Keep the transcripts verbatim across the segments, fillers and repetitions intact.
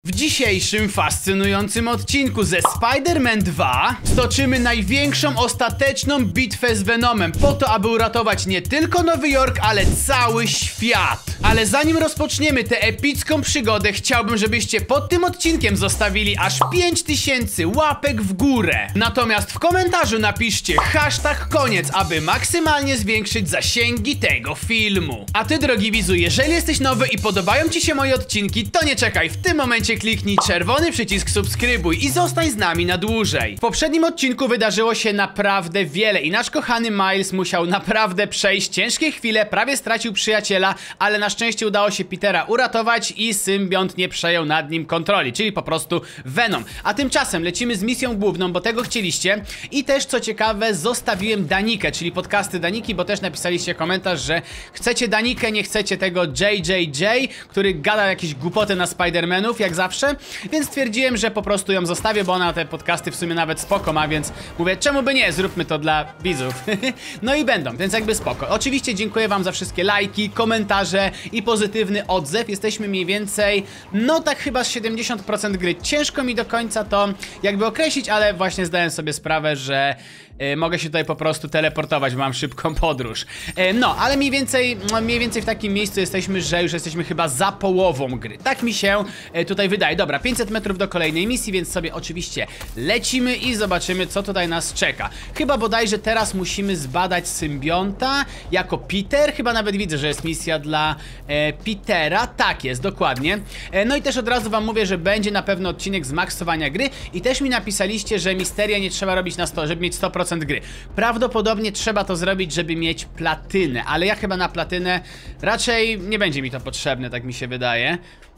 W dzisiejszym fascynującym odcinku ze Spider-Man dwa stoczymy największą ostateczną bitwę z Venomem po to, aby uratować nie tylko Nowy Jork, ale cały świat. Ale zanim rozpoczniemy tę epicką przygodę, chciałbym, żebyście pod tym odcinkiem zostawili aż pięć tysięcy łapek w górę. Natomiast w komentarzu napiszcie hashtag koniec, aby maksymalnie zwiększyć zasięgi tego filmu. A ty, drogi widzu, jeżeli jesteś nowy i podobają ci się moje odcinki, to nie czekaj, w tym momencie kliknij czerwony przycisk subskrybuj i zostań z nami na dłużej. W poprzednim odcinku wydarzyło się naprawdę wiele i nasz kochany Miles musiał naprawdę przejść ciężkie chwile, prawie stracił przyjaciela, ale na szczęście udało się Petera uratować i symbiont nie przejął nad nim kontroli, czyli po prostu Venom. A tymczasem lecimy z misją główną, bo tego chcieliście i też, co ciekawe, zostawiłem Danikę, czyli podcasty Daniki, bo też napisaliście komentarz, że chcecie Danikę, nie chcecie tego J J J, który gada jakieś głupoty na Spider-Manów, jak zawsze, więc stwierdziłem, że po prostu ją zostawię, bo ona te podcasty w sumie nawet spoko ma, więc mówię, czemu by nie, zróbmy to dla widzów. No i będą, więc jakby spoko. Oczywiście dziękuję wam za wszystkie lajki, komentarze i pozytywny odzew. Jesteśmy mniej więcej, no tak chyba z siedemdziesiąt procent gry. Ciężko mi do końca to jakby określić, ale właśnie zdałem sobie sprawę, że Yy, mogę się tutaj po prostu teleportować, bo mam szybką podróż. Yy, no, ale mniej więcej, mniej więcej w takim miejscu jesteśmy, że już jesteśmy chyba za połową gry. Tak mi się yy, tutaj wydaje. Dobra, pięćset metrów do kolejnej misji, więc sobie oczywiście lecimy i zobaczymy, co tutaj nas czeka. Chyba bodajże teraz musimy zbadać symbionta jako Peter. Chyba nawet widzę, że jest misja dla yy, Petera. Tak jest, dokładnie. Yy, no i też od razu wam mówię, że będzie na pewno odcinek z maksowania gry i też mi napisaliście, że misteria nie trzeba robić na sto, żeby mieć sto procent gry. Prawdopodobnie trzeba to zrobić, żeby mieć platynę, ale ja chyba na platynę raczej nie będzie mi to potrzebne, tak mi się wydaje.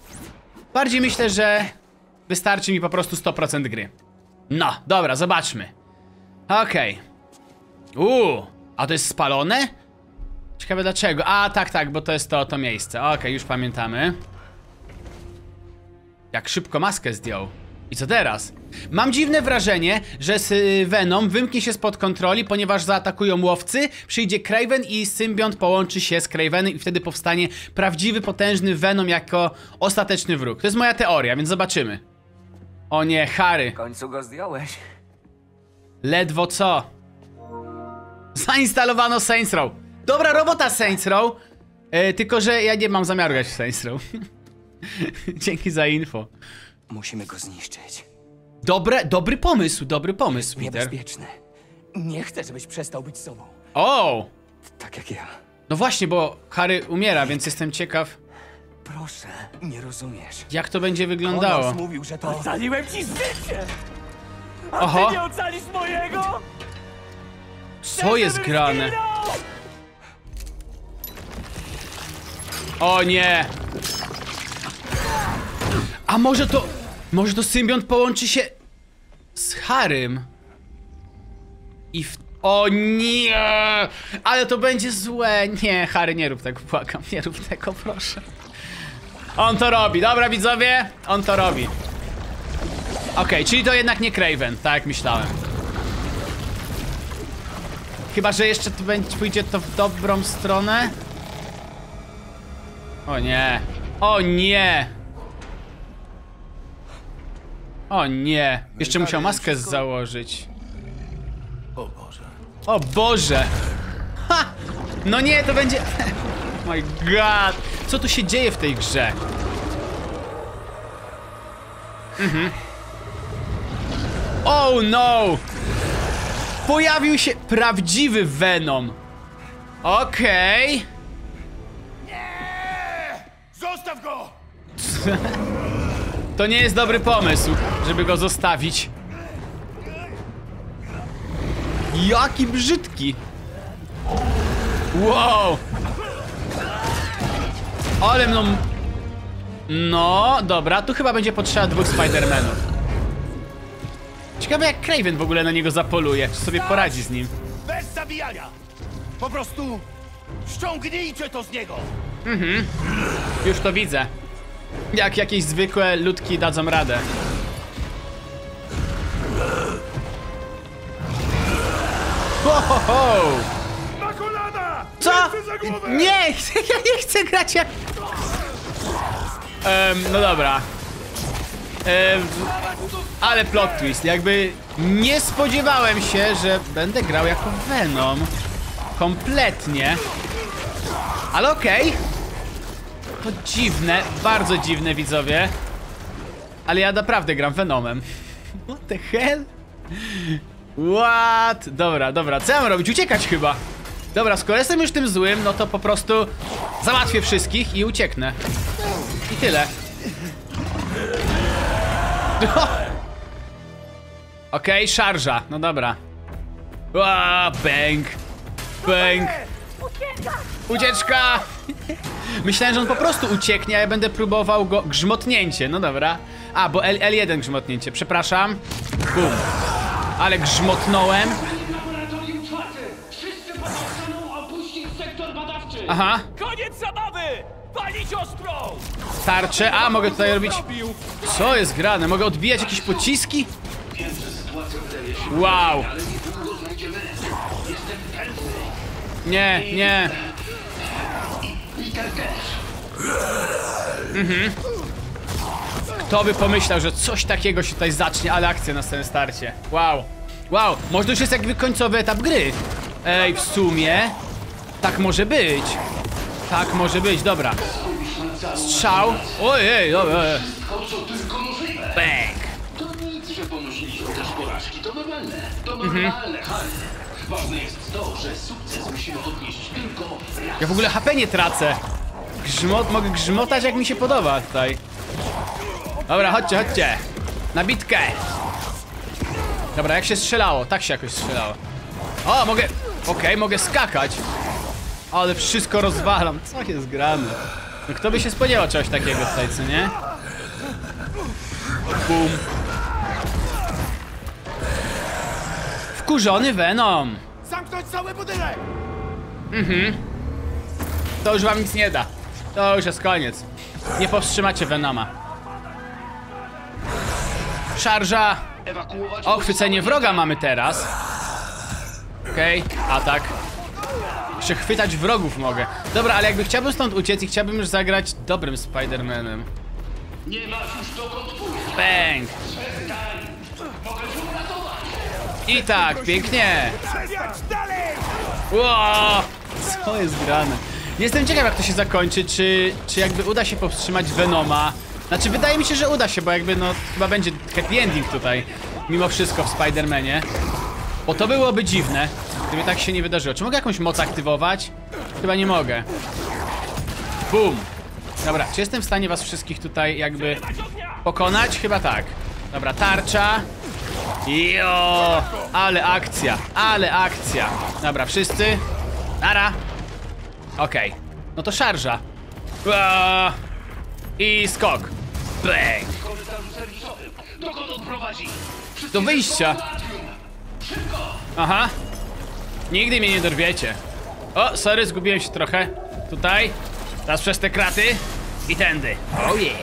Bardziej myślę, że wystarczy mi po prostu sto procent gry. No, dobra, zobaczmy. Okej. Okay. Uuu, a to jest spalone? Ciekawe dlaczego. A, tak, tak, bo to jest to, to miejsce. Okej, okay, już pamiętamy. Jak szybko maskę zdjął. I co teraz? Mam dziwne wrażenie, że Venom wymknie się spod kontroli, ponieważ zaatakują łowcy, przyjdzie Kraven i symbiont połączy się z Kravenem i wtedy powstanie prawdziwy, potężny Venom jako ostateczny wróg. To jest moja teoria, więc zobaczymy. O nie, Harry. W końcu go zdjąłeś. Ledwo co. Zainstalowano Saints Row. Dobra robota, Saints Row. Yy, tylko, że ja nie mam zamiaru grać w Saints Row. Dzięki za info. Musimy go zniszczyć. Dobre, dobry pomysł, dobry pomysł, Peter. Niebezpieczny. Nie chcę, żebyś przestał być sobą. O! Tak jak ja. No właśnie, bo Harry umiera, więc jestem ciekaw, Proszę, nie rozumiesz. jak to będzie wyglądało. Connors mówił, że to... Ocaliłem ci życie! A Oho. ty nie ocalisz mojego? Co jest grane? O nie! A może to... Może to symbiont połączy się z Harrym? I w... O nie! Ale to będzie złe. Nie, Harry, nie rób tego, błagam. Nie rób tego, proszę. On to robi. Dobra, widzowie. On to robi. Okej, okay, czyli to jednak nie Kraven, tak jak myślałem. Chyba, że jeszcze to będzie, pójdzie to w dobrą stronę. O nie. O nie. O nie. Jeszcze musiał maskę założyć. O Boże. O Boże. Ha! No nie, to będzie... My God. Co tu się dzieje w tej grze? Mhm. Oh no. Pojawił się prawdziwy Venom. Okej. Okay. Nie! Zostaw go! To nie jest dobry pomysł, żeby go zostawić. Jaki brzydki. Wow. Ale no... No, dobra, tu chyba będzie potrzeba dwóch Spider-Manów. Ciekawe jak Kraven w ogóle na niego zapoluje, czy sobie poradzi z nim. Bez zabijania! Po prostu ściągnijcie to z niego! Mhm. Już to widzę. Jak jakieś zwykłe ludki dadzą radę. Ho, ho, ho. Na kolana! Co? Ręce za głowę! Nie! Ja nie chcę grać jak... Um, no dobra. E, ale plot twist, jakby nie spodziewałem się, że będę grał jako Venom. Kompletnie. Ale okej. Okay. To dziwne, bardzo dziwne, widzowie. Ale ja naprawdę gram Venomem. What the hell? What? Dobra, dobra, co ja mam robić? Uciekać chyba. Dobra, skoro jestem już tym złym, no to po prostu załatwię wszystkich i ucieknę. I tyle. Okej, okay, szarża, no dobra. Ła, bang. Bang. Ucieczka! Myślałem, że on po prostu ucieknie, a ja będę próbował go... Grzmotnięcie, no dobra. A, bo L L1 grzmotnięcie, przepraszam. Bum. Ale grzmotnąłem. Aha. Koniec zabawy! Palić ostrą! Tarczę, a mogę tutaj robić... Co jest grane? Mogę odbijać jakieś pociski? Wow. Nie, nie. Mhm. Kto by pomyślał, że coś takiego się tutaj zacznie, ale akcja na samym starcie. Wow. Wow, może to już jest jakby końcowy etap gry. Ej, w sumie tak może być. Tak może być, dobra. Strzał. Ojej, dobra. Bang. To nic, że ponosiliśmy też porażki, to normalne. To normalne, Harry. Ważne jest to, że sukces musimy odnieść tylko raz. Ja w ogóle H P nie tracę. Grzmot, mogę grzmotać jak mi się podoba tutaj. Dobra, chodźcie, chodźcie. Na bitkę. Dobra, jak się strzelało? Tak się jakoś strzelało. O, mogę... Okej, okay, mogę skakać. Ale wszystko rozwalam. Co jest grane? No kto by się spodziewał czegoś takiego tutaj, co nie? Bum. Wkurzony Venom. Zamknąć cały budynek! Mhm. To już wam nic nie da. To już jest koniec. Nie powstrzymacie Venoma. Szarża. O, chwycenie wroga mamy teraz. Okej, okay. Atak. Jeszcze chwytać wrogów mogę. Dobra, ale jakby chciałbym stąd uciec i chciałbym już zagrać dobrym Spider-Manem. Nie masz już dokąd pójść. Bang. I tak, pięknie. Wow. Co jest grane? Jestem ciekaw, jak to się zakończy, czy, czy jakby uda się powstrzymać Venoma. Znaczy, wydaje mi się, że uda się, bo jakby no chyba będzie happy ending tutaj. Mimo wszystko w Spider-Manie. Bo to byłoby dziwne, gdyby tak się nie wydarzyło. Czy mogę jakąś moc aktywować? Chyba nie mogę. Bum. Dobra, czy jestem w stanie was wszystkich tutaj jakby pokonać? Chyba tak. Dobra, tarcza. Jo, ale akcja, ale akcja. Dobra, wszyscy. Nara. Okej, okay. No to szarża. Ua. I skok. Bang. Dokąd on prowadzi? Do wyjścia. Aha. Nigdy mnie nie dorwiecie. O, sorry, zgubiłem się trochę. Tutaj. Teraz przez te kraty. I tędy. Oh yeah.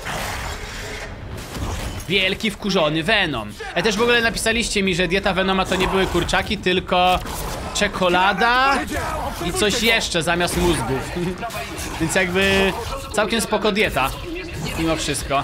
Wielki wkurzony Venom. A też w ogóle napisaliście mi, że dieta Venoma to nie były kurczaki, tylko czekolada i coś jeszcze zamiast mózgów. Więc jakby całkiem spoko dieta. Mimo wszystko.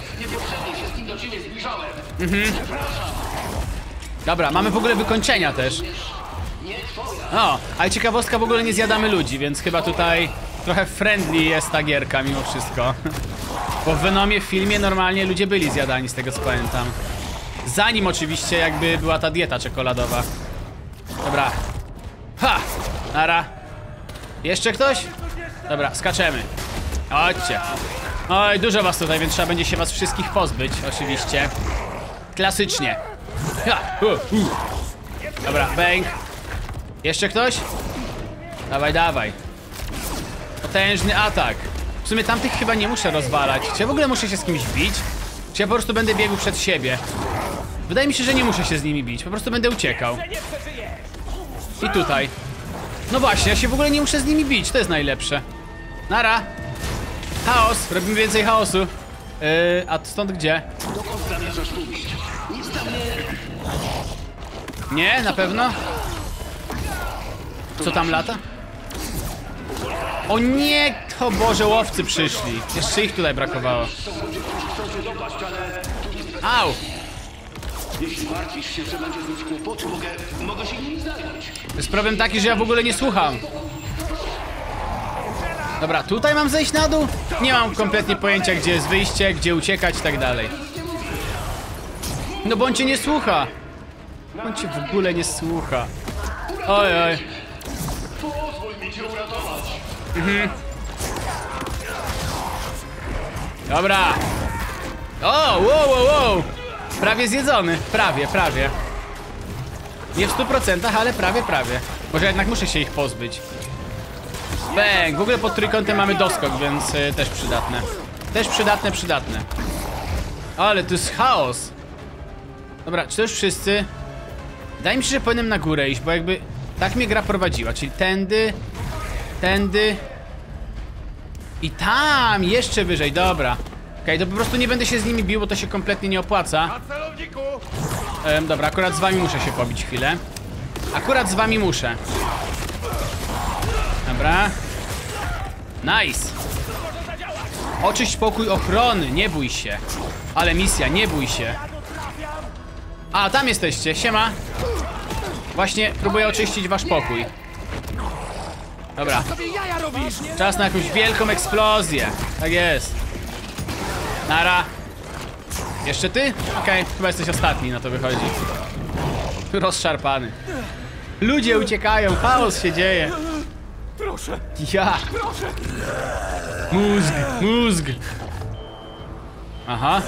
Mhm. Dobra, mamy w ogóle wykończenia też. O, ale ciekawostka, w ogóle nie zjadamy ludzi, więc chyba tutaj trochę friendly jest ta gierka mimo wszystko. Bo w Venomie w filmie normalnie ludzie byli zjadani, z tego co pamiętam. Zanim oczywiście jakby była ta dieta czekoladowa. Dobra. Ha! Nara. Jeszcze ktoś? Dobra, skaczemy. Chodźcie. Oj, dużo was tutaj, więc trzeba będzie się was wszystkich pozbyć, oczywiście. Klasycznie. Ha! Uh, uh. Dobra, bang. Jeszcze ktoś? Dawaj, dawaj. Potężny atak. W sumie tamtych chyba nie muszę rozwalać. Czy ja w ogóle muszę się z kimś bić? Czy ja po prostu będę biegł przed siebie? Wydaje mi się, że nie muszę się z nimi bić. Po prostu będę uciekał. I tutaj. No właśnie, ja się w ogóle nie muszę z nimi bić. To jest najlepsze. Nara. Chaos. Robimy więcej chaosu. Yy, a stąd gdzie? Dokąd zamierzasz pójść? Nic tam nie... Nie? Na pewno? Co tam lata? O nie! O Boże, łowcy przyszli. Jeszcze ich tutaj brakowało. Są ludzie, którzy chcą się dopaść, ale tu jest Au! Jeśli martwisz się, że będziesz mieć kłopot, mogę, mogę się nim zająć. To jest problem taki, że ja w ogóle nie słucham. Dobra, tutaj mam zejść na dół? Nie mam kompletnie pojęcia, gdzie jest wyjście, gdzie uciekać i tak dalej. No bo on cię nie słucha. On cię w ogóle nie słucha. Oj, oj. Pozwól mi cię uratować. Mhm. Dobra. O, wow, wow, wow. Prawie zjedzony. Prawie, prawie. Nie w stu procentach, ale prawie, prawie. Może jednak muszę się ich pozbyć. Bang. W ogóle pod trójkątem mamy doskok, więc y, też przydatne. Też przydatne, przydatne. Ale to jest chaos. Dobra, czy to już wszyscy? Wydaje mi się, że powinienem na górę iść, bo jakby tak mnie gra prowadziła, czyli tędy, tędy i tam, jeszcze wyżej, dobra. Okej, okay, to po prostu nie będę się z nimi bił, bo to się kompletnie nie opłaca. Na celowniku! Ehm, dobra, akurat z wami muszę się pobić chwilę. Akurat z wami muszę. Dobra. Nice. Oczyść pokój ochrony, nie bój się. Ale misja, nie bój się. A, tam jesteście, siema. Właśnie próbuję oczyścić wasz pokój. Dobra. Czas na jakąś wielką eksplozję. Tak jest. Nara. Jeszcze ty? Okej, okay, chyba jesteś ostatni, na to wychodzi. Rozszarpany. Ludzie uciekają, chaos się dzieje. Proszę, Ja. proszę. Mózg, mózg. Aha.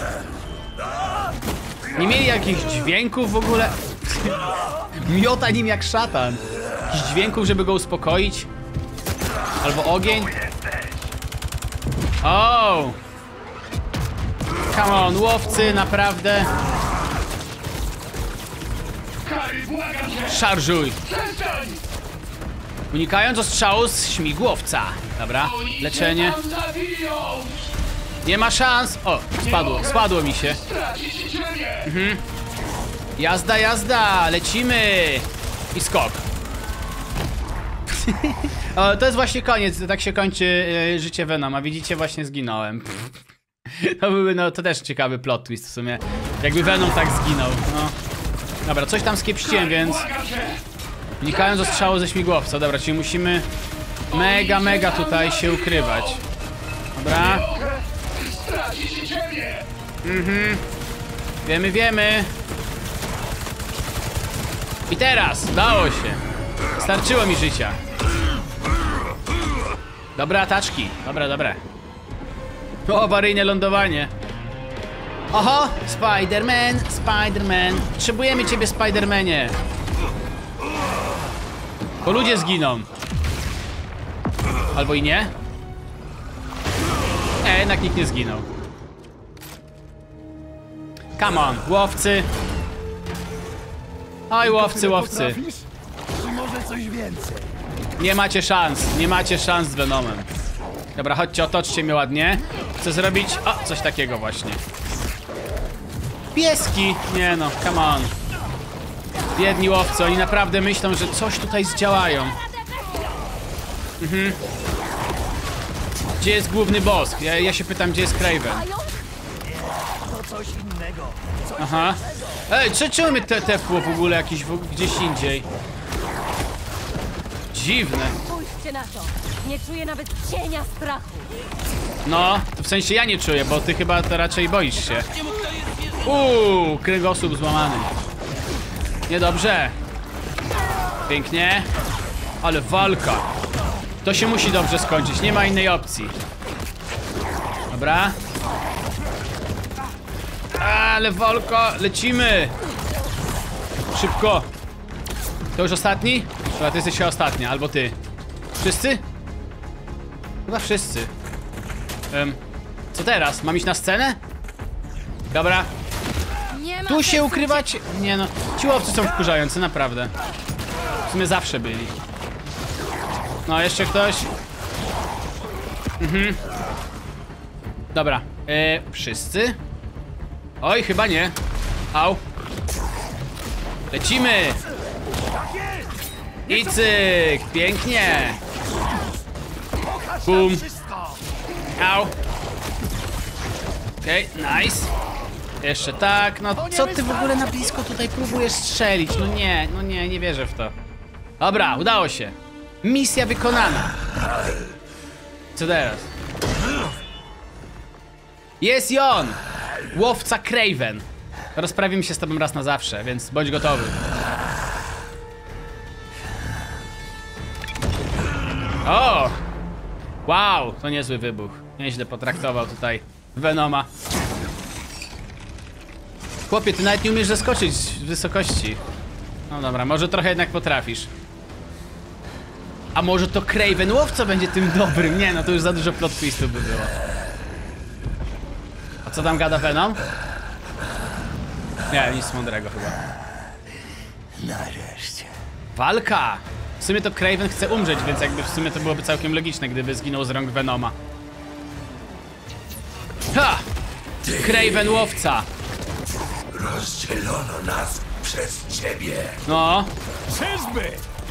Nie mieli jakichś dźwięków w ogóle? Miota nim jak szatan. Jakichś dźwięków, żeby go uspokoić? Albo ogień? O! Come on, łowcy, naprawdę. Szarżuj. Unikając ostrzału z śmigłowca. Dobra, leczenie. Nie ma szans. O, spadło, spadło mi się. Mhm. Jazda, jazda, lecimy. I skok. O, to jest właśnie koniec, tak się kończy y, życie Venoma. Widzicie, właśnie zginąłem. To były, no to też ciekawy plot twist w sumie. Jakby Venom tak zginął, no. Dobra, coś tam skiepściłem, więc unikając ostrzału ze śmigłowca. Dobra, czyli musimy mega, mega tutaj się ukrywać. Dobra. Mhm. Wiemy, wiemy. I teraz, udało się. Starczyło mi życia. Dobra, taczki. Dobra, dobra. O, awaryjne lądowanie. Oho, Spider-Man, Spider-Man. Potrzebujemy ciebie, Spider-Manie. Bo ludzie zginą. Albo i nie. E, jednak nikt nie zginął. Come on, łowcy. Oj, łowcy, łowcy. Czy może coś więcej? Nie macie szans, nie macie szans z Venomem. Dobra, chodźcie, otoczcie mnie ładnie. Chcę zrobić... O, coś takiego właśnie. Pieski! Nie no, come on. Biedni łowcy, oni naprawdę myślą, że coś tutaj zdziałają. Mhm. Gdzie jest główny boss? Ja, ja się pytam, gdzie jest Kraven. To coś innego. Aha. Ej, czy czemu mnie te tepło w ogóle jakiś w, gdzieś indziej? Dziwne. Spójrzcie na to. Nie czuję nawet cienia strachu. No, to w sensie ja nie czuję, bo ty chyba to raczej boisz się. Uuu, kręgosłup złamany. Niedobrze. Pięknie. Ale walka. To się musi dobrze skończyć, nie ma innej opcji. Dobra. Ale walka, lecimy. Szybko. To już ostatni? Chyba ty jesteś ostatnia, albo ty. Wszyscy? Chyba wszyscy. Um, co teraz? Mam iść na scenę? Dobra. Nie ma Tu się sensu ukrywać? Nie no. Ci łowcy są wkurzający, naprawdę. W sumie zawsze byli. No, jeszcze ktoś? Mhm. Dobra. E, wszyscy? Oj, chyba nie. Au. Lecimy. I cyk. Pięknie. Bum. Au. Okej, okay, nice. Jeszcze tak, no co ty w ogóle na blisko tutaj próbujesz strzelić? No nie, no nie, nie wierzę w to. Dobra, udało się. Misja wykonana. Co teraz? Jest i on! Łowca Kraven. Rozprawimy się z tobą raz na zawsze, więc bądź gotowy. O! Wow, to niezły wybuch. Nieźle potraktował tutaj Venoma. Chłopie, ty nawet nie umiesz zaskoczyć z wysokości. No dobra, może trochę jednak potrafisz. A może to Kraven łowca będzie tym dobrym? Nie, no to już za dużo plot twistów by było. A co tam gada Venom? Nie, nic mądrego chyba. Nareszcie. Walka! W sumie to Kraven chce umrzeć, więc jakby w sumie to byłoby całkiem logiczne, gdyby zginął z rąk Venoma. Ha! Kraven łowca! Rozdzielono nas przez ciebie. No. Czyżby?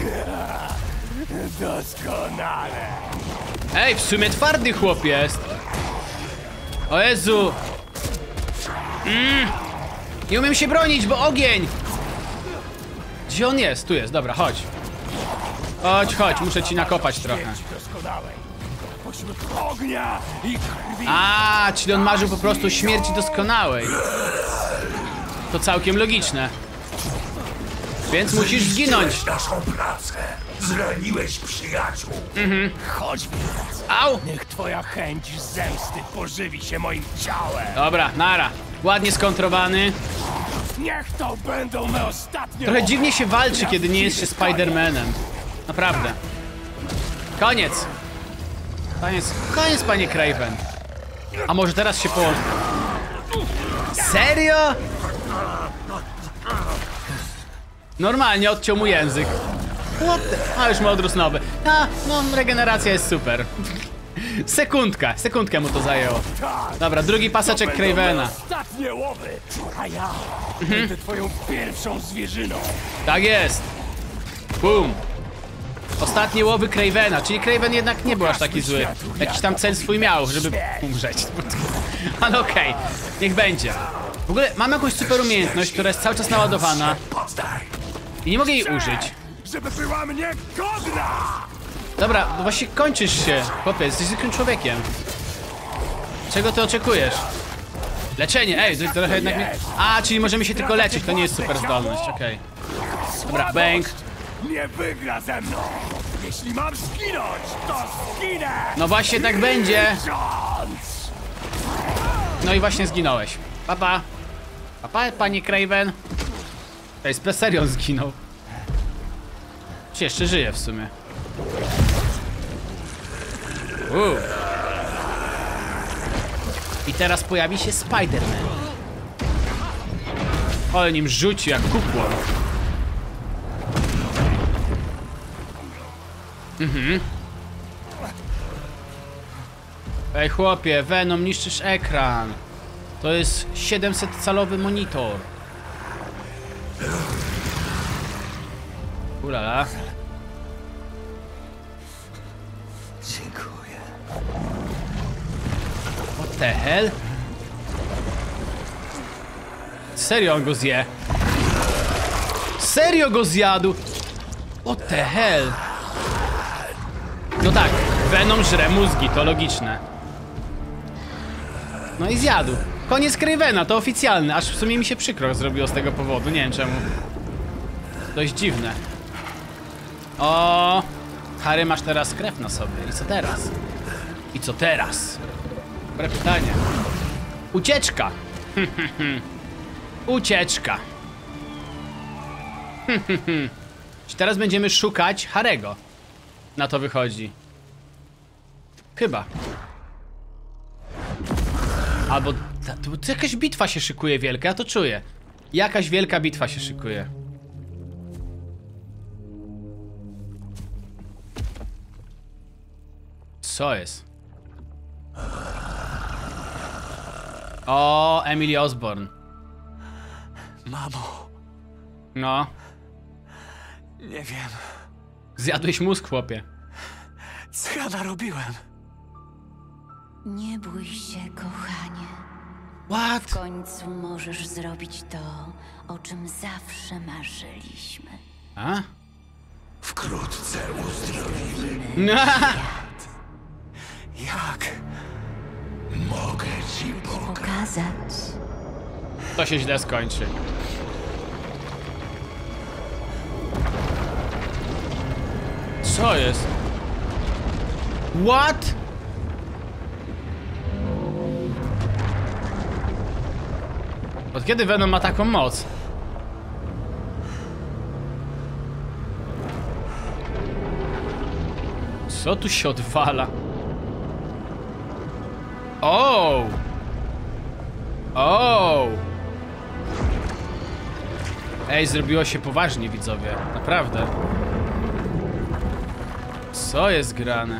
Doskonale. Ej, w sumie twardy chłop jest. O Jezu. Mm. Nie umiem się bronić, bo ogień. Gdzie on jest? Tu jest, dobra, chodź. Chodź, chodź, muszę ci nakopać trochę. Doskonałej. Pośród ognia i krwi. A, czyli on marzył po prostu śmierci doskonałej. To całkiem logiczne. Więc musisz zginąć. Naszą pracę. Zraniłeś przyjaciół. Chodź, więc. Au! Niech twoja chęć zemsty pożywi się moim ciałem. Dobra, nara. Ładnie skontrowany. Niech to będą me ostatnie. Trochę łowy. dziwnie się walczy, kiedy nie jest się Spider-Manem. Naprawdę. Koniec. Koniec, koniec, panie Kraven. A może teraz się połączy? Serio? Normalnie odciął mu język. What the... A już ma odrósł nowy. A, no regeneracja jest super. Sekundka, sekundkę mu to zajęło. Dobra, drugi paseczek To będą me Kravena. ostatnie łowy. A ja będę twoją pierwszą zwierzyną. Tak jest. Boom. Ostatnie łowy Kravena, czyli Kraven jednak nie był aż taki zły. Jakiś tam cel swój miał, żeby umrzeć. Ale okej, okay. Niech będzie. W ogóle mam jakąś super umiejętność, która jest cały czas naładowana i nie mogę jej użyć. Żeby była mnie godna! Dobra, no właśnie kończysz się, chłopie, jesteś zwykłym człowiekiem. Czego ty oczekujesz? Leczenie, ej, to trochę jednak nie... A, czyli możemy się tylko leczyć, to nie jest super zdolność, okej. Okay. Dobra, bang. Nie wygra ze mną! Jeśli mam zginąć, to zginę! No właśnie tak będzie. Ksiądz! No i właśnie zginąłeś. Papa. Papa, panie Kraven. Ej, z serio on zginął. Czy jeszcze żyje w sumie? Uuu. I teraz pojawi się Spider-Man. Ale nim rzuci jak kukłon. Mhm. Ej chłopie, Venom, niszczysz ekran. To jest siedemset calowy monitor. Ulala. Dziękuję. What the hell? Serio on go zje? Serio go zjadł? What the hell? No tak, Venom żre mózgi, to logiczne. No i zjadł. Koniec Kravena, to oficjalne, aż w sumie mi się przykro zrobiło z tego powodu, nie wiem czemu. Dość dziwne. O, Harry, masz teraz krew na sobie. I co teraz? I co teraz? Dobre pytanie. Ucieczka. Ucieczka. Czy teraz będziemy szukać Harry'ego? Na to wychodzi. Chyba. Albo... Ta, tu, tu jakaś bitwa się szykuje wielka, ja to czuję. Jakaś wielka bitwa się szykuje. Co jest? O, Emily Osborn. Mamo, No. nie wiem, Zjadłeś mózg, chłopie. co ja narobiłem. Nie bój się, kochanie. What? W końcu możesz zrobić to, o czym zawsze marzyliśmy. A? Wkrótce uzdrowimy. Jak? Mogę ci pokazać. Pokazać. To się źle skończy. Co jest? What? Od kiedy Venom ma taką moc? Co tu się odwala? O! O! Ej, zrobiło się poważnie, widzowie. Naprawdę. Co jest grane?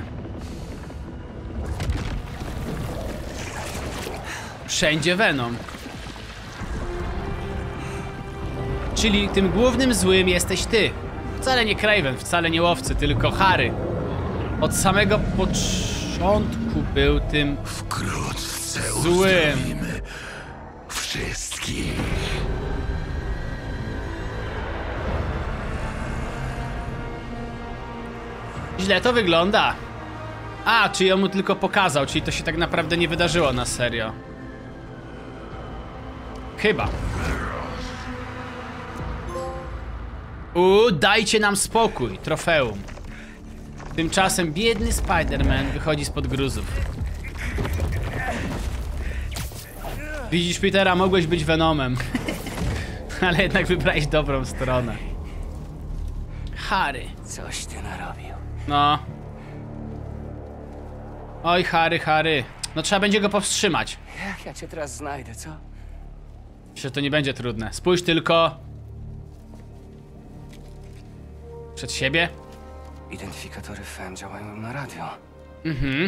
Wszędzie Venom. Czyli tym głównym złym jesteś ty. Wcale nie Kraven, wcale nie Łowcy, tylko Harry. Od samego początku był tym Wkrótce złym. uzdrowimy wszystkich. Źle to wygląda. A, czy ją mu tylko pokazał, czyli to się tak naprawdę nie wydarzyło na serio. Chyba. U, dajcie nam spokój, trofeum. Tymczasem biedny Spider-Man wychodzi spod gruzów. Widzisz, Petera, mogłeś być Venomem. Ale jednak wybrałeś dobrą stronę. Harry. Coś ty narobił. No. Oj, Harry, Harry. No trzeba będzie go powstrzymać. Jak ja cię teraz znajdę, co? Myślę, że to nie będzie trudne. Spójrz tylko... przed siebie. Identyfikatory F E M działają na radio. Mhm.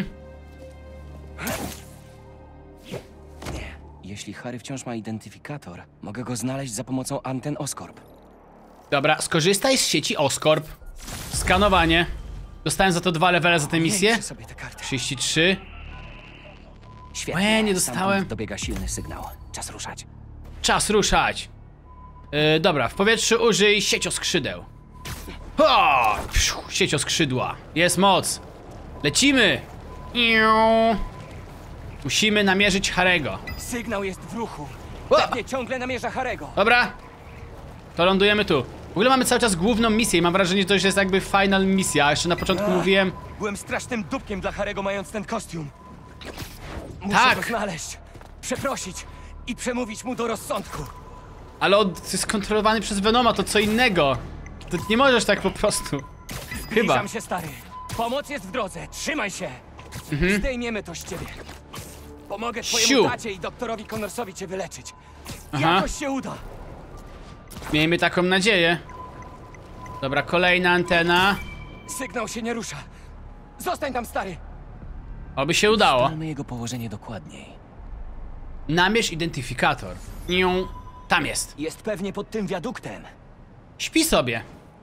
Nie. Jeśli Harry wciąż ma identyfikator, mogę go znaleźć za pomocą anten Oscorp. Dobra, skorzystaj z sieci Oscorp. Skanowanie. Dostałem za to dwa levele za tę misję. Miejcie sobie tę kartę. trzydzieści trzy. Świetnie. Łe, nie dostałem. Stamtąd dobiega silny sygnał. Czas ruszać. Czas ruszać. Yy, dobra, w powietrzu użyj siecioskrzydeł. Ha! Psiu, siecioskrzydła. Jest moc. Lecimy. Iu. Musimy namierzyć Harego. Sygnał jest w ruchu. O! Pewnie ciągle namierza Harego. Dobra. To lądujemy tu. W ogóle mamy cały czas główną misję i mam wrażenie, że to już jest jakby final misja. A jeszcze na początku mówiłem... Byłem strasznym dupkiem dla Harego, mając ten kostium. Muszę Tak. go znaleźć, przeprosić i przemówić mu do rozsądku. Ale on jest kontrolowany przez Venoma, to co innego. To nie możesz tak po prostu. Chyba. Zbliżam się, stary. Pomoc jest w drodze. Trzymaj się. Mhm. Zdejmiemy to z ciebie. Pomogę twojemu Siu. tacie i doktorowi Connorsowi cię wyleczyć. Aha. Jakoś się uda. Miejmy taką nadzieję. Dobra, kolejna antena. Sygnał się nie rusza. Zostań tam, stary. Oby się udało. Ustalmy jego położenie dokładniej. Namierz identyfikator. Nią. Tam jest. Jest pewnie pod tym wiaduktem. Śpi sobie.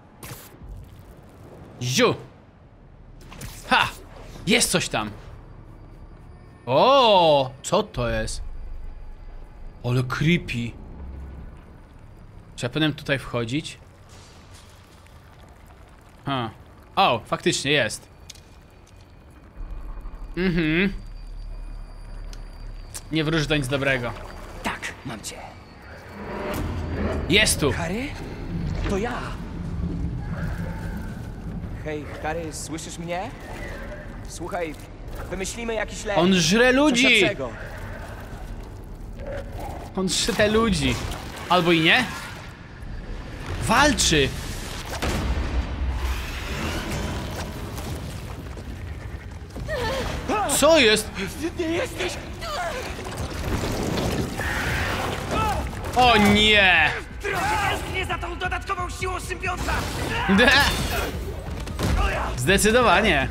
Ziu. Ha! Jest coś tam. O, co to jest? Ale creepy. Czy ja powinienem tutaj wchodzić? Ha. O, faktycznie jest. Mhm. Nie wróży to nic dobrego. Tak, mam cię. Jest tu. Harry? To ja. Hej, Harry, słyszysz mnie? Słuchaj, wymyślimy jakiś lek. On żre Coś ludzi. lepszego. On żre ludzi. Albo i nie. Walczy. Co jest? Nie jesteś... O nie! Nie za tą dodatkową siłą symbionta! De. Zdecydowanie.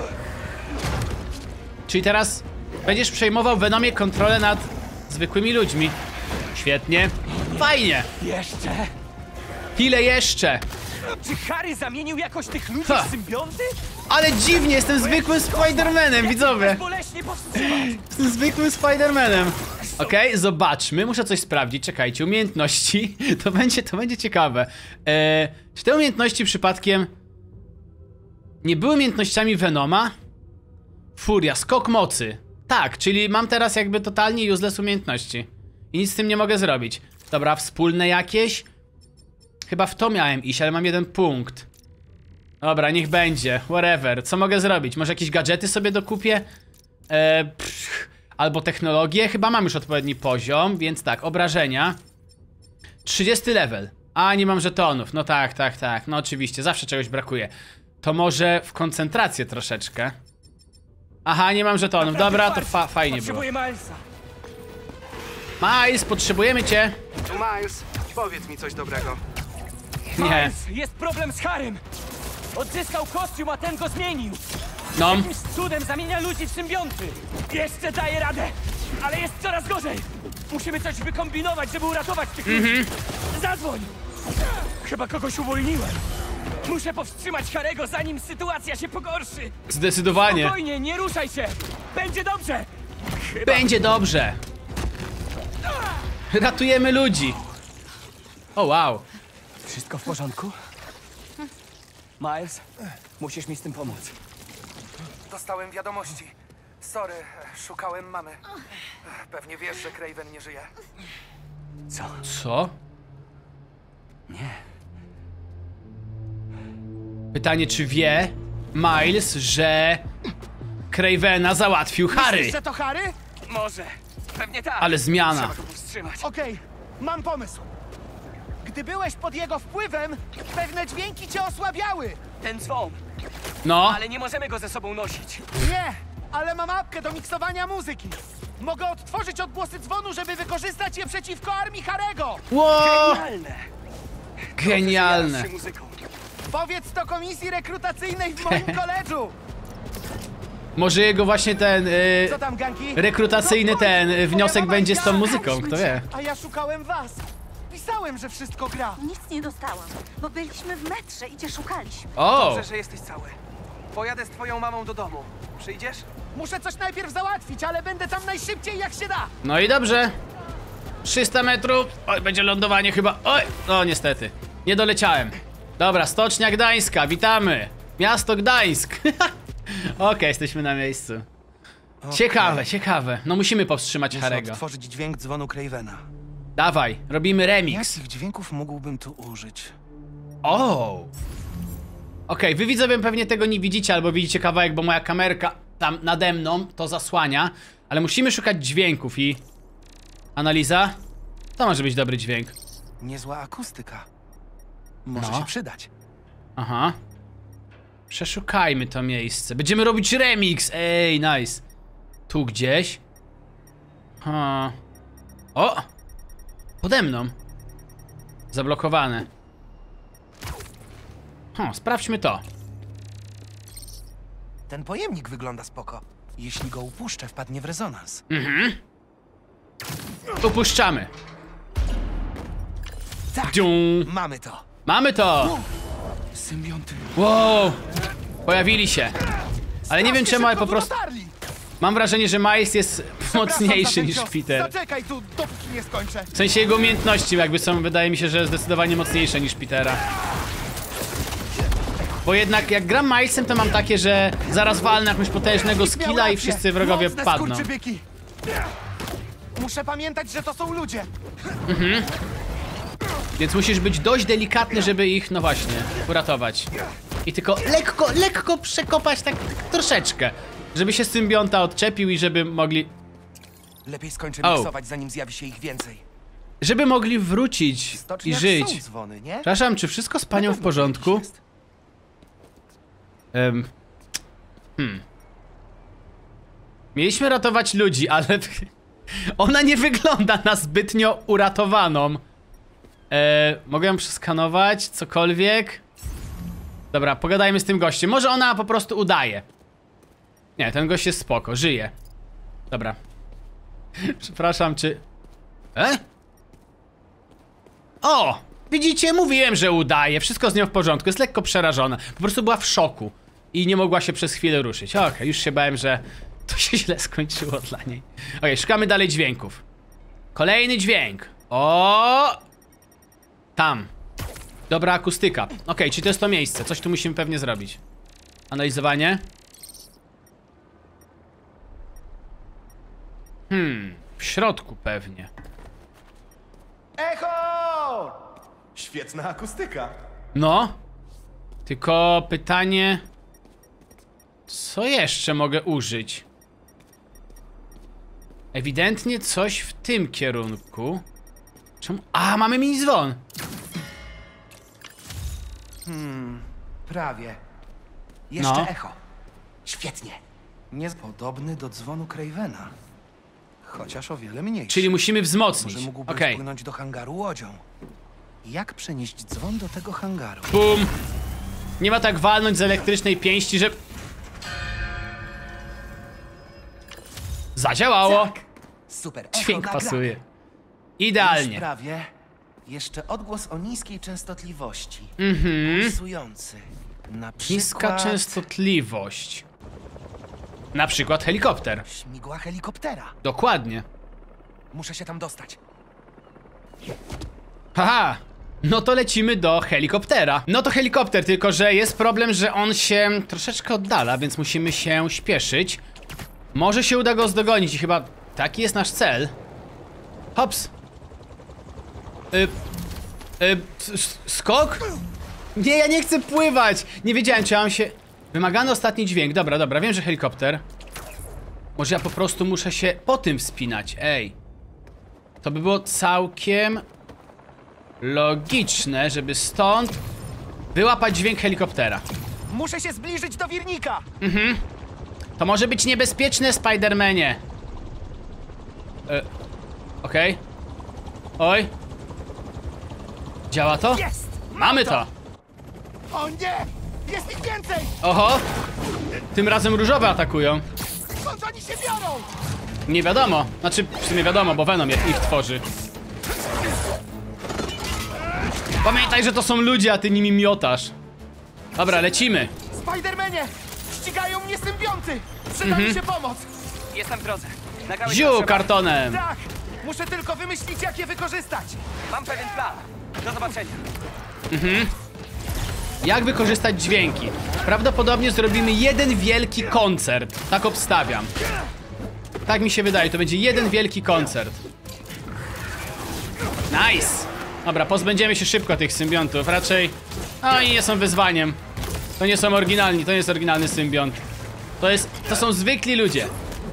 Czyli teraz będziesz przejmował Venomie kontrolę nad zwykłymi ludźmi. Świetnie. Fajnie. Jeszcze? Ile jeszcze? Czy Harry zamienił jakoś tych ludzi Ha. w symbionty? Ale dziwnie, jestem zwykłym Spidermanem, widzowie. Boleśnie powstrzymać! Jestem zwykłym Spidermanem. Okej, okay, zobaczmy, muszę coś sprawdzić, czekajcie, umiejętności, to będzie, to będzie ciekawe. Eee, czy te umiejętności przypadkiem nie były umiejętnościami Venoma? Furia, skok mocy. Tak, czyli mam teraz jakby totalnie useless umiejętności. I nic z tym nie mogę zrobić. Dobra, wspólne jakieś? Chyba w to miałem iść, ale mam jeden punkt. Dobra, niech będzie, whatever. Co mogę zrobić? Może jakieś gadżety sobie dokupię? Eee, pff, albo technologię? Chyba mam już odpowiedni poziom, więc tak, obrażenia. trzydziesty level. A, nie mam żetonów. No tak, tak, tak. No oczywiście, zawsze czegoś brakuje. To może w koncentrację troszeczkę. Aha, nie mam żetonów. Dobra, to fa fajnie było. Potrzebuję Milesa. Miles, potrzebujemy cię. Tu Miles, powiedz mi coś dobrego. Nie. Miles, jest problem z Harrym. Odzyskał kostium, a ten go zmienił. No. Jakimś cudem zamienia ludzi w symbionty. Jeszcze daje radę, ale jest coraz gorzej. Musimy coś wykombinować, żeby uratować tych ludzi. Zadzwoń. Chyba kogoś uwolniłem. Muszę powstrzymać Harego, zanim sytuacja się pogorszy. Zdecydowanie. Spokojnie, nie ruszaj się. Będzie dobrze. Będzie dobrze. Ratujemy ludzi. O, wow. Wszystko w porządku? Miles, musisz mi z tym pomóc. Dostałem wiadomości. Sorry, szukałem mamy. Pewnie wiesz, że Kraven nie żyje. Co? Co? Nie. Pytanie, czy wie Miles, że Cravena załatwił Harry? Że to Harry? Może. Pewnie tak. Ale zmiana. Trzeba go powstrzymać. Okej, mam pomysł. Gdy byłeś pod jego wpływem, pewne dźwięki cię osłabiały. Ten dzwon. No, Ale nie możemy go ze sobą nosić. Nie, ale mam apkę do miksowania muzyki. Mogę odtworzyć odgłosy dzwonu, żeby wykorzystać je przeciwko armii Harego. wow, Genialne. genialne. Jarasz się muzyką. Powiedz to komisji rekrutacyjnej w moim koledżu. Może jego właśnie ten y, Co tam, ganki? rekrutacyjny No, ten y, twoja wniosek mama będzie z tą ja- muzyką, kto wie? A ja szukałem was. Pisałem, że wszystko gra. Nic nie dostałam, bo byliśmy w metrze i cię szukaliśmy. O, Dobrze, że jesteś cały. Pojadę z twoją mamą do domu. Przyjdziesz? Muszę coś najpierw załatwić, ale będę tam najszybciej jak się da. no i dobrze. trzysta metrów. Oj, będzie lądowanie chyba. Oj, no niestety. Nie doleciałem. Dobra, Stocznia Gdańska, witamy. Miasto Gdańsk. Okej, jesteśmy na miejscu. Ciekawe, ciekawe. No musimy powstrzymać Harego. odtworzyć dźwięk dzwonu Cravena. Dawaj, robimy remix. Jakich dźwięków mógłbym tu użyć? O! Okej, wy widzowie pewnie tego nie widzicie, albo widzicie kawałek, bo moja kamerka tam nade mną to zasłania. Ale musimy szukać dźwięków i... Analiza? To może być dobry dźwięk. Niezła akustyka. Może No. się przydać. Aha. Przeszukajmy to miejsce. Będziemy robić remix! Ej, nice. Tu gdzieś. Ha. O! Pode mną. Zablokowane. Ha, sprawdźmy to. Ten pojemnik wygląda spoko. Jeśli go upuszczę, wpadnie w rezonans. Upuszczamy. Tak, Dzium. mamy to. Mamy to! Symbionty. Wow! Pojawili się. Ale nie wiem czemu, ale po prostu... Mam wrażenie, że Miles jest mocniejszy niż Peter. Zaczekaj tu, dopóki nie skończę. W sensie jego umiejętności jakby są, wydaje mi się, że zdecydowanie mocniejsze niż Petera. Bo jednak jak gram Milesem, to mam takie, że zaraz walnę jakiegoś potężnego skilla i wszyscy wrogowie Mocne padną. skurczybyki. Muszę pamiętać, że to są ludzie. Więc musisz być dość delikatny, żeby ich, no właśnie, uratować. I tylko lekko, lekko przekopać tak, tak troszeczkę. Żeby się symbionta odczepił i żeby mogli... Lepiej skończę O. miksować, zanim zjawi się ich więcej. Żeby mogli wrócić i Stoczniach żyć. są dzwony, nie? Przepraszam, czy wszystko z panią w porządku? Um, hmm. Mieliśmy ratować ludzi, ale ona nie wygląda na zbytnio uratowaną. E, mogę ją przeskanować, cokolwiek. Dobra, pogadajmy z tym gościem. Może ona po prostu udaje. Nie, ten gość jest spoko, żyje. Dobra. Przepraszam, czy... E? O! Widzicie, mówiłem, że udaje. Wszystko z nią w porządku. Jest lekko przerażona. Po prostu była w szoku. I nie mogła się przez chwilę ruszyć. Okej, okay, już się bałem, że to się źle skończyło dla niej. Okej, okay, szukamy dalej dźwięków. Kolejny dźwięk. O! Tam. Dobra akustyka. Okej, okay, czyli to jest to miejsce. Coś tu musimy pewnie zrobić. Analizowanie. Hmm, w środku pewnie. Echo! Świetna akustyka. No. Tylko pytanie... Co jeszcze mogę użyć? Ewidentnie coś w tym kierunku. Czemu? A, mamy mini dzwon. Hmm, prawie. Jeszcze No. echo. Świetnie. Nie podobny do dzwonu Cravena. Chociaż o wiele mniejszy. Czyli musimy wzmocnić. Może mógłbym Okej. wpłynąć do hangaru łodzią. Jak przenieść dzwon do tego hangaru? Bum. Nie ma tak walnąć z elektrycznej pięści, że... Zadziałało. Tak. Super. Echo Dźwięk nagrane. pasuje. Już Idealnie. prawie. Jeszcze odgłos o niskiej częstotliwości. Mhm. Pulsujący. Na przykład... Niska częstotliwość. Na przykład helikopter. Śmigła helikoptera. Dokładnie. Muszę się tam dostać. Haha. No to lecimy do helikoptera. No to helikopter, tylko że jest problem, że on się troszeczkę oddala, więc musimy się śpieszyć. Może się uda go zdogonić i chyba taki jest nasz cel. Hops. Y, y, s- skok? Nie, ja nie chcę pływać. Nie wiedziałem, czy mam się... Wymagany ostatni dźwięk. Dobra, dobra, wiem, że helikopter. Może ja po prostu muszę się po tym wspinać. Ej. To by było całkiem... logiczne, żeby stąd wyłapać dźwięk helikoptera. Muszę się zbliżyć do wirnika. To może być niebezpieczne, Spidermanie. E, Okej. Okay. Oj. Działa to? Jest! Mamy to! O nie! Jest ich więcej! Oho! Tym razem różowe atakują. Skąd oni się biorą? Nie wiadomo. Znaczy, w sumie wiadomo, bo Venom ich tworzy. Pamiętaj, że to są ludzie, a ty nimi miotasz. Dobra, lecimy. Spidermanie! Ścigają mnie symbionty! Przyda mi się pomoc! Jestem w drodze. Nagrałeś Ziu, potrzeba. kartonem. Tak! Muszę tylko wymyślić, jak je wykorzystać! Mam pewien plan. Do zobaczenia. Jak wykorzystać dźwięki? Prawdopodobnie zrobimy jeden wielki koncert. Tak obstawiam. Tak mi się wydaje, to będzie jeden wielki koncert. Nice! Dobra, pozbędziemy się szybko tych symbiontów. Raczej... A, i nie są wyzwaniem. To nie są oryginalni, to nie jest oryginalny symbiont. To jest... to są zwykli ludzie.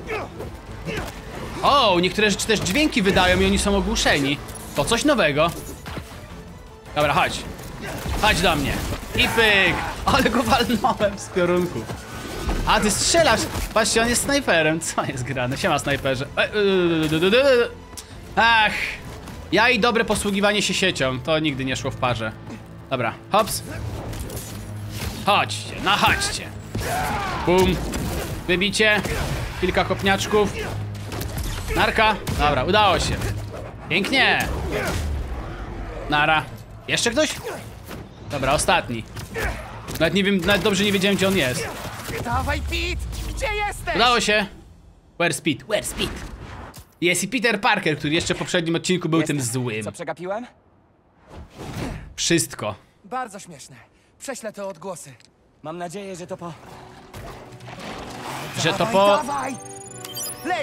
O, niektóre rzeczy też dźwięki wydają i oni są ogłuszeni. To coś nowego. Dobra, chodź. Chodź do mnie. I pyk. Ale go walnąłem z piorunku. A, ty strzelasz. Patrzcie, on jest snajperem. Co jest grane? Siema, snajperze. E, y, y, y, y. Ach. Ja i dobre posługiwanie się siecią. To nigdy nie szło w parze. Dobra, hops. Chodźcie, no chodźcie. Bum. Wybicie. Kilka kopniaczków. Narka. Dobra, udało się. Pięknie. Nara. Jeszcze ktoś? Dobra, ostatni. Nawet nie wiem, nawet dobrze nie wiedziałem, gdzie on jest. Dawaj, Pete! Gdzie jesteś? Udało się. Where's Pete? Where's Pete? Jest i Peter Parker, który jeszcze w poprzednim odcinku był tym złym. Co przegapiłem? Wszystko. Bardzo śmieszne. Prześlę te odgłosy. Mam nadzieję, że to po... Że to Dawaj, po... dawaj! Leć!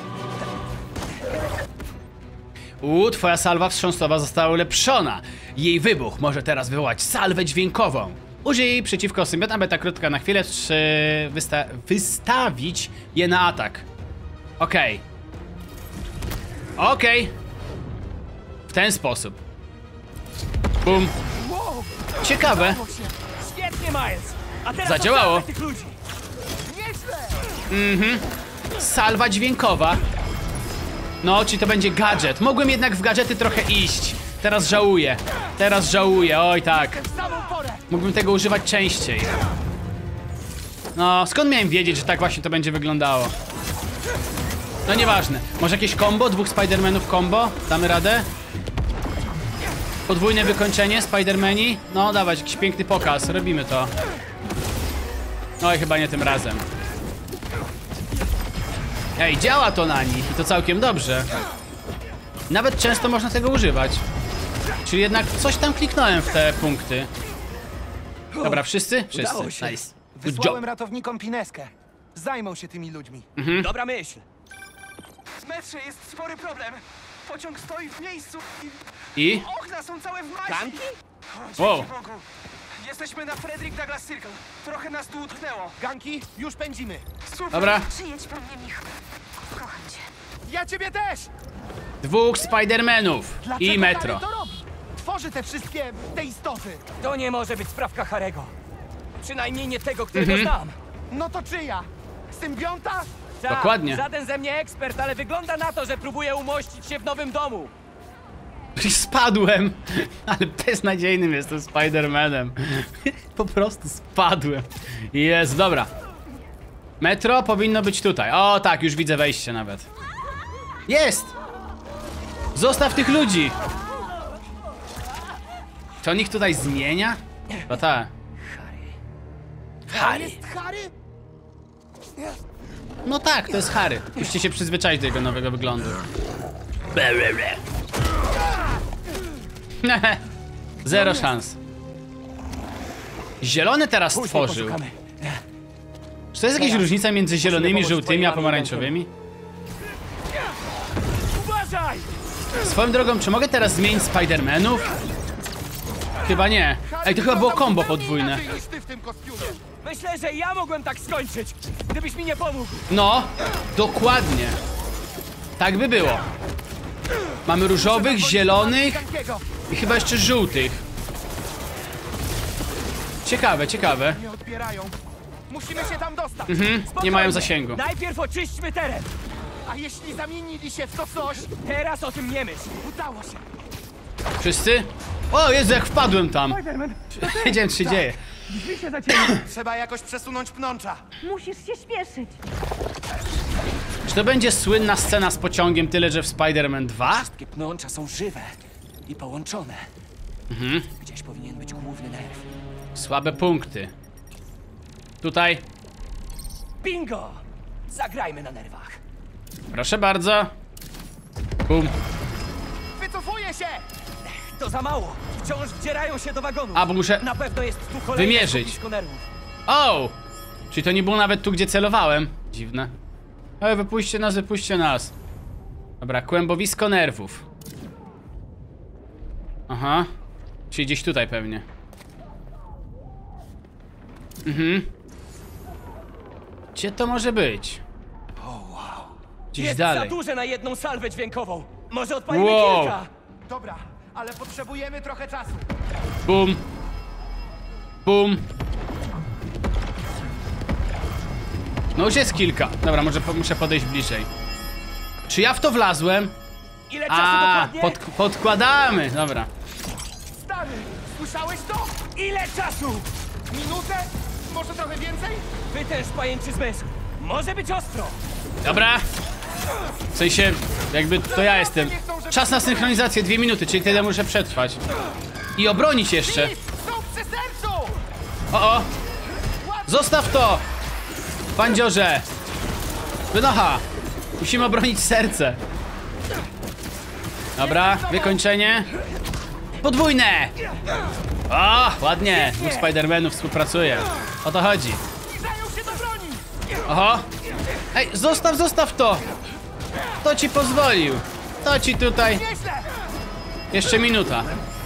U, twoja salwa wstrząsowa została ulepszona. Jej wybuch może teraz wywołać salwę dźwiękową. Użyj jej przeciwko symbiotom, aby ta krótka na chwilę czy wysta wystawić je na atak. Okej. Okay. Okej. Okay. W ten sposób. Bum. Wow! Ciekawe. Udało się. Świetnie, Miles! A teraz Zadziałało. odstawiaj tych ludzi! Nieźle! Salwa dźwiękowa. No, czyli to będzie gadżet. Mogłem jednak w gadżety trochę iść. Teraz żałuję. Teraz żałuję, oj tak. W samą porę! Mógłbym tego używać częściej. No, skąd miałem wiedzieć, że tak właśnie to będzie wyglądało? No nieważne. Może jakieś combo? Dwóch Spidermanów combo? Damy radę? Podwójne wykończenie Spidermani? No, dawać jakiś piękny pokaz. Robimy to. Oj, chyba nie tym razem. Ej, działa to na nich i to całkiem dobrze. Nawet często można tego używać. Czyli jednak coś tam kliknąłem w te punkty. Dobra, wszyscy? Wszyscy. Udało się. Nice. Good Wysłałem job. ratownikom Pineskę. Zajmą się tymi ludźmi. Dobra myśl. W metrze jest spory problem. Pociąg stoi w miejscu i I? okna są całe w maści. Ganki? O, dzięki Wow. Bogu. Jesteśmy na Frederick Douglass Circle. Trochę nas tu utknęło. Ganki, już pędzimy. Super. Dobra. Przyjedź po mnie, Michu. Kocham cię. Ja ciebie też! Dwóch Spidermanów Dlaczego i metro. Harry to robi? Tworzy te wszystkie, te istoty. To nie może być sprawka Harego. Przynajmniej nie tego, którego znam. No to czyja? Symbionta? Tak, Dokładnie. Żaden ze mnie ekspert, ale wygląda na to, że próbuje umościć się w nowym domu. Spadłem, ale beznadziejnym jestem Spider-Manem. Po prostu spadłem. Jest, dobra. Metro powinno być tutaj. O tak, już widzę wejście nawet. Jest! Zostaw tych ludzi! Czy on ich tutaj zmienia? No tak. Harry. Jest Harry? No tak, to jest Harry. Musicie się przyzwyczaić do jego nowego wyglądu. Zero szans. Zielony teraz Później stworzył. poszukamy. Czy to jest jakaś różnica między zielonymi, pomóc żółtymi twojej a mamie pomarańczowymi? Uważaj! Swoją drogą, czy mogę teraz zmienić Spider-Manów? Chyba nie. Ej, to chyba było combo podwójne. Inaczej niż ty w tym kostiumie. Myślę, że ja mogłem tak skończyć, gdybyś mi nie pomógł. No, dokładnie. Tak by było. Mamy różowych, zielonych Gankiego. i chyba jeszcze żółtych. Ciekawe, ciekawe. Nie odbierają. Musimy się tam dostać. Mhm, nie Spokojnie. mają zasięgu. Najpierw oczyśćmy teren. A jeśli zamienili się w to coś? Teraz o tym nie myśl. Udało się. Wszyscy? O, Jezu, jak wpadłem tam. Wiedziałem, co się dzieje. Drzwi się zacięły. Trzeba jakoś przesunąć pnącza. Musisz się śpieszyć. Czy to będzie słynna scena z pociągiem, tyle że w Spider-Man dwa? Wszystkie pnącza są żywe i połączone. Mhm. Gdzieś powinien być główny nerw. Słabe punkty. Tutaj. Bingo! Zagrajmy na nerwach. Proszę bardzo. Bum. Wycofuję się! To za mało. Wciąż wdzierają się do wagonu. A, bo muszę Na pewno jest tu kolejne wymierzyć. skupisko nerwów. O! Czyli to nie było nawet tu, gdzie celowałem. Dziwne. Ej, wypuśćcie nas, wypuśćcie nas. Dobra, kłębowisko nerwów. Aha. Czyli gdzieś tutaj pewnie. Mhm. Gdzie to może być? Gdzieś Jest dalej. za duże na jedną salwę dźwiękową. Może odpalimy Wow. kilka. Dobra, ale potrzebujemy trochę czasu. Bum. Bum. No już jest kilka. Dobra, może po, muszę podejść bliżej. Czy ja w to wlazłem? Ile czasu A, dokładnie? pod, podkładamy. Dobra. Stary, słyszałeś to? Ile czasu? Minutę? Może trochę więcej? Wytęż pajęczy zmysł. Może być ostro. Dobra. W sensie, jakby to ja jestem. Czas na synchronizację, dwie minuty, czyli tyle muszę przetrwać. I obronić jeszcze. Lis, są przy sercu! O, o. Zostaw to! Pandziorze! Wynocha! Musimy obronić serce. Dobra, wykończenie. Podwójne! O, ładnie! Dwóch Spider-Manów współpracuje. O to chodzi. Zbliżają się do broni! Oho! Ej, zostaw, zostaw to! To ci pozwolił. To ci tutaj. Nieźle! Jeszcze minuta.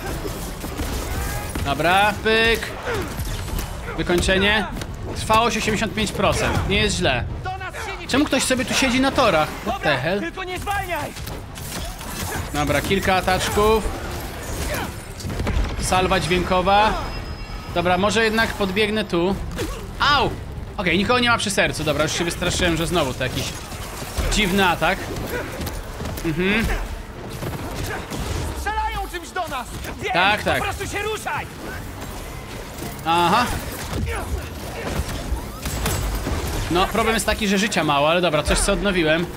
Dobra, pyk. Wykończenie. Trwałość osiemdziesiąt pięć procent. Nie jest źle. Do nas się nie... Czemu ktoś sobie tu siedzi na torach? What the Dobra, hell? tylko nie zwalniaj. Dobra, kilka ataczków. Salwa dźwiękowa. Dobra, może jednak podbiegnę tu. Au! Okej, nikogo nie ma przy sercu. Dobra, już się wystraszyłem, że znowu to jakiś dziwny atak. Mhm. Strzelają czymś do nas! Wiem, Tak, po tak. prostu się ruszaj. Aha. No, problem jest taki, że życia mało, ale dobra, coś co odnowiłem.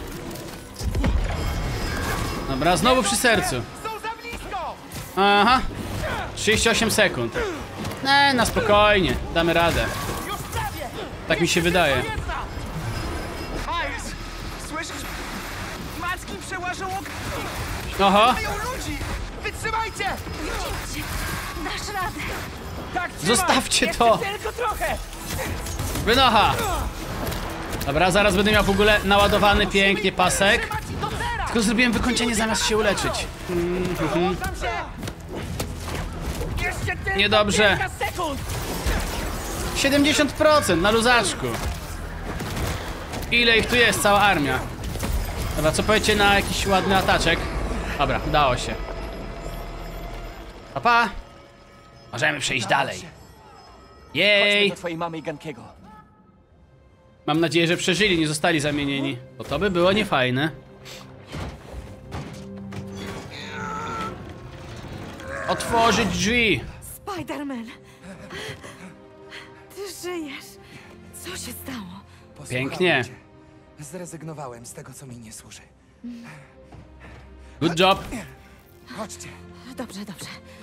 Dobra, znowu przy sercu. Są za blisko! Aha. trzydzieści osiem sekund. Nie, na spokojnie, damy radę. Już prawie! Tak mi się wydaje. Miles, słyszysz? Macki przełażą ok... Oho! Mają ludzi! Wytrzymajcie! Dasz radę. Tak, trzymaj! Zostawcie Jeszcze to! tylko trochę! Wynocha! Dobra, zaraz będę miał w ogóle naładowany pięknie pasek. Trzymać i do zera! Tylko zrobiłem wykończenie zamiast się uleczyć. Tam się! Jeszcze tylko Niedobrze. Kilka sekund! siedemdziesiąt procent na luzaczku. Ile ich tu jest? Cała armia. Dobra, co powiecie na jakiś ładny ataczek? Dobra, udało się. Papa. Możemy przejść dalej. Chodźmy Jej! do twojej mamy i Gankiego. Mam nadzieję, że przeżyli, nie zostali zamienieni. Bo to by było niefajne. Otworzyć drzwi. Spider-Man. Ty żyjesz. Co się stało? Pięknie. Zrezygnowałem z tego, co mi nie służy. Good job. Chodźcie. Dobrze, dobrze.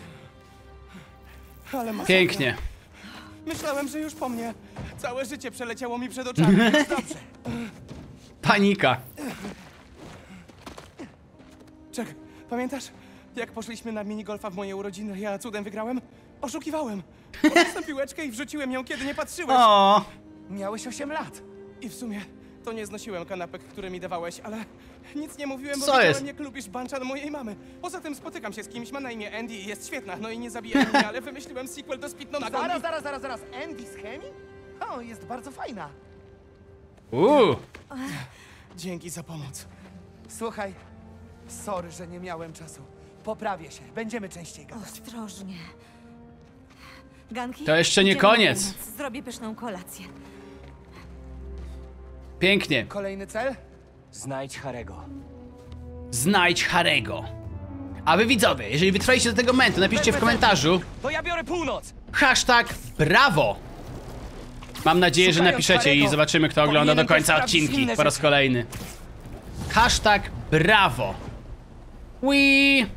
Ale masakra. Pięknie. Myślałem, że już po mnie. Całe życie przeleciało mi przed oczami. Jest dobrze. Panika. Czekaj, pamiętasz, jak poszliśmy na minigolfa w moje urodziny, ja cudem wygrałem? Oszukiwałem. Podniosłem piłeczkę i wrzuciłem ją, kiedy nie patrzyłeś. O. Miałeś osiem lat. I w sumie to nie znosiłem kanapek, które mi dawałeś, ale nic nie mówiłem, bo Co wiedziałem, jest? jak lubisz banchan mojej mamy. Poza tym spotykam się z kimś, ma na imię Andy i jest świetna. No i nie zabijaj mnie, ale wymyśliłem sequel do Spitno na Zaraz, zaraz, zaraz, zaraz. Andy z chemii? O, jest bardzo fajna. Uuu. Dzięki za pomoc. Słuchaj, sorry, że nie miałem czasu. Poprawię się. Będziemy częściej gadać. Ostrożnie. Ganki? To jeszcze nie idziemy na koniec. północ. Zrobię pyszną kolację. Pięknie. Kolejny cel? Znajdź Harego. Znajdź Harego. A wy widzowie, jeżeli wytrwaliście do tego momentu, napiszcie w komentarzu To ja biorę północ! hashtag brawo. Mam nadzieję, że Szukając napiszecie i Harego, zobaczymy, kto ogląda do powinienem końca też sprawdzić odcinki inne po raz rzeczy. kolejny. Hashtag brawo. Wii.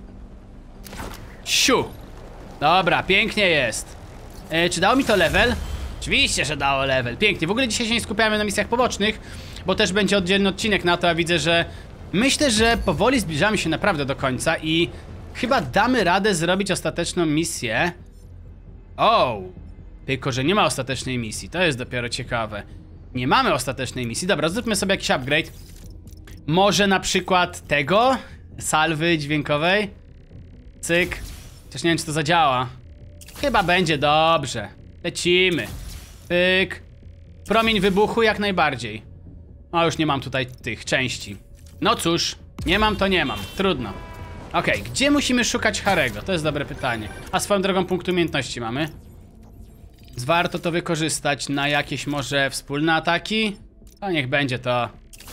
Siu. Dobra, pięknie jest. E, czy dało mi to level? Oczywiście, że dało level. Pięknie. W ogóle dzisiaj się nie skupiamy na misjach pobocznych, bo też będzie oddzielny odcinek na to, a widzę, że myślę, że powoli zbliżamy się naprawdę do końca i chyba damy radę zrobić ostateczną misję. O, tylko że nie ma ostatecznej misji. To jest dopiero ciekawe. Nie mamy ostatecznej misji. Dobra, zróbmy sobie jakiś upgrade. Może na przykład tego? Salwy dźwiękowej? Cyk. Chociaż nie wiem, czy to zadziała. Chyba będzie dobrze. Lecimy. Pyk. Promień wybuchu jak najbardziej. O, już nie mam tutaj tych części. No cóż, nie mam to nie mam. Trudno. Okej, okay, gdzie musimy szukać Harego? To jest dobre pytanie. A swoją drogą punkt umiejętności mamy. Warto to wykorzystać na jakieś może wspólne ataki? To niech będzie to.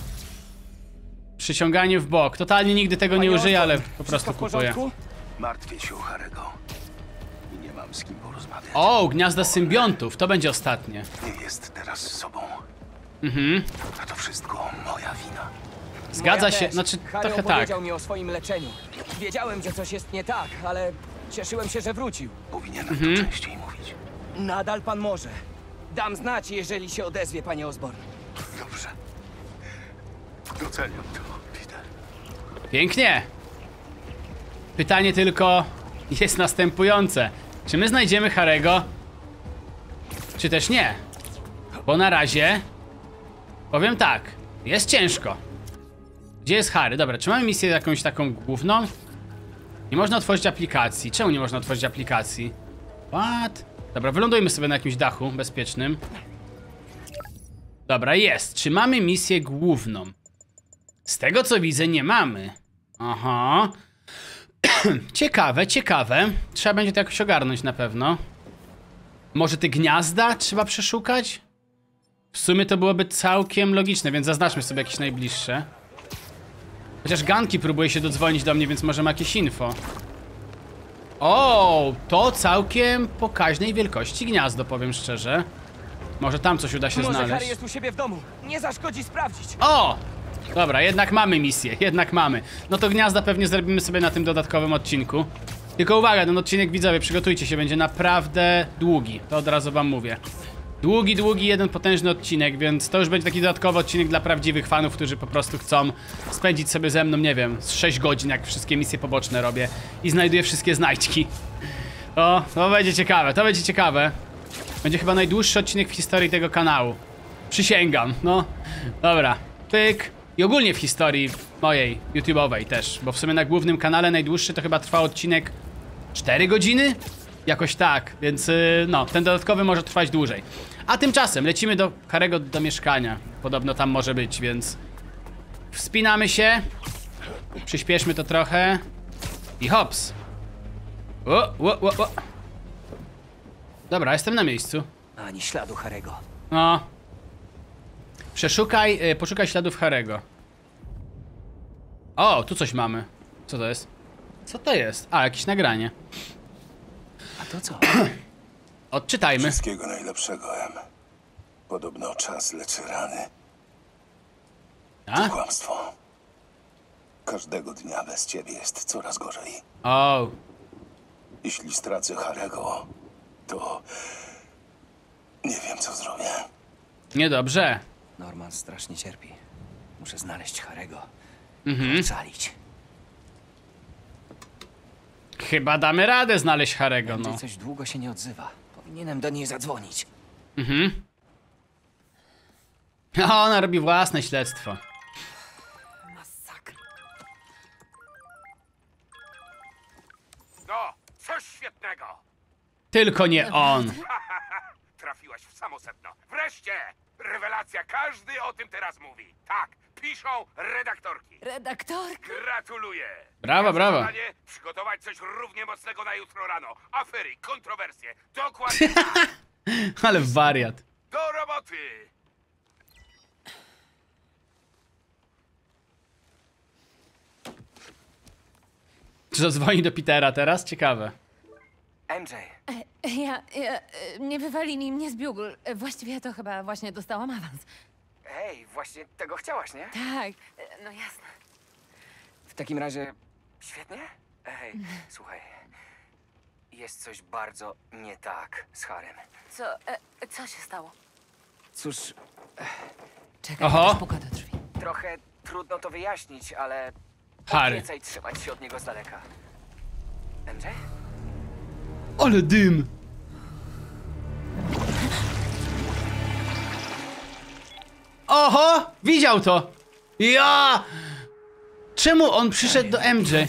Przyciąganie w bok. Totalnie nigdy tego nie Panie użyję, ale Osborn, po prostu wszystko w kupuję. porządku? Martwię się o Harego. I nie mam z kim porozmawiać. O, gniazda symbiontów. To będzie ostatnie. Nie jest teraz z sobą. Mhm. A to wszystko moja wina. Zgadza Moja się, też. znaczy Harry trochę tak. opowiedział mi o swoim leczeniu. Wiedziałem, że coś jest nie tak, ale cieszyłem się, że wrócił. Powinienem Mhm. to częściej mówić. Nadal pan może. Dam znać, jeżeli się odezwie, panie Osborn. Dobrze. Doceniam to, Peter. Pięknie. Pytanie tylko jest następujące. Czy my znajdziemy Harego? Czy też nie? Bo na razie powiem tak, jest ciężko. Gdzie jest Harry? Dobra, czy mamy misję jakąś taką główną? Nie można otworzyć aplikacji. Czemu nie można otworzyć aplikacji? What? Dobra, wylądujmy sobie na jakimś dachu bezpiecznym. Dobra, jest. Czy mamy misję główną? Z tego co widzę, nie mamy. Aha. Ciekawe, ciekawe. Trzeba będzie to jakoś ogarnąć na pewno. Może te gniazda trzeba przeszukać? W sumie to byłoby całkiem logiczne, więc zaznaczmy sobie jakieś najbliższe. Chociaż Ganki próbuje się dodzwonić do mnie, więc może ma jakieś info. O, to całkiem pokaźnej wielkości gniazdo, powiem szczerze. Może tam coś uda się Może znaleźć. Harry jest u siebie w domu. Nie zaszkodzi sprawdzić. O! Dobra, jednak mamy misję, jednak mamy. No to gniazda pewnie zrobimy sobie na tym dodatkowym odcinku. Tylko uwaga, ten odcinek, widzowie, przygotujcie się, będzie naprawdę długi. To od razu wam mówię. Długi, długi, jeden potężny odcinek, więc to już będzie taki dodatkowy odcinek dla prawdziwych fanów, którzy po prostu chcą spędzić sobie ze mną, nie wiem, z sześć godzin, jak wszystkie misje poboczne robię i znajduję wszystkie znajdźki. O, to będzie ciekawe, to będzie ciekawe. Będzie chyba najdłuższy odcinek w historii tego kanału. Przysięgam, no. Dobra, pyk. I ogólnie w historii mojej, YouTube'owej też, bo w sumie na głównym kanale najdłuższy to chyba trwa odcinek cztery godziny? Jakoś tak, więc yy, no, ten dodatkowy może trwać dłużej. A tymczasem lecimy do Harry'ego do mieszkania. Podobno tam może być, więc wspinamy się. Przyspieszmy to trochę. I hops. O, o, o, o. Dobra, jestem na miejscu. Ani śladu Harry'ego. No. Przeszukaj, yy, poszukaj śladów Harry'ego. O, tu coś mamy. Co to jest? Co to jest? A, jakieś nagranie. A to co? Odczytajmy. Wszystkiego najlepszego, Em. Podobno czas leczy rany. A? Kłamstwo. Każdego dnia bez ciebie jest coraz gorzej. O. Jeśli stracę Harry'ego, to nie wiem, co zrobię. Niedobrze. Norman strasznie cierpi. Muszę znaleźć Harry'ego. Mhm. Ocalić. Chyba damy radę znaleźć Harry'ego, no. Coś długo się nie odzywa. Powinienem do niej zadzwonić. Mhm. No, ona robi własne śledztwo. Masakra. No, coś świetnego! Tylko nie on. Trafiłaś w samo sedno. Wreszcie! Rewelacja, każdy o tym teraz mówi. Tak, piszą redaktorki. Redaktorka? Gratuluję! Brawo, brawo. Zadanie przygotować coś równie mocnego na jutro rano. Afery, kontrowersje, dokładnie tak. Ale wariat. Do roboty! Czy zadzwoni do Petera teraz? Ciekawe. M J. Ja, ja... Nie wywalili mnie z biugl. Właściwie to chyba właśnie dostałam awans. Hej, właśnie tego chciałaś, nie? Tak, no jasne. W takim razie... Świetnie? Hej, słuchaj. Jest coś bardzo nie tak z Harrym. Co, e, co się stało? Cóż, Czekaj, Oho. puka do drzwi. trochę trudno to wyjaśnić, ale... Harry. Obiecaj trzymać się od niego z daleka. M J? Ale dym. Oho! Widział to! Ja! Czemu on przyszedł do M J?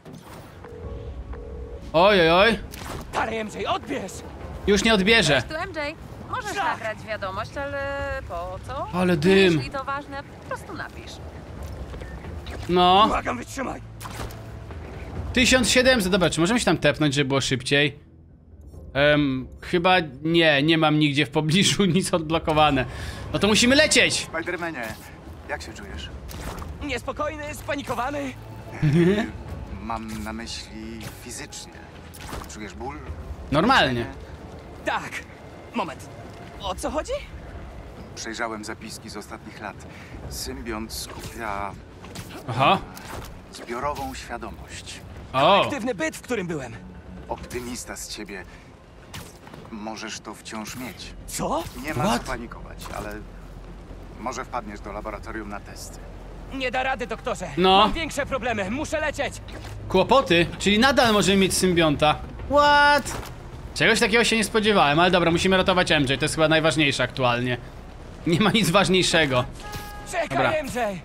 Oj, oj, oj. Harry, M J, odbierz! Już nie odbierze. Tu M J, możesz nagrać wiadomość, ale po co? Ale dym. Jeśli to ważne, po prostu napisz. No. Błagam, wytrzymaj! tysiąc siedemset. Dobra, czy możemy się tam tepnąć, żeby było szybciej? Um, chyba nie, nie mam nigdzie w pobliżu nic odblokowane. No to musimy lecieć! Spidermanie, jak się czujesz? Niespokojny, spanikowany. Mam na myśli fizycznie. Czujesz ból? Normalnie. Tak. Moment. O co chodzi? Przejrzałem zapiski z ostatnich lat. Symbiont skupia Aha. zbiorową świadomość. O! Aktywny byt, w którym byłem. Optymista z ciebie. Możesz to wciąż mieć. Co? Nie ma What? co panikować, ale może wpadniesz do laboratorium na testy. Nie da rady, doktorze. No. Mam większe problemy. Muszę lecieć. Kłopoty? Czyli nadal możemy mieć symbionta. What? Czegoś takiego się nie spodziewałem, ale dobra, musimy ratować M J, to jest chyba najważniejsze aktualnie. Nie ma nic ważniejszego. Czekaj, Dobra. M J.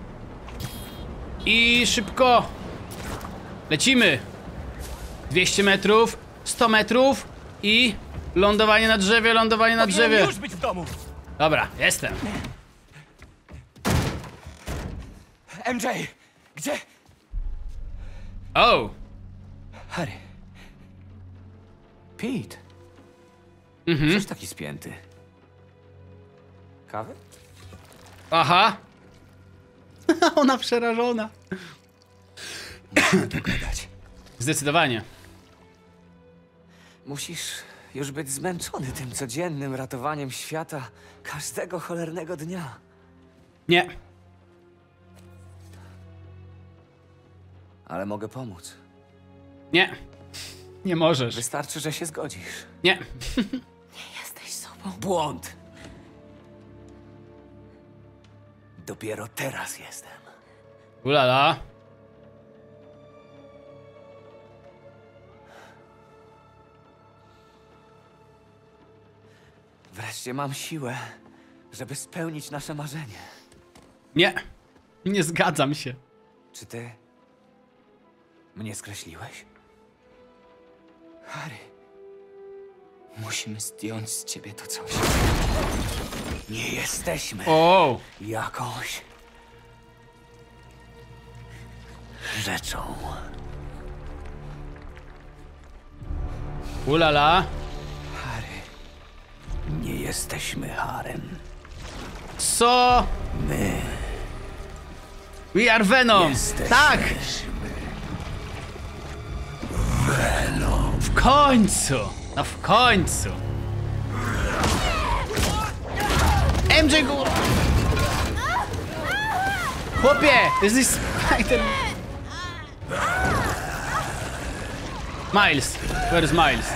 I szybko. Lecimy. dwieście metrów, sto metrów i lądowanie na drzewie, lądowanie na Powinienem drzewie. już być w domu. Dobra, jestem. M J, gdzie? O! Harry. Pete. Mhm. Coś taki spięty. Kawy? Aha. Ona przerażona. Musimy tu gadać. Zdecydowanie. Musisz już być zmęczony tym codziennym ratowaniem świata każdego cholernego dnia. Nie. Ale mogę pomóc. Nie. Nie możesz. Wystarczy, że się zgodzisz. Nie. Jesteś sobą. tobą. Błąd. Dopiero teraz jestem. Ulala. Wreszcie mam siłę, żeby spełnić nasze marzenie. Nie. Nie zgadzam się. Czy ty mnie skreśliłeś? Harry, musimy zdjąć z ciebie to coś. Nie jesteśmy O. jakąś rzeczą. Ulala. Harry, nie jesteśmy Harem. Co? My We are Venom. jesteśmy Tak. Venom. W końcu. No w końcu. M J go... Chłopie, jesteś Spider... Miles. Where's Miles?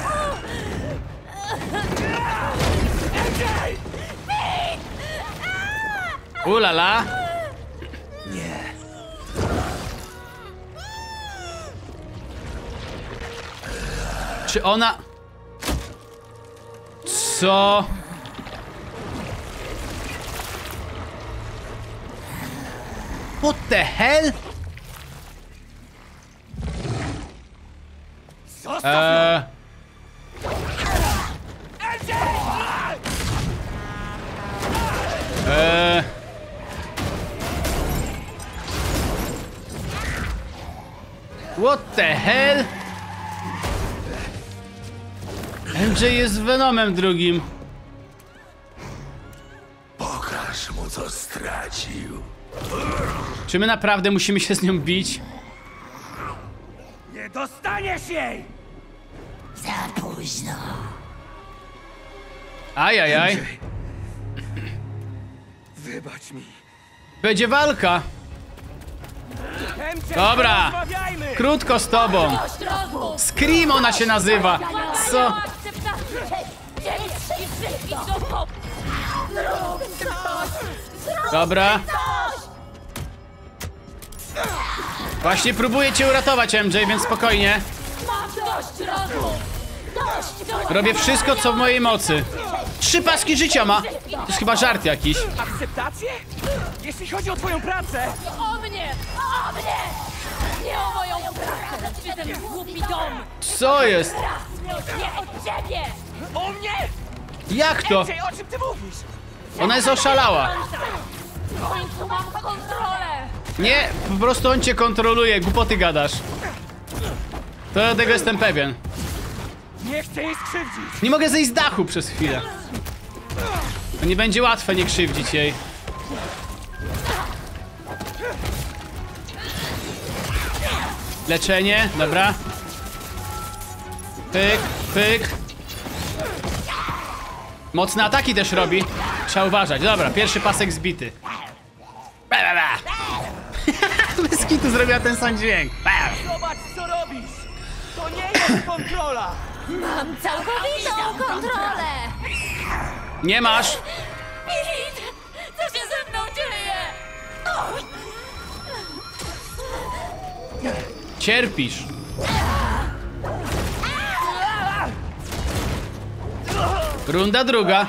Ulala. Nie. Czy ona... Co? What the hell? Eee... Eee... What the hell? M J jest Venomem drugim. Pokaż mu, co stracił. Czy my naprawdę musimy się z nią bić? Nie dostaniesz jej! Za późno. Ajajaj. Wybacz mi. Będzie walka. M J, Dobra. porozmawiajmy! Krótko z tobą. Scream ona się nazywa. Co? Dobra. Właśnie próbuję cię uratować, M J, więc spokojnie. Robię wszystko, co w mojej mocy. Trzy paski życia ma. To jest chyba żart jakiś. Akceptację? Jeśli chodzi o twoją pracę... O mnie! O mnie! Nie o moją pracę! Czy ten głupi dom! Co jest? Nie o ciebie! O mnie? Jak to? M J, o czym ty mówisz? Ona jest oszalała. W końcu mam kontrolę! Nie, po prostu on cię kontroluje, głupoty gadasz. To ja tego jestem pewien. Nie chcę jej skrzywdzić. Nie mogę zejść z dachu przez chwilę. To nie będzie łatwe nie krzywdzić jej. Leczenie, dobra. Pyk, pyk. Mocne ataki też robi. Trzeba uważać. Dobra, pierwszy pasek zbity. Bez kitu zrobiła ten sam dźwięk. Zobacz, co robisz. To nie jest kontrola. Mam całkowitą kontrolę! Nie masz. Filip! Co się ze mną dzieje? Cierpisz. Runda druga.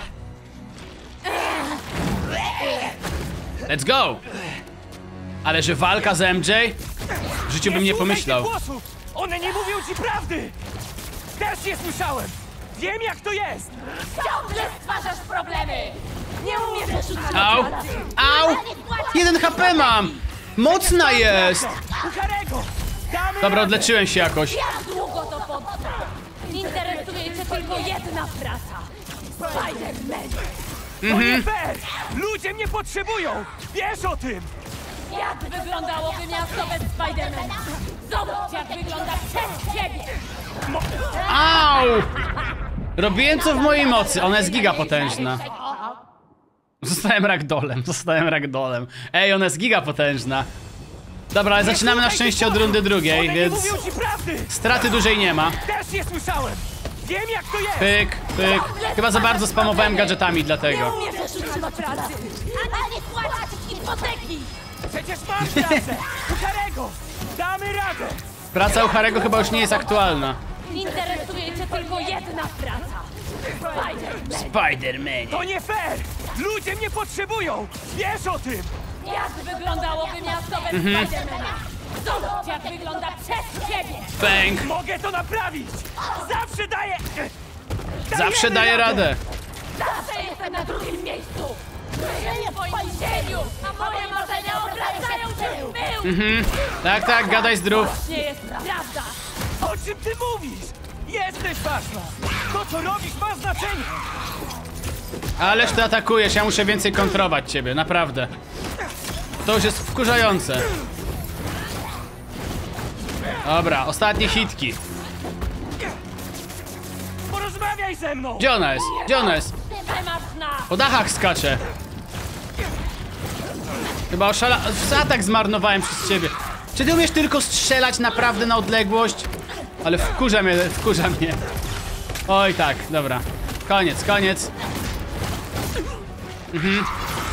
Let's go! Ale że walka z M J? W życiu bym nie pomyślał. Głosów. One nie mówią ci prawdy. Też je słyszałem. Wiem, jak to jest. Ciągle stwarzasz problemy! Nie umiesz rzucać. Au! Au! Jeden H P mam! Mocna jest! U Harego. Damy Dobra, radę. odleczyłem się jakoś. Jak długo to potrwa? Interesuje cię tylko jedna praca. Spider-Man! To nie fair. Ludzie mnie potrzebują. Wiesz o tym. Jak wyglądałoby miasto bez Spidermana? Zobacz, jak wygląda przez ciebie! Au! Robiłem co w mojej mocy. Ona jest gigapotężna. Zostałem ragdolem, zostałem ragdolem. Ej, ona jest gigapotężna. Dobra, ale zaczynamy na szczęście od rundy drugiej, One więc nie mówią ci prawdy. straty dłużej nie ma. Też je słyszałem. Wiem jak to jest! Pyk, pyk. Chyba za bardzo spamowałem gadżetami dlatego. Nie umiesz utrzymać pracy, ani płacić hipoteki! Przecież masz pracę! U Harego! Damy radę! Praca u Harego chyba już nie jest aktualna. Interesuje cię tylko jedna praca. Spider-Man. Spider-Man. To nie fair! Ludzie mnie potrzebują! Wiesz o tym! Jak wyglądałoby miasto bez Mhm. Spidermana? Zobacz, jak wygląda przez ciebie! Bang. Mogę to naprawić! Zawsze daję... Zawsze daję radę. Zawsze jestem na drugim miejscu! Żyję w twoim cieniu, a moje marzenia obracają się w pył! Mhm. Tak, tak, gadaj zdrów. Nie jest prawda! O czym ty mówisz? Jesteś ważna! To co robisz ma znaczenie! Ależ ty atakujesz, ja muszę więcej kontrować ciebie, naprawdę. To już jest wkurzające. Dobra, ostatnie hitki. Porozmawiaj ze mną! Gdzie ona jest? Gdzie ona jest? Ty masz nas! Po dachach skacze. Chyba oszala... Atak zmarnowałem przez ciebie. Czy ty umiesz tylko strzelać naprawdę na odległość? Ale wkurza mnie, wkurza mnie. Oj tak, dobra. Koniec, koniec. Mhm.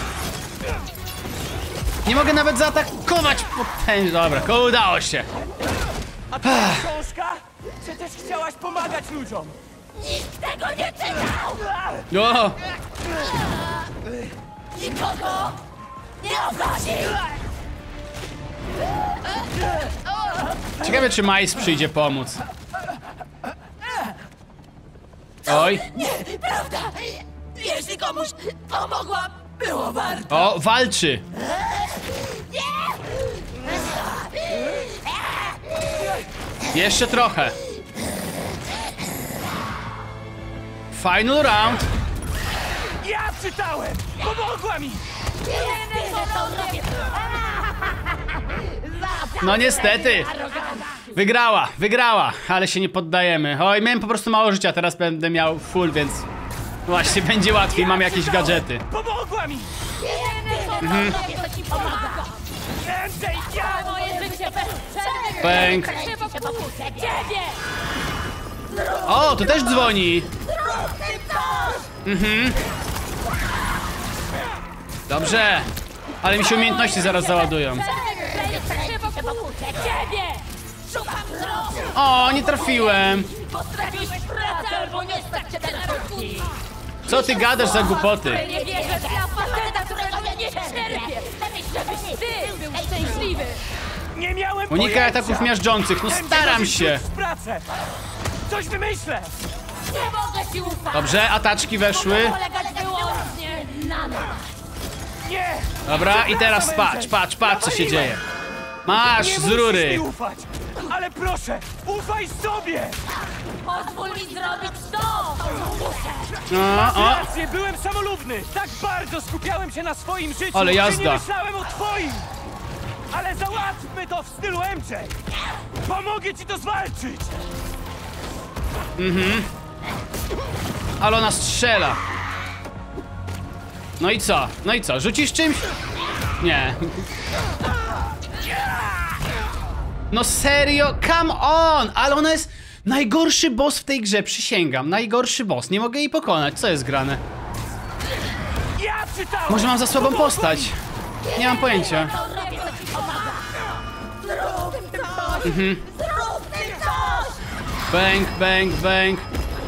Nie mogę nawet zaatakować potężnie. Dobra, ko udało się. A twoja książka? Przecież chciałaś pomagać ludziom! Nikt tego nie czytał! O! Nikogo nie obchodzi! Ciekawe, czy Miles przyjdzie pomóc. Oj. Nie, prawda! Jeśli komuś pomogłam, było warto! O, walczy. Jeszcze trochę. Final round. Ja czytałem! Pomogła mi! No niestety. Wygrała, wygrała, ale się nie poddajemy. Oj, miałem po prostu mało życia, teraz będę miał full, więc właśnie będzie łatwiej, mam jakieś gadżety. Pomogła mi! Mhm. Więcej ja! Moje życie bez przerwy! Pęk. Ciebie! O, tu też dzwoni. Mhm. Dobrze. Ale mi się umiejętności zaraz załadują. Ciebie! Szukam drogi! O, nie trafiłem. Postrafisz pracę albo nie stać cię na ruki! Co ty gadasz za głupoty? Nie wierzę dla faceta, którego nie cierpię! Żebyś ty był szczęśliwy! Nie miałem Unikaj pojęcia. ataków miażdżących, no Będę staram robić się. pracę. Coś wymyślę! Nie mogę ci ufać! Dobrze, ataczki weszły. Polegać wyłącznie na nas! Nie! Dobra, i teraz patrz, patrz, patrz co się dzieje. Masz Nie z musisz rury. mi ufać! Ale proszę, ufaj sobie! Pozwól mi zrobić to! No, Masz o. rację, byłem samolubny! Tak bardzo skupiałem się na swoim życiu, Ale że jazda. nie myślałem o twoim! Ale załatwmy to w stylu M J! Pomogę ci to zwalczyć! Mhm. Ale ona strzela. No i co? No i co? Rzucisz czymś? Nie. No serio? Come on! Ale ona jest najgorszy boss w tej grze, przysięgam. Najgorszy boss. Nie mogę jej pokonać. Co jest grane? Ja czytałem! Może mam za słabą postać? Nie mam pojęcia. Zrób coś! Mhm. Zrób coś! Bang, bang, bang.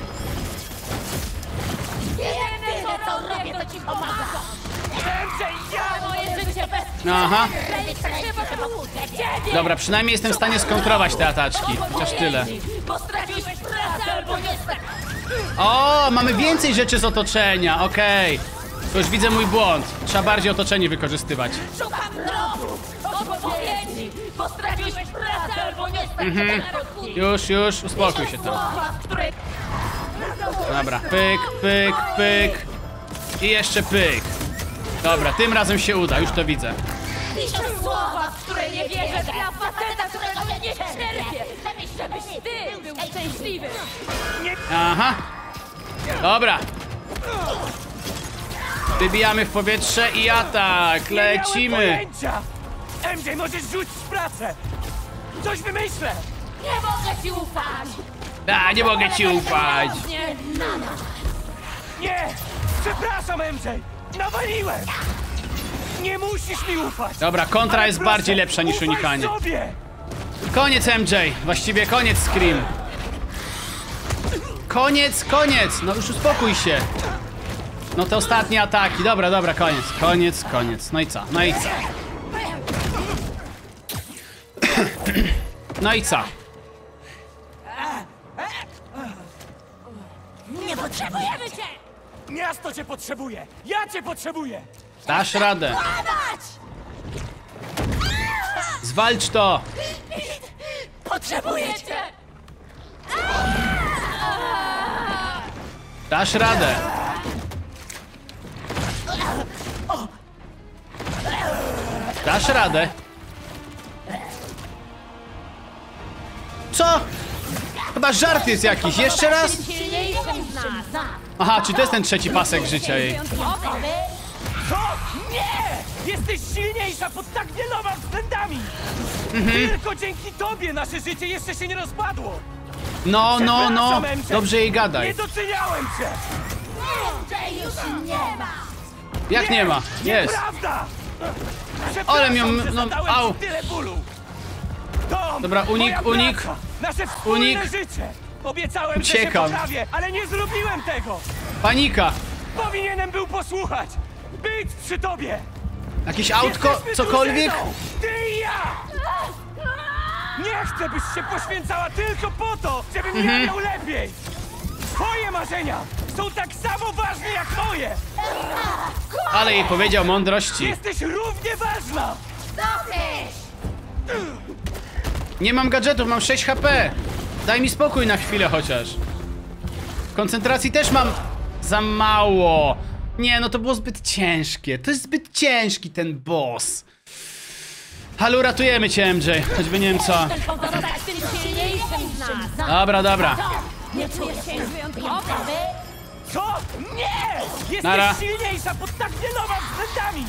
Jedyne co robię, to ci pomagam! M J, ja! Moje życie bez Aha. Ciebie! Dobra, przynajmniej jestem w stanie skontrować te ataczki. Chociaż tyle. Bo stracisz pracę albo nie stać! O, mamy więcej rzeczy z otoczenia, okej. To już widzę mój błąd. Trzeba bardziej otoczenie wykorzystywać. Szukam drogu! Odpowiedzi! Bo stracisz pracę albo nie stać Mhm. Już, już, uspokój się tam. Słowa, w której... Dobra, pyk, pyk, pyk. I jeszcze pyk. Dobra, tym razem się uda, już to widzę. Piszę słowa, w które nie wierzę dla faceta, którego nie cierpię! Żebyś ty był szczęśliwy! Aha. Dobra. Wybijamy w powietrze i atak. Nie miałem Lecimy. pojęcia! M J, możesz rzucić pracę! Coś wymyślę! Nie mogę ci ufać! A, nie mogę ci ufać. Nie, na nas. Nie! Przepraszam, M J! Nawaliłem! Nie musisz mi ufać! Dobra, kontra Ale jest proszę, bardziej lepsza niż ufaj unikanie. sobie! Koniec M J, właściwie koniec Scream. Koniec, koniec, no już uspokój się. No te ostatnie ataki, dobra, dobra, koniec, koniec, koniec. No i co, no i co? No i co? Nie potrzebujemy cię! Miasto cię potrzebuje! Ja cię potrzebuję! Dasz radę. Dawać! Zwalcz to. Potrzebuję cię! Dasz radę. Dasz radę. Co? Chyba żart jest jakiś. Jeszcze raz? Silniejszym z nas! Aha, czy to jest ten trzeci pasek życia jej? Co? Nie! Jesteś silniejsza pod tak wieloma względami! Mhm. Tylko dzięki tobie nasze życie jeszcze się nie rozpadło! No, no, no. Przepraszam, M J. Dobrze jej Nie gadaj. doceniałem cię! Cię już nie ma! Jak nie ma? Jest. Nieprawda! Ale miał, Przepraszam, że no, zadałem au. ci tyle bólu! Tom, Dobra, unik, moja unik. praca, nasze wspólne Unik. życie! Obiecałem, że Uciekam. się poprawię, ale nie zrobiłem tego! Panika. Powinienem był posłuchać! Być przy tobie! Jakieś autko, Jesteśmy cokolwiek? drużyną, Ty i ja! Nie chcę, byś się poświęcała tylko po to, żebym ja Mhm. miał lepiej! Twoje marzenia są tak samo ważne jak moje! Ale jej powiedział mądrości. Jesteś równie ważna! Dosyć! Nie mam gadżetów, mam sześć H P. Daj mi spokój na chwilę chociaż. Koncentracji też mam za mało. Nie, no to było zbyt ciężkie. To jest zbyt ciężki ten boss. Ale uratujemy cię, M J. Choćby nie wiem co. Pozostać tym silniejszym z nas! Dobra, dobra. Nie czujesz się już wyjątkowy? Co? Nie! Jesteś Nara. silniejsza pod tak wieloma względami!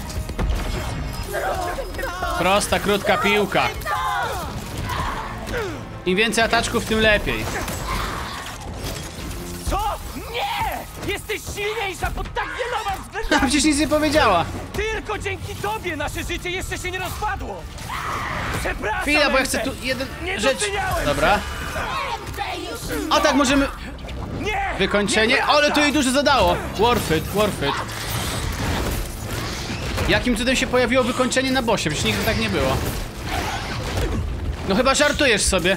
Prosta, krótka piłka. Im więcej ataczków, tym lepiej. Co? Nie! Jesteś silniejsza pod tak wieloma A względami! przecież nic nie powiedziała. Tylko dzięki tobie nasze życie jeszcze się nie rozpadło! Przepraszam, Chwila, bo ja M J. chcę tu jeden Nie rzecz. doceniałem Dobra. Cię już A tak, możemy... Nie! Wykończenie? Nieprawda! Ale to jej dużo zadało. Worth it, worth it. Jakim cudem się pojawiło wykończenie na bossie? Przecież nigdy tak nie było. No chyba żartujesz sobie.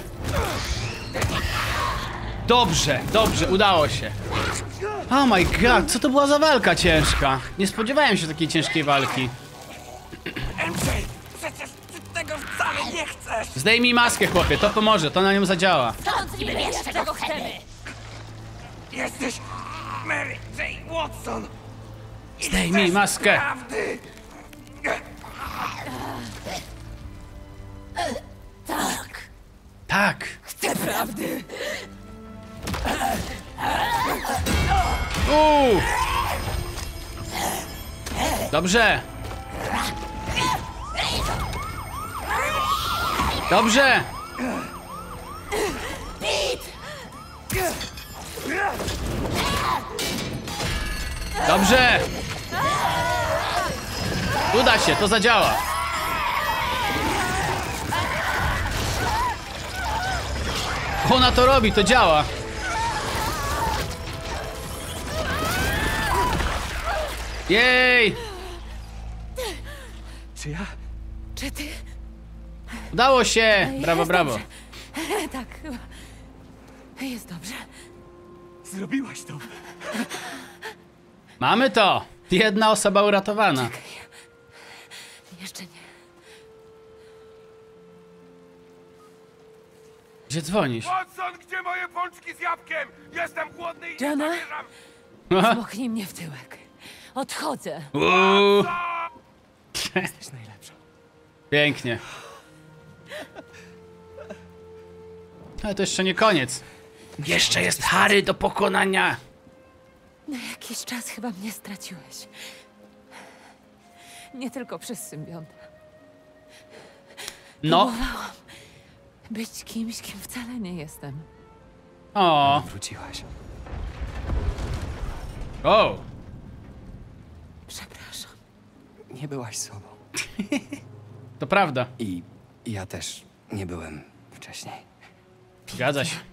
Dobrze, dobrze, udało się. Oh my god, co to była za walka ciężka? Nie spodziewałem się takiej ciężkiej walki. M J, przecież ty tego wcale nie chcesz! Zdejmij maskę, chłopie, to pomoże, to na nią zadziała. Skąd niby wiesz, czego chcemy? Jesteś Mary J. Watson! I Zdejmij chcesz maskę. prawdy! Tak, Tak. chcę prawdy! Uuu. Dobrze. Dobrze. Dobrze. Uda się, to zadziała. Ona to robi, to działa. Jej! Czy ja? Czy ty? Udało się! Brawo, Jest brawo. dobrze. Tak, chyba. Jest dobrze. Zrobiłaś to! Mamy to! Jedna osoba uratowana. Jeszcze nie. Gdzie dzwonisz? Watson, gdzie moje pączki z jabłkiem? Jestem głodny i nie Jana? zamierzam... Zmochnij mnie w tyłek. Odchodzę. Uuu. Jesteś najlepsza. Pięknie. Ale to jeszcze nie koniec. Jeszcze jest Harry do pokonania. Na jakiś czas chyba mnie straciłeś. Nie tylko przez symbionta. No. Próbowałam być kimś, kim wcale nie jestem. O. Wróciłaś. O. Przepraszam. Nie byłaś sobą. To prawda. I ja też nie byłem wcześniej. Zgadza się.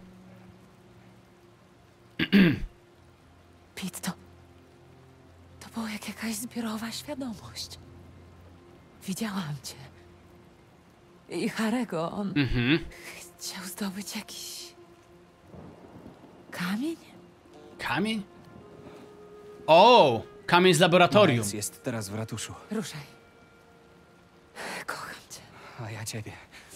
Pete, to... To było jak jakaś zbiorowa świadomość. Widziałam cię. I Harego, on Mhm. chciał zdobyć jakiś... kamień? Kamień? O! Kamień z laboratorium. Miles jest teraz w ratuszu. Ruszaj. Kocham cię. A ja ciebie.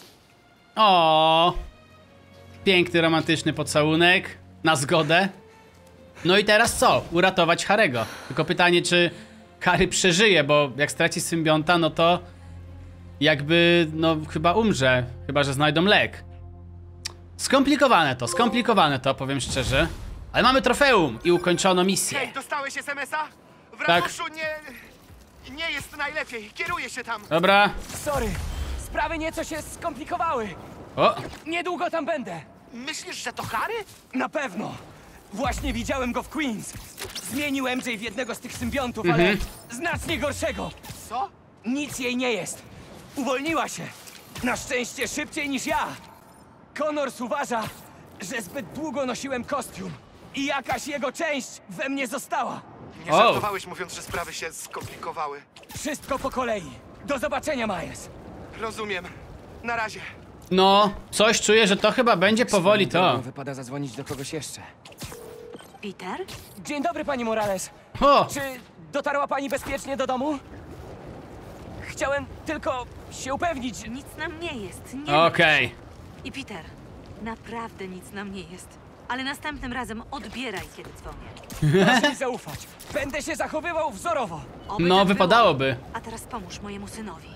O! Piękny, romantyczny pocałunek. Na zgodę. No i teraz co? Uratować Harego. Tylko pytanie, czy Harry przeżyje, bo jak straci symbionta, no to jakby, no chyba umrze. Chyba że znajdą lek. Skomplikowane to, skomplikowane to, powiem szczerze. Ale mamy trofeum i ukończono misję. Hej, dostałeś es em es a? W Tak. ratuszu nie... nie jest najlepiej. Kieruję się tam. Dobra. Sorry, sprawy nieco się skomplikowały. O! Niedługo tam będę. Myślisz, że to Harry? Na pewno. Właśnie widziałem go w Queens. Zmienił em dżej w jednego z tych symbiontów, Mhm. ale znacznie gorszego. Co? Nic jej nie jest. Uwolniła się. Na szczęście szybciej niż ja. Connors uważa, że zbyt długo nosiłem kostium i jakaś jego część we mnie została. Nie O. żartowałeś, mówiąc, że sprawy się skomplikowały. Wszystko po kolei. Do zobaczenia, Miles. Rozumiem. Na razie. No, coś czuję, że to chyba będzie powoli to. Wypada zadzwonić do kogoś jeszcze. Peter? Dzień dobry, pani Morales. O! Czy dotarła pani bezpiecznie do domu? Chciałem tylko się upewnić. Nic nam nie jest. Nie Okej. martw się. I Peter, naprawdę nic nam nie jest. Ale następnym razem odbieraj, kiedy dzwonię. Proszę mi zaufać. Będę się zachowywał wzorowo. Oby No, tak wypadałoby. było. A teraz pomóż mojemu synowi.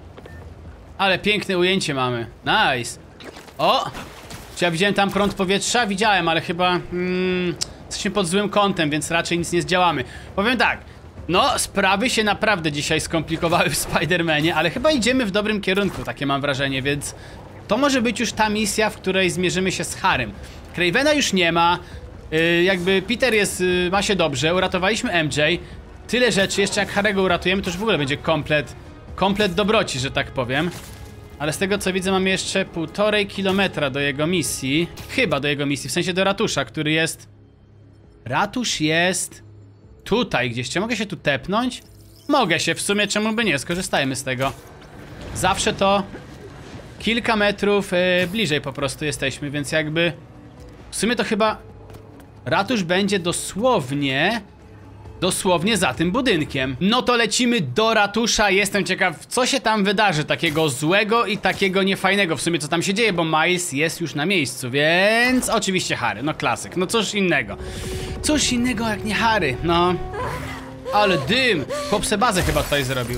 Ale piękne ujęcie mamy. Nice. O! Czy ja widziałem tam prąd powietrza? Widziałem, ale chyba... Mm, jesteśmy pod złym kątem, więc raczej nic nie zdziałamy. Powiem tak. No, sprawy się naprawdę dzisiaj skomplikowały w Spider-Manie, ale chyba idziemy w dobrym kierunku, takie mam wrażenie, więc... To może być już ta misja, w której zmierzymy się z Harrym. Cravena już nie ma. Yy, jakby Peter jest... Yy, ma się dobrze. Uratowaliśmy em dżej. Tyle rzeczy. Jeszcze jak Harry'ego uratujemy, to już w ogóle będzie komplet... Komplet dobroci, że tak powiem. Ale z tego co widzę, mamy jeszcze półtorej kilometra do jego misji. Chyba do jego misji, w sensie do ratusza, który jest... Ratusz jest... Tutaj gdzieś. Czy mogę się tu tepnąć? Mogę się, w sumie czemu by nie? Skorzystajmy z tego. Zawsze to... Kilka metrów yy, bliżej po prostu jesteśmy, więc jakby... W sumie to chyba... Ratusz będzie dosłownie... Dosłownie za tym budynkiem. No to lecimy do ratusza. Jestem ciekaw, co się tam wydarzy takiego złego i takiego niefajnego. W sumie co tam się dzieje, bo Miles jest już na miejscu, więc oczywiście Harry, no klasyk. No cóż innego. Cóż innego jak nie Harry, no. Ale dym. Chłop se bazę chyba tutaj zrobił.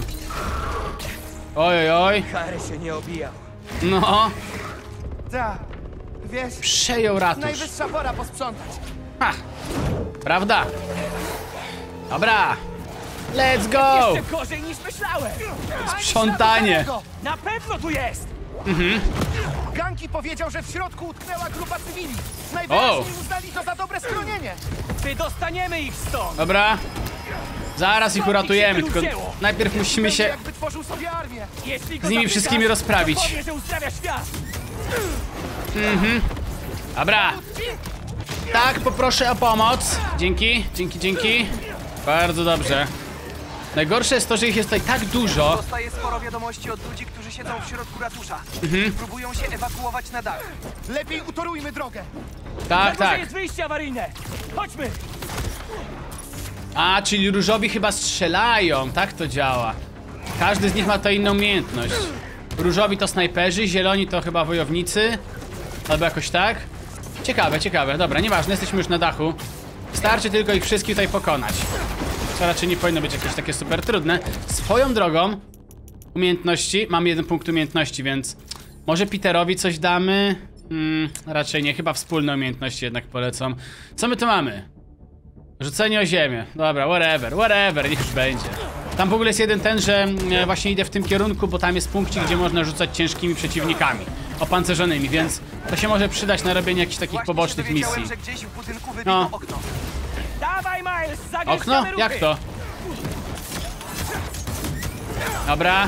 Oj, oj, oj. Harry się nie obijał. No. Tak, wiesz... Przejął ratusz. Najwyższa pora posprzątać. Ha. Prawda. Dobra. Let's go. Jeszcze gorzej niż myślałem. Sprzątanie. Na pewno tu jest. Mhm. Ganki powiedział, że w środku utknęła grupa cywili. Najwyraźniej uznali to za dobre schronienie. Wydostaniemy ich stąd. Dobra. Zaraz ich uratujemy, tylko najpierw musimy się Jakby tworzył sobie armię. Jeśli go z nimi zapytasz, wszystkimi rozprawić. to powie, że uzdrawia świat. Mhm. Dobra. Tak, poproszę o pomoc. Dzięki, dzięki, dzięki. Bardzo dobrze. Najgorsze jest to, że ich jest tutaj tak dużo. Dostaję sporo wiadomości od ludzi, którzy siedzą w środku ratusza. Mhm. Próbują się ewakuować na dach. Lepiej utorujmy drogę. Tak, Na górze tak. jest wyjście awaryjne. Chodźmy. A, czyli różowi chyba strzelają. Tak to działa. Każdy z nich ma to inną umiejętność. Różowi to snajperzy, zieloni to chyba wojownicy. Albo jakoś tak. Ciekawe, ciekawe. Dobra, nieważne, jesteśmy już na dachu. Starczy tylko ich wszystkich tutaj pokonać. Co raczej nie powinno być jakieś takie super trudne. Swoją drogą, umiejętności, mam jeden punkt umiejętności, więc może Peterowi coś damy? Hmm, raczej nie, chyba wspólne umiejętności jednak polecą. Co my tu mamy? Rzucenie o ziemię. Dobra, whatever, whatever, niech już będzie. Tam w ogóle jest jeden ten, że e, właśnie idę w tym kierunku, bo tam jest punkcik, gdzie można rzucać ciężkimi przeciwnikami, opancerzonymi, więc To się może przydać na robienie jakichś takich Właśnie pobocznych się dowiedziałem, misji. że gdzieś w budynku wybito No. okno. Dawaj, Miles, Okno? zagęszczamy ruchy. Jak to? Dobra.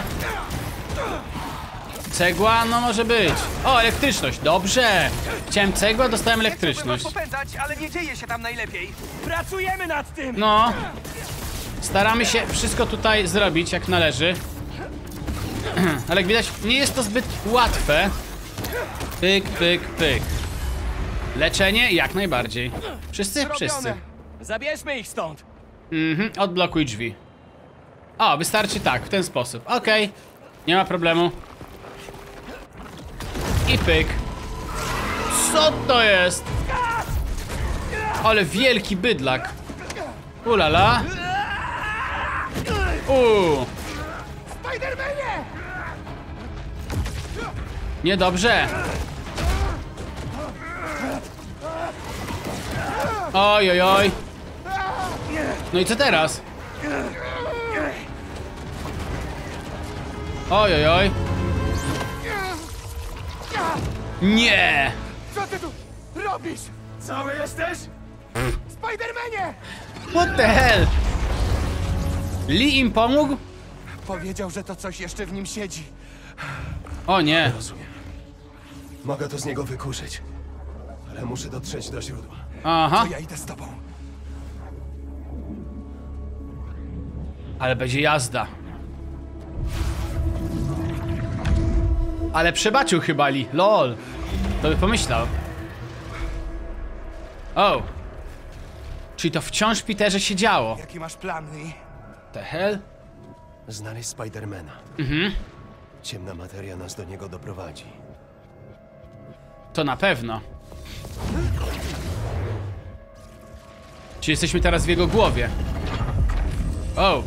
Cegła? No może być. O, elektryczność. Dobrze. Chciałem cegła, dostałem Nie chciałbym elektryczność. was popędzać, ale nie dzieje się tam najlepiej. Pracujemy nad tym. No. Staramy się wszystko tutaj zrobić jak należy. Ale jak widać, nie jest to zbyt łatwe. Pyk, pyk, pyk. Leczenie? Jak najbardziej. Wszyscy? Wszyscy. Zabierzmy ich stąd. Mhm, odblokuj drzwi. O, wystarczy tak, w ten sposób. Okej, nie ma problemu. I pyk. Co to jest? Ale wielki bydlak. Ulala. Uuu. Spidermanie! Niedobrze. Oj, oj, oj. No i co teraz? Oj, oj, oj. Nie! Co ty tu robisz? Cały jesteś? Spidermanie! What the hell? Lee im pomógł? Powiedział, że to coś jeszcze w nim siedzi. O nie. Rozumiem. Mogę to z niego wykurzyć, ale muszę dotrzeć do źródła. Aha. To ja idę z tobą. Ale będzie jazda. Ale przebaczył chyba Lee. Lol. To by pomyślał. O. Czyli to wciąż w Peterze się działo. Jaki masz plan, Lee? The hell? Znaleźć Spidermana. Mhm. Ciemna materia nas do niego doprowadzi. To na pewno. Czy jesteśmy teraz w jego głowie? O.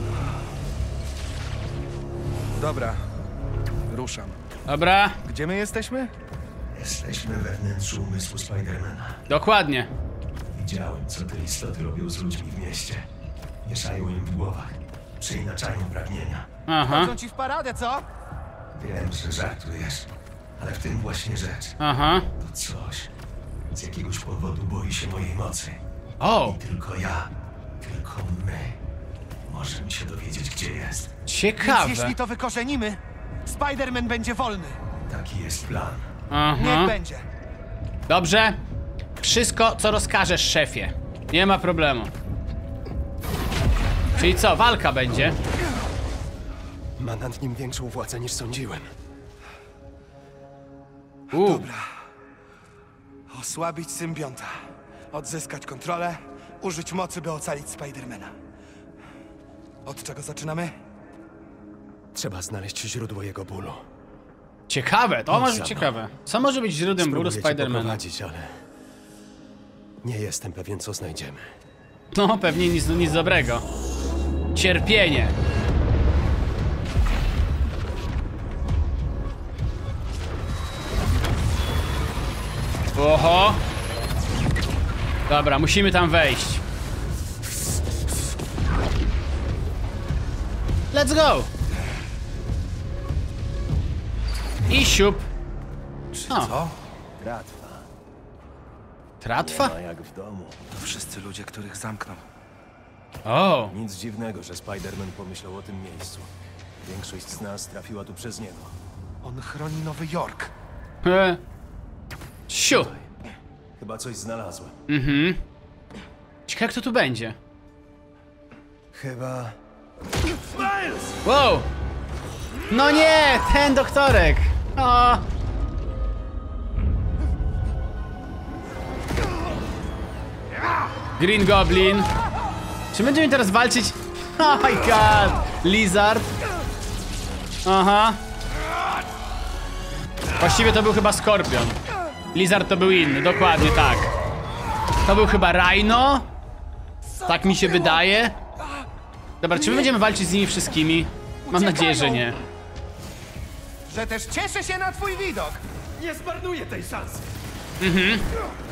Dobra. Ruszam. Dobra. Gdzie my jesteśmy? Jesteśmy we wnętrzu umysłu Spidermana. Dokładnie. Widziałem, co te istoty robią z ludźmi w mieście. Mieszają im w głowach. Przeinaczają pragnienia. Aha. Chodzą ci w paradę, co? Wiem, że żartujesz, ale w tym właśnie rzecz. Aha. To coś z jakiegoś powodu boi się mojej mocy. O. I tylko ja, tylko my możemy się dowiedzieć, gdzie jest. Ciekawe. Więc jeśli to wykorzenimy, Spider-Man będzie wolny. Taki jest plan. Aha. Niech będzie. Dobrze. Wszystko, co rozkażesz, szefie. Nie ma problemu. Czyli co, walka będzie? Ma nad nim większą władzę niż sądziłem. U. Dobra. Osłabić symbionta. Odzyskać kontrolę. Użyć mocy, by ocalić Spidermana. Od czego zaczynamy? Trzeba znaleźć źródło jego bólu. Ciekawe, to może być ciekawe. Co może być źródłem bólu Spróbuję cię Spidermana? poprowadzić, ale nie jestem pewien, co znajdziemy. No, pewnie nic, nic dobrego. Cierpienie. Oho. Dobra, musimy tam wejść. Let's go. I siup. O. Co? Tratwa. Tratwa? Nie ma jak w domu. To wszyscy ludzie, których zamknął. O. Nic dziwnego, że Spider-Man pomyślał o tym miejscu. Większość z nas trafiła tu przez niego. On chroni Nowy Jork. E. Siu. Chyba coś znalazłem. Mhm. Ciekawe, kto tu będzie. Chyba... Wow. No nie, ten doktorek. O. Green Goblin. Czy będziemy teraz walczyć? Oh my god. Lizard. Aha. Właściwie to był chyba Skorpion. Lizard to był inny, dokładnie tak. To był chyba Rhino. Tak mi się wydaje. Dobra, czy my będziemy walczyć z nimi wszystkimi? Mam nadzieję, że nie. Że też cieszę się na twój widok. Nie zmarnuję tej szansy. Mhm.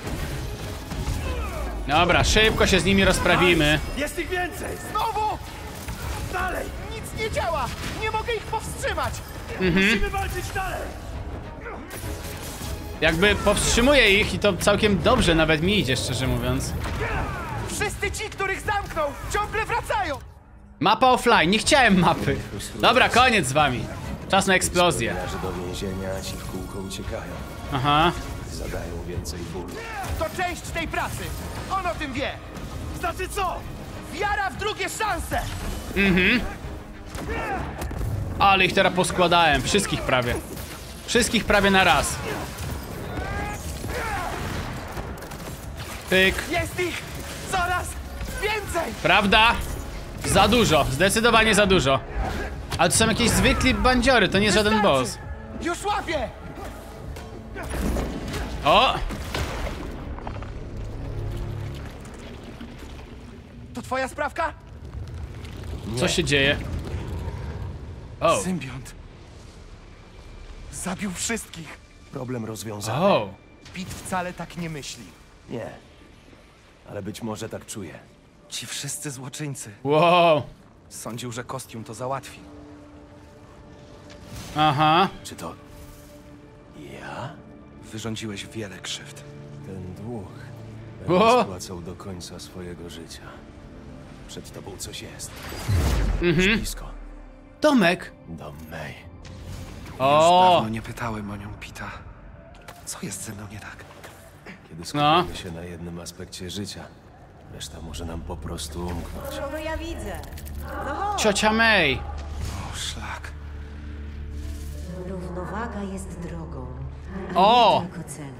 Dobra, szybko się z nimi rozprawimy. Jest ich więcej. Znowu! Dalej. Nic nie działa. Nie mogę ich powstrzymać. Mhm. Musimy walczyć dalej. jakby powstrzymuję ich i to całkiem dobrze nawet mi idzie, szczerze mówiąc. Wszyscy ci, których zamknął, ciągle wracają! Mapa offline, nie chciałem mapy. Dobra, koniec z wami. Czas na eksplozję. Że do więzienia ci w kółko uciekają. Aha. Zadają więcej bólu. To część tej pracy. On o tym wie. Znaczy co? Wiara w drugie szanse! Mhm. Ale ich teraz poskładałem. Wszystkich prawie. Wszystkich prawie na raz. Pyk. Jest ich coraz więcej! Prawda? Za dużo. Zdecydowanie za dużo. Ale to są jakieś zwykli bandziory, to nie jest żaden boss. Już łapię! O! To twoja sprawka? Co się dzieje? O. Symbiont. Zabił wszystkich. Problem rozwiązany. O. Pit wcale tak nie myśli. Nie. Ale być może tak czuję. Ci wszyscy złoczyńcy. Wow. Sądził, że kostium to załatwi. Aha. Czy to... ja? Wyrządziłeś wiele krzywd. Ten dług O! będę spłacał do końca swojego życia. Przed tobą coś jest. Mhm. Już blisko. Tomek. Dom May. O. Już dawno nie pytałem o nią Pita. Co jest ze mną nie tak? Kiedy skupimy się na jednym aspekcie życia, reszta może nam po prostu umknąć. Kogo ja widzę? Ciocia May. O, szlak. Równowaga jest drogą, a O! nie tylko celem.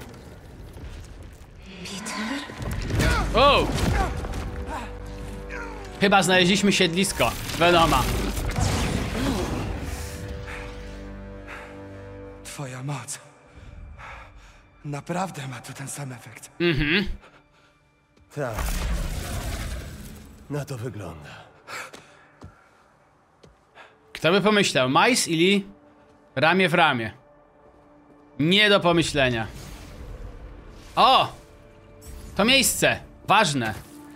Peter? O! Chyba znaleźliśmy siedlisko Venoma. Twoja moc. Naprawdę ma tu ten sam efekt. Mhm. Tak. Na to wygląda. Kto by pomyślał? Miles i Lee ramię w ramię. Nie do pomyślenia. O! To miejsce. Ważne.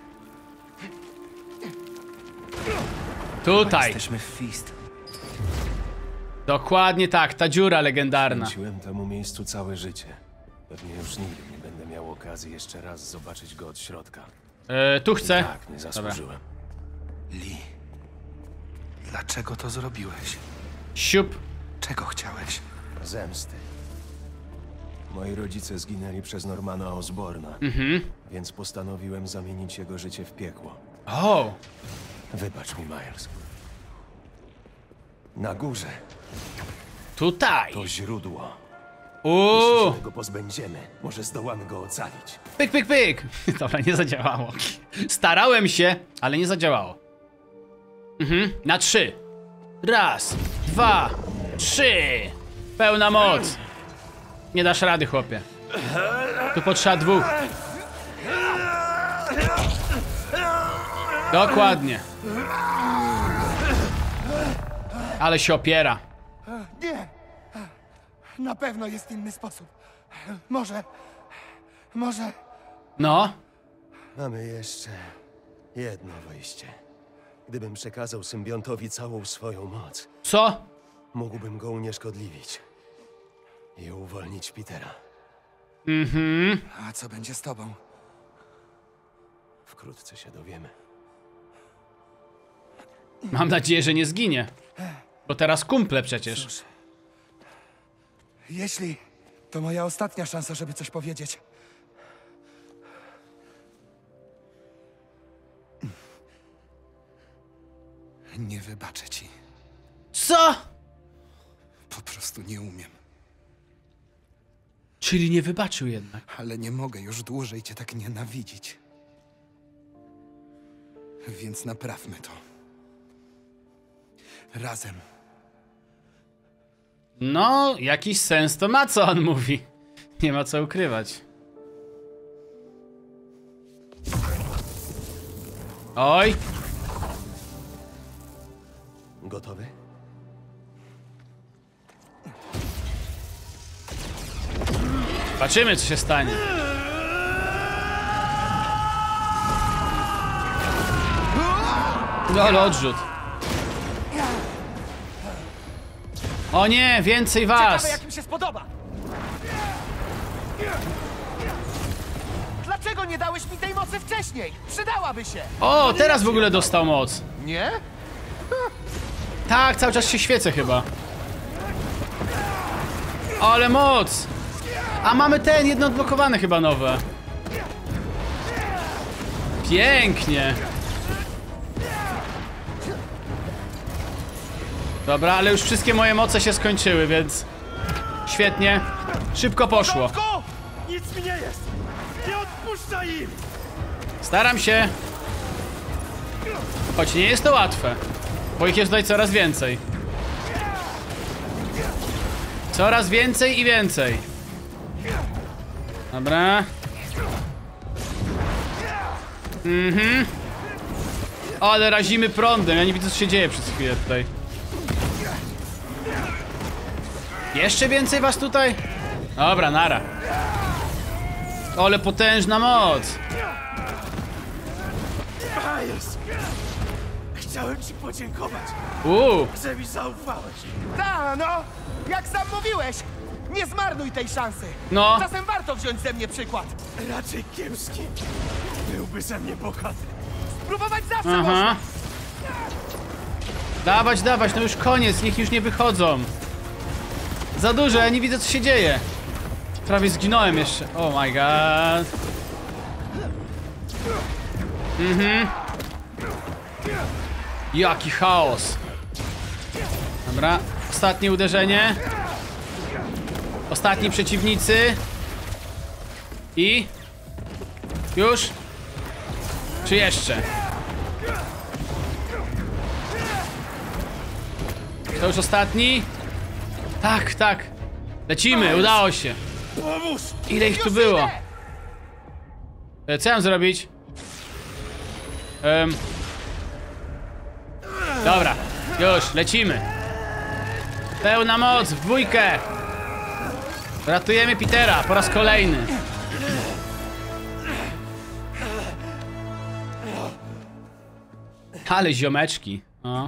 Tutaj. Jesteśmy w Fist. Dokładnie tak, ta dziura legendarna. Kręciłem temu miejscu całe życie. Pewnie już nigdy nie będę miał okazji jeszcze raz zobaczyć go od środka. E, tu chcę. Tak, nie zasłużyłem. Lee. Dlaczego to zrobiłeś? Siup. Czego chciałeś? Zemsty. Moi rodzice zginęli przez Normana Osborna, Mhm. więc postanowiłem zamienić jego życie w piekło. O! Wybacz mi, Miles. Na górze. Tutaj. To źródło. Uuu. Jeśli się tego pozbędziemy, może zdołamy go ocalić. Pyk, pyk, pyk. Dobra, nie zadziałało. Starałem się, ale nie zadziałało. Mhm, na trzy. Raz, dwa, trzy. Pełna moc. Nie dasz rady, chłopie. Tu potrzeba dwóch. Dokładnie. Ale się opiera. Nie! Na pewno jest inny sposób. Może... Może... No. Mamy jeszcze jedno wyjście. Gdybym przekazał symbiontowi całą swoją moc, Co? mógłbym go unieszkodliwić i uwolnić Petera. Mhm. A co będzie z tobą? Wkrótce się dowiemy. Mam nadzieję, że nie zginie. Bo teraz kumple przecież. Cóż, jeśli to moja ostatnia szansa, żeby coś powiedzieć. Nie wybaczę ci. Co? Po prostu nie umiem. Czyli nie wybaczył jednak. Ale nie mogę już dłużej cię tak nienawidzić. Więc naprawmy to. Razem. No, jakiś sens to ma, co on mówi. Nie ma co ukrywać. Oj. Gotowy? Zobaczymy, co się stanie. No, ale odrzut. O nie, więcej was. Ciekawe, jak mi się spodoba. Dlaczego nie dałeś mi tej mocy wcześniej? Przydałaby się! O, teraz w ogóle dostał moc. Nie? Tak, cały czas się świecę chyba. Ale moc! A mamy ten, jedno odblokowane chyba nowe. Pięknie. Dobra, ale już wszystkie moje moce się skończyły, więc... Świetnie. Szybko poszło. Nic mi nie jest! Nie odpuszczaj im! Staram się. Choć nie jest to łatwe. Bo ich jest tutaj coraz więcej. Coraz więcej i więcej. Dobra. Mhm. Ale razimy prądem. Ja nie widzę, co się dzieje przez chwilę tutaj. Jeszcze więcej was tutaj? Dobra, nara. Ale potężna moc. Miles! Chciałem ci podziękować, Uuu. że mi zaufałeś. Ta, no! Jak sam mówiłeś! Nie zmarnuj tej szansy! No. Czasem warto wziąć ze mnie przykład! Raczej kiepski. Byłby ze mnie bogaty. Spróbować zawsze Aha. można! Dawać, dawać, no już koniec, niech już nie wychodzą. Za dużo, ja nie widzę, co się dzieje. Prawie zginąłem jeszcze. Oh my god. Mhm. Jaki chaos. Dobra, ostatnie uderzenie. Ostatni przeciwnicy. I... Już? Czy jeszcze? To już ostatni? Tak, tak. Lecimy, udało się. Pomóż! Ile ich tu było? E, Co mam zrobić? Um. Dobra, już, lecimy. Pełna moc, w dwójkę. Ratujemy Petera po raz kolejny. Ale ziomeczki. O.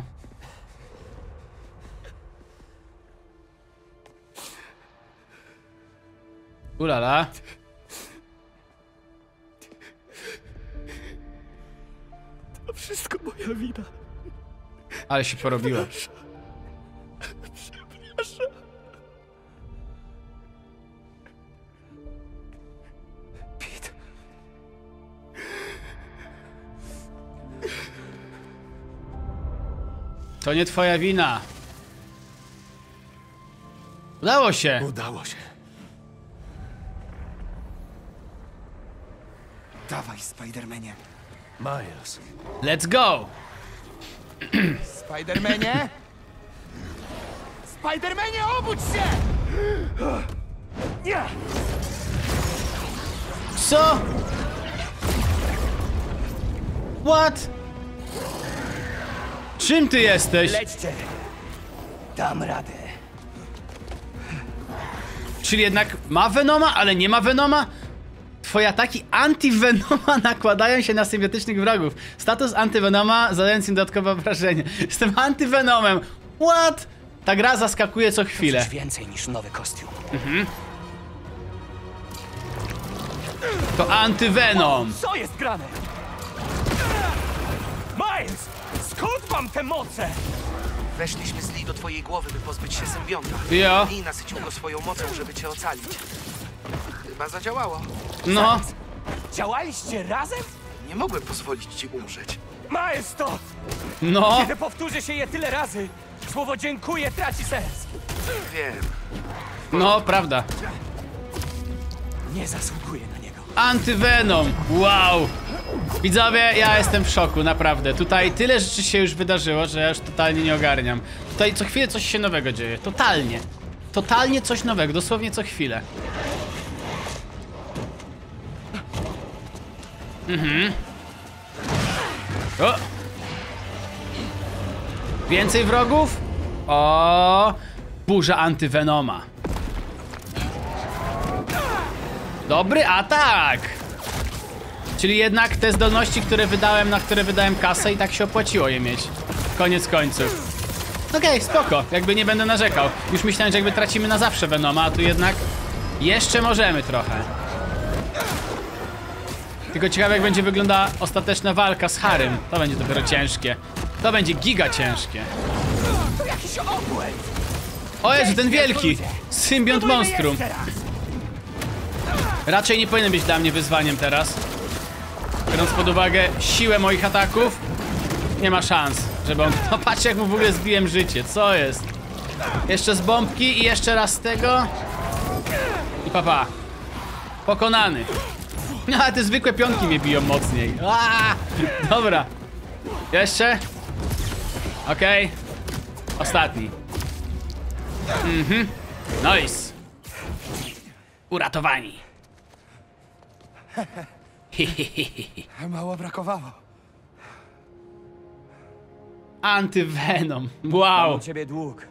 Ulala. To wszystko moja wina. Ale się porobiła. Przepraszam. Pete. To nie twoja wina. Udało się. Udało się. Dawaj, Spidermanie. Miles. Let's go. Spidermanie? Spidermanie, obudź się! Nie! Co? What? Czym ty jesteś? Lećcie. Dam radę. Czyli jednak ma Venoma, ale nie ma Venoma? Twoje ataki anti-Venoma nakładają się na symbiotycznych wrogów. Status anty-Venoma zadając im dodatkowe obrażenie. Jestem anty-Venomem. What? Ta gra zaskakuje co chwilę. Coś więcej niż nowy kostium. Mhm. To anty-Venom. Co jest grane? Miles! Skąd mam te moce? Weszliśmy z Lee do twojej głowy, by pozbyć się symbionta. Jo. Lee nasycił go swoją mocą, żeby cię ocalić. Chyba zadziałało. No. Działaliście razem? Nie mogłem pozwolić ci umrzeć. Miles, to... No. Kiedy powtórzy się je tyle razy, słowo dziękuję traci sens. Wiem. No, prawda. Nie zasługuję na niego. Anty-Venom. Wow. Widzowie, ja jestem w szoku, naprawdę. Tutaj tyle rzeczy się już wydarzyło, że ja już totalnie nie ogarniam. Tutaj co chwilę coś się nowego dzieje. Totalnie. Totalnie coś nowego, dosłownie co chwilę. Mhm. O! Więcej wrogów? O! Burza antyvenoma. Dobry atak! Czyli jednak te zdolności, które wydałem, na które wydałem kasę, i tak się opłaciło je mieć. Koniec końców. Okej, okay, spoko, jakby nie będę narzekał. Już myślałem, że jakby tracimy na zawsze Venoma, a tu jednak Jeszcze możemy trochę. Tylko ciekawe, jak będzie wyglądała ostateczna walka z Harrym. To będzie dopiero ciężkie. To będzie giga ciężkie. To jakiś obłęd! O Jezu, ten wielki! Symbiont monstrum. Raczej nie powinien być dla mnie wyzwaniem teraz. Biorąc pod uwagę siłę moich ataków, nie ma szans, żeby on... No patrzcie, jak mu w ogóle zbiłem życie. Co jest? Jeszcze z bombki i jeszcze raz z tego. I papa. Pokonany. No, ale te zwykłe pionki mnie biją mocniej. Aaaa! Dobra. Jeszcze? Okej. Okay. Ostatni. Mhm. Nice. Uratowani. Mało brakowało. Antyvenom. Wow. Mam u ciebie dług.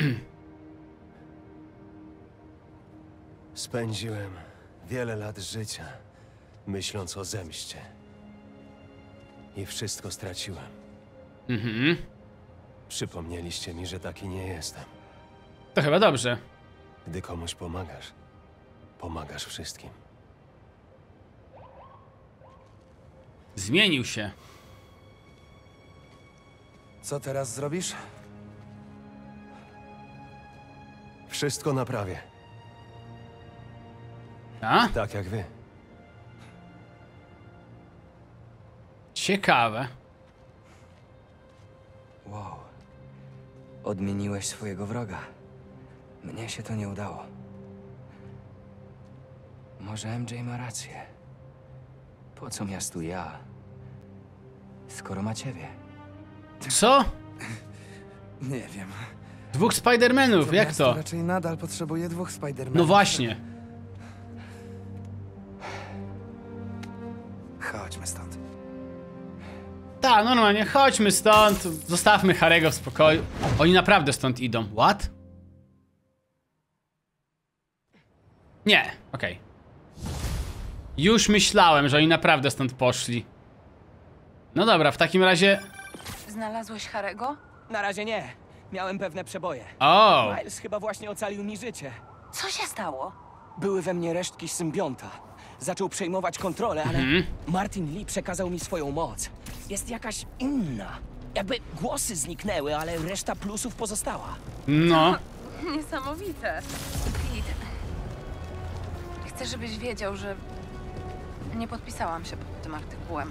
Spędziłem wiele lat życia, myśląc o zemście. I wszystko straciłem. Mhm. Przypomnieliście mi, że taki nie jestem. To chyba dobrze. Gdy komuś pomagasz, pomagasz wszystkim. Zmienił się. Co teraz zrobisz? Wszystko naprawię. A? Tak jak wy. Ciekawe. Wow. Odmieniłeś swojego wroga. Mnie się to nie udało. Może M J ma rację. Po co miastu ja, skoro ma ciebie? Co? Nie wiem. Dwóch Spider-Manów, jak miasto to? raczej nadal potrzebuje dwóch Spider-Manów. No właśnie. Chodźmy stąd. Tak, normalnie, chodźmy stąd. Zostawmy Harry'ego w spokoju. Oni naprawdę stąd idą. What? Nie, okej. Okay. Już myślałem, że oni naprawdę stąd poszli. No dobra, w takim razie... Znalazłeś Harry'ego? Na razie nie. Miałem pewne przeboje. O! Miles chyba właśnie ocalił mi życie. Co się stało? Były we mnie resztki symbionta. Zaczął przejmować kontrolę, ale Mhm. Martin Lee przekazał mi swoją moc. Jest jakaś inna. Jakby głosy zniknęły, ale reszta plusów pozostała. No. Niesamowite. Pete, chcę, żebyś wiedział, że nie podpisałam się pod tym artykułem.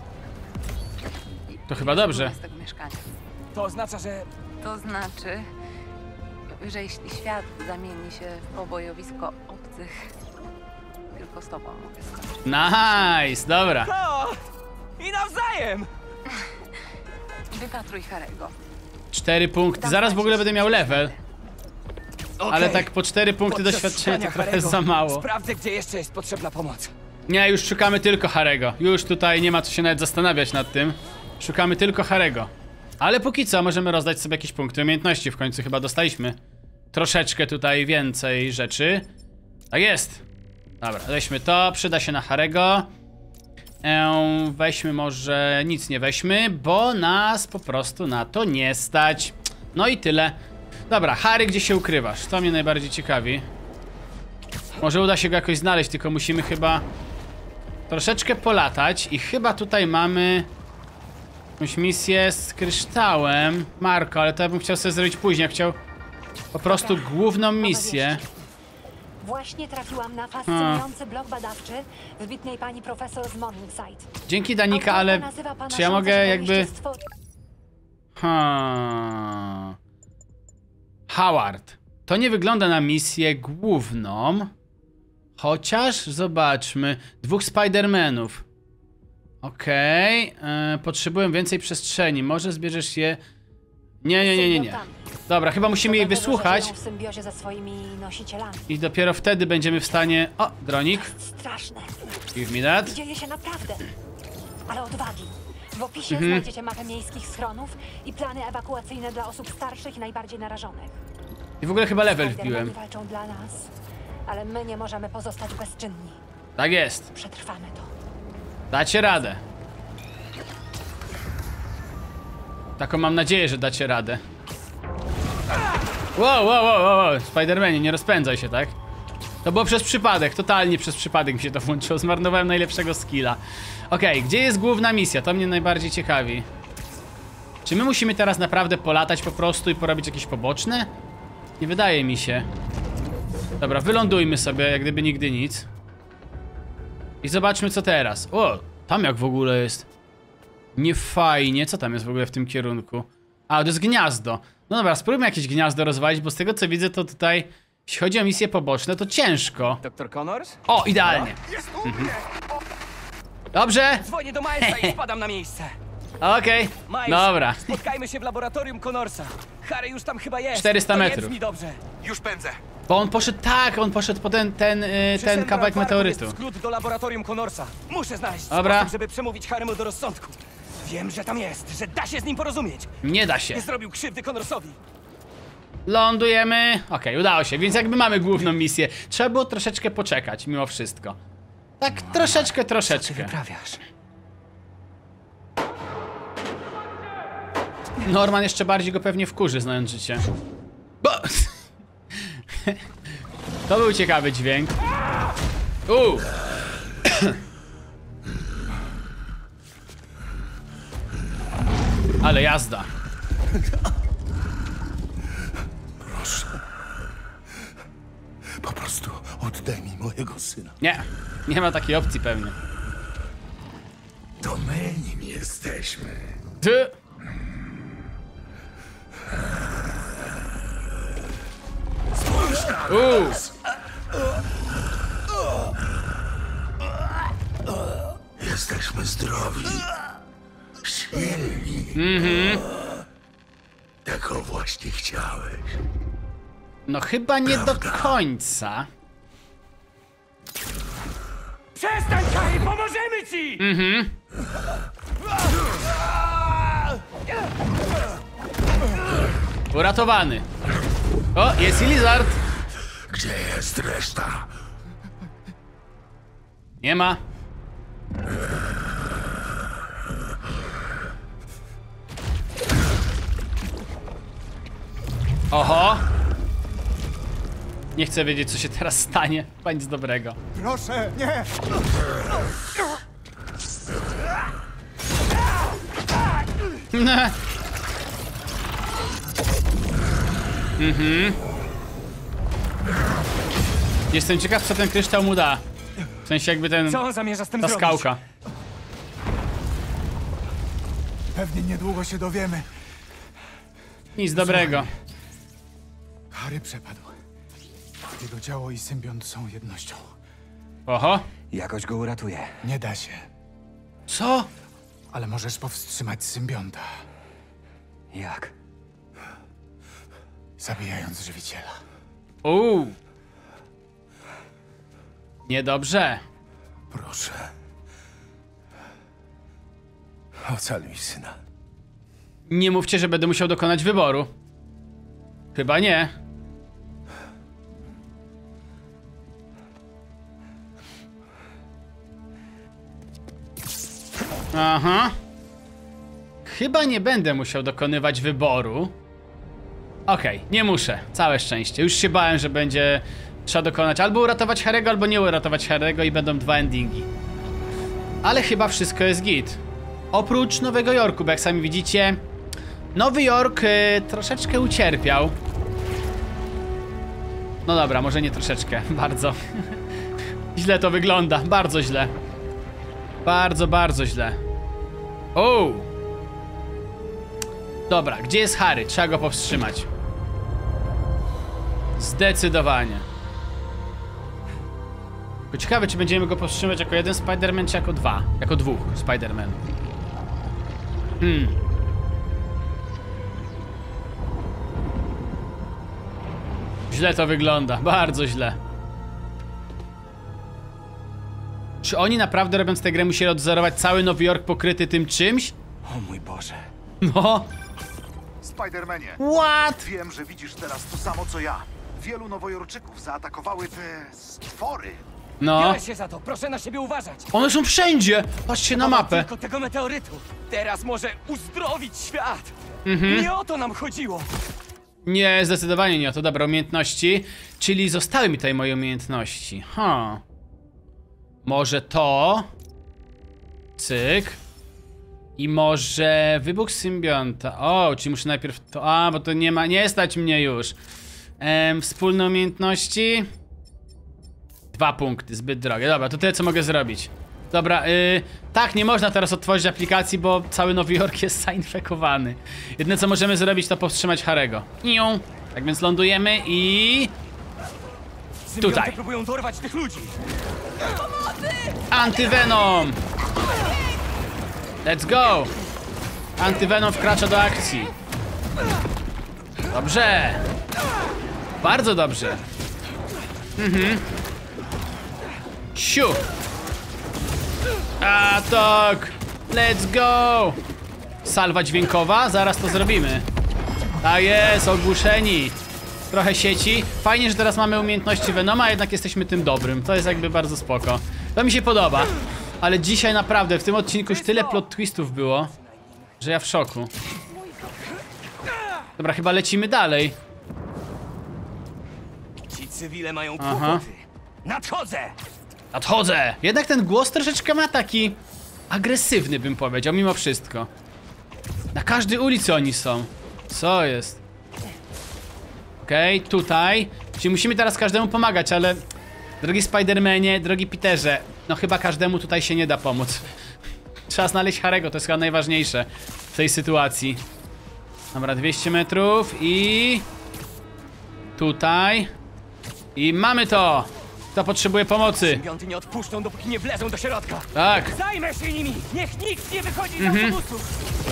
To chyba dobrze. Z tego mieszkania. To oznacza, że... To znaczy, że jeśli świat zamieni się w pobojowisko obcych, tylko z tobą mogę skończyć. Nice, dobra. O! I nawzajem! Wypatruj Harry'ego. Cztery punkty. Zaraz w ogóle będę miał level. Okay. Ale tak po cztery punkty Podczas doświadczenia to szukania trochę Harry'ego za mało. Sprawdzę, gdzie jeszcze jest potrzebna pomoc. Nie, już szukamy tylko Harry'ego. Już tutaj nie ma co się nawet zastanawiać nad tym. Szukamy tylko Harry'ego. Ale póki co możemy rozdać sobie jakieś punkty umiejętności. W końcu chyba dostaliśmy troszeczkę tutaj więcej rzeczy. Tak jest. Dobra, weźmy to. Przyda się na Harry'ego. Eee, weźmy może nic nie weźmy, bo nas po prostu na to nie stać. No i tyle. Dobra, Harry, gdzie się ukrywasz? To mnie najbardziej ciekawi. Może uda się go jakoś znaleźć, tylko musimy chyba troszeczkę polatać i chyba tutaj mamy jakąś misję z kryształem. Marko, ale to ja bym chciał sobie zrobić później. Ja chciał po prostu główną misję. Właśnie trafiłam na fascynujący blok badawczy wybitnej pani profesor z Morningside. Dzięki Danika, ale czy ja mogę jakby... Hmm. Howard. To nie wygląda na misję główną. Chociaż zobaczmy. Dwóch Spider-Manów. Okej. Okay. Potrzebuję więcej przestrzeni. Może zbierzesz je... Nie, nie, nie, nie, nie. Dobra, chyba musimy jej wysłuchać. W symbiozie ze swoimi nosicielami. I dopiero wtedy będziemy w stanie... O, dronik. Straszne. Give me that. Dzieje się naprawdę. Ale odwagi. W opisie Mhm. znajdziecie mapę miejskich schronów i plany ewakuacyjne dla osób starszych i najbardziej narażonych. I w ogóle chyba level Spider-Mani wbiłem. walczą dla nas, ale my nie możemy pozostać bezczynni. Tak jest. Przetrwamy to. Dacie radę. Taką mam nadzieję, że dacie radę. Wow, wow, wow, wow, wow. Spider-Manie, nie rozpędzaj się, tak? To było przez przypadek, totalnie przez przypadek mi się to włączyło. Zmarnowałem najlepszego skilla. Okej, okay, gdzie jest główna misja? To mnie najbardziej ciekawi. Czy my musimy teraz naprawdę polatać po prostu i porobić jakieś poboczne? Nie wydaje mi się. Dobra, wylądujmy sobie, jak gdyby nigdy nic. I zobaczmy, co teraz. O, tam jak w ogóle jest. Nie fajnie. Co tam jest w ogóle w tym kierunku? A, to jest gniazdo. No dobra, spróbujmy jakieś gniazdo rozwalić, bo z tego co widzę, to tutaj, jeśli chodzi o misje poboczne, to ciężko. Doktor Connors? O, idealnie. Mhm. Dobrze. Dzwonię do Milesa i spadam na miejsce. Okej, okay. Dobra. Spotkajmy się w laboratorium Connorsa. Harry już tam chyba jest. czterysta metrów. Mi dobrze. Już pędzę. Bo on poszedł, tak, on poszedł po ten, ten, yy, ten kawałek meteorytu. Jest skrót do laboratorium Connorsa. Muszę znaleźć Dobra. sposób, żeby przemówić Harrymu do rozsądku. Wiem, że tam jest, że da się z nim porozumieć. Nie da się. Nie zrobił krzywdy Connorsowi. Lądujemy. Okej, okay, udało się, więc jakby mamy główną misję. Trzeba było troszeczkę poczekać, mimo wszystko. Tak, troszeczkę, troszeczkę. Co ty wyprawiasz? Norman jeszcze bardziej go pewnie wkurzy, znając życie. Bo... To był ciekawy dźwięk. Uuu. Ale jazda. Proszę. Po prostu oddaj mi mojego syna. Nie, nie ma takiej opcji pewnie. To my nim jesteśmy. Ty. Spójrz na nas. Jesteśmy zdrowi. Silni. Mhm. Tego właśnie chciałeś. No chyba nie do końca. Przestań, Harry, pomożemy ci! Mhm. Uratowany. O, jest i Lizard. Gdzie jest reszta? Nie ma. Oho. Nie chcę wiedzieć, co się teraz stanie. Chyba nic dobrego. Proszę, nie! Mhm. Jestem ciekaw, co ten kryształ mu da. W sensie jakby ten... Co on zamierza z tym ta zrobić? skałka. Pewnie niedługo się dowiemy. Nic dobrego. Harry przepadł. Jego ciało i symbiont są jednością. Oho. Jakoś go uratuję. Nie da się. Co? Ale możesz powstrzymać symbionta. Jak? Zabijając żywiciela. Uuu. Niedobrze. Proszę. Ocaluj syna. Nie mówcie, że będę musiał dokonać wyboru. Chyba nie. Aha. Chyba nie będę musiał dokonywać wyboru. Okej, okay, nie muszę. Całe szczęście. Już się bałem, że będzie trzeba dokonać albo uratować Harry'ego, albo nie uratować Harry'ego i będą dwa endingi. Ale chyba wszystko jest git. Oprócz Nowego Jorku, bo jak sami widzicie, Nowy Jork y, troszeczkę ucierpiał. No dobra, może nie troszeczkę, bardzo. Źle to wygląda, bardzo źle. Bardzo, bardzo źle. O! Dobra, gdzie jest Harry? Trzeba go powstrzymać. Zdecydowanie. Tylko ciekawe, czy będziemy go powstrzymać jako jeden Spider-Man, czy jako dwa? Jako dwóch Spider-Manów. Hmm. Źle to wygląda, bardzo źle. Czy oni naprawdę, robiąc tę grę, musieli odzorować cały Nowy Jork pokryty tym czymś? O mój Boże. No. Spider-Manie. What? Wiem, że widzisz teraz to samo co ja. Wielu nowojorczyków zaatakowały te stwory. No. Biorę się za to, proszę na siebie uważać. One są wszędzie. Patrzcie na mapę. Tylko tego meteorytu. Teraz może uzdrowić świat. Mhm. Nie o to nam chodziło. Nie, zdecydowanie nie. To dobra, umiejętności. Czyli zostały mi tutaj moje umiejętności. Ha. Może to. Cyk. I może wybuch symbionta. O, czyli muszę najpierw to. A, bo to nie ma. Nie stać mnie już. Ehm, wspólne umiejętności. Dwa punkty, zbyt drogie. Dobra, to tyle co mogę zrobić. Dobra, yy, tak, nie można teraz otworzyć aplikacji, bo cały Nowy Jork jest zainfekowany. Jedyne co możemy zrobić, to powstrzymać Harego. Iu. Tak więc lądujemy i... tutaj. Próbują dorwać tych ludzi. Antyvenom! Let's go! Antyvenom wkracza do akcji. Dobrze! Bardzo dobrze. Mhm. Siu! Atak! Let's go! Salwa dźwiękowa? Zaraz to zrobimy. Tak jest, ogłuszeni. Trochę sieci. Fajnie, że teraz mamy umiejętności Venoma, a jednak jesteśmy tym dobrym. To jest jakby bardzo spoko. To mi się podoba. Ale dzisiaj naprawdę, w tym odcinku już tyle plot twistów było, że ja w szoku. Dobra, chyba lecimy dalej. Ci cywile mają Aha. kłopoty. Nadchodzę! Nadchodzę! Jednak ten głos troszeczkę ma taki agresywny, bym powiedział, mimo wszystko. Na każdej ulicy oni są. Co jest? Okej, okay, tutaj. Czyli musimy teraz każdemu pomagać, ale... Drogi Spidermanie, drogi Peterze, no chyba każdemu tutaj się nie da pomóc. Trzeba znaleźć Harego, to jest chyba najważniejsze w tej sytuacji. Dobra, dwieście metrów i... tutaj. I mamy to! Kto potrzebuje pomocy? Symbionty nie odpuszczą, dopóki nie wlezą do środka. Tak. Zajmę się nimi! Niech nikt nie wychodzi z Mhm. autobusu!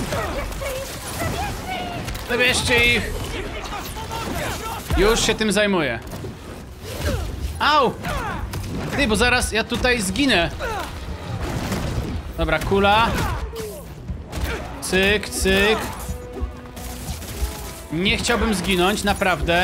Zabierzcie ich! Już się tym zajmuję. Au! Ty, bo zaraz ja tutaj zginę. Dobra, kula. Cyk, cyk. Nie chciałbym zginąć, naprawdę.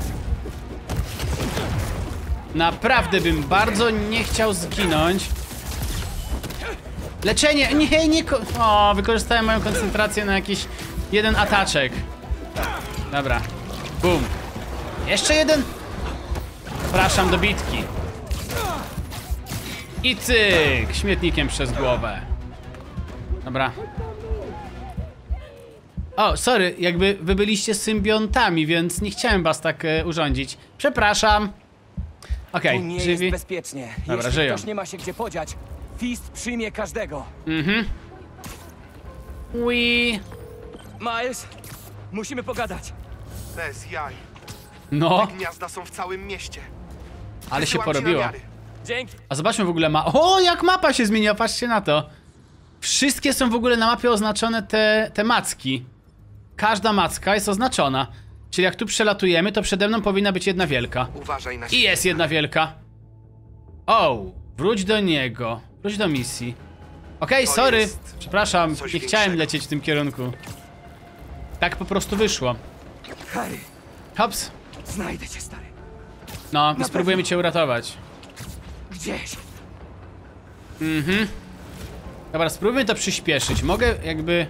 Naprawdę bym bardzo nie chciał zginąć. Leczenie! Nie, nie... O, wykorzystałem moją koncentrację na jakiś jeden ataczek. Dobra. Bum. Jeszcze jeden. Zapraszam do bitki. I cyk! Śmietnikiem przez głowę. Dobra. O, sorry, jakby wy byliście symbiontami, więc nie chciałem was tak e, urządzić. Przepraszam. Okej, Tu nie żywi. jest bezpiecznie. Dobra, Jeśli żyją. ktoś nie ma się gdzie podziać, Fist przyjmie każdego. Mhm. Ui. Miles, musimy pogadać. Bez jaj. No. Te gniazda są w całym mieście. Ale się Wysyłam ci porobiło. namiary. Dzięki. A zobaczmy w ogóle ma... O, jak mapa się zmieniła, patrzcie na to. Wszystkie są w ogóle na mapie oznaczone te, te macki. Każda macka jest oznaczona. Czyli jak tu przelatujemy, to przede mną powinna być jedna wielka. Uważaj na I siebie. jest jedna wielka. O, wróć do niego. Wróć do misji. Okej, To sorry. jest Przepraszam, coś nie chciałem większego. lecieć w tym kierunku. Tak po prostu wyszło. Harry, Hops. znajdę cię, stary. No, Na spróbujemy pewno. cię uratować. Gdzieś. Mhm. Dobra, spróbujmy to przyspieszyć. Mogę jakby...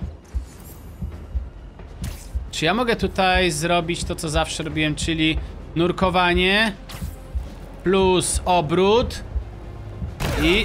Czy ja mogę tutaj zrobić to, co zawsze robiłem, czyli nurkowanie plus obrót i...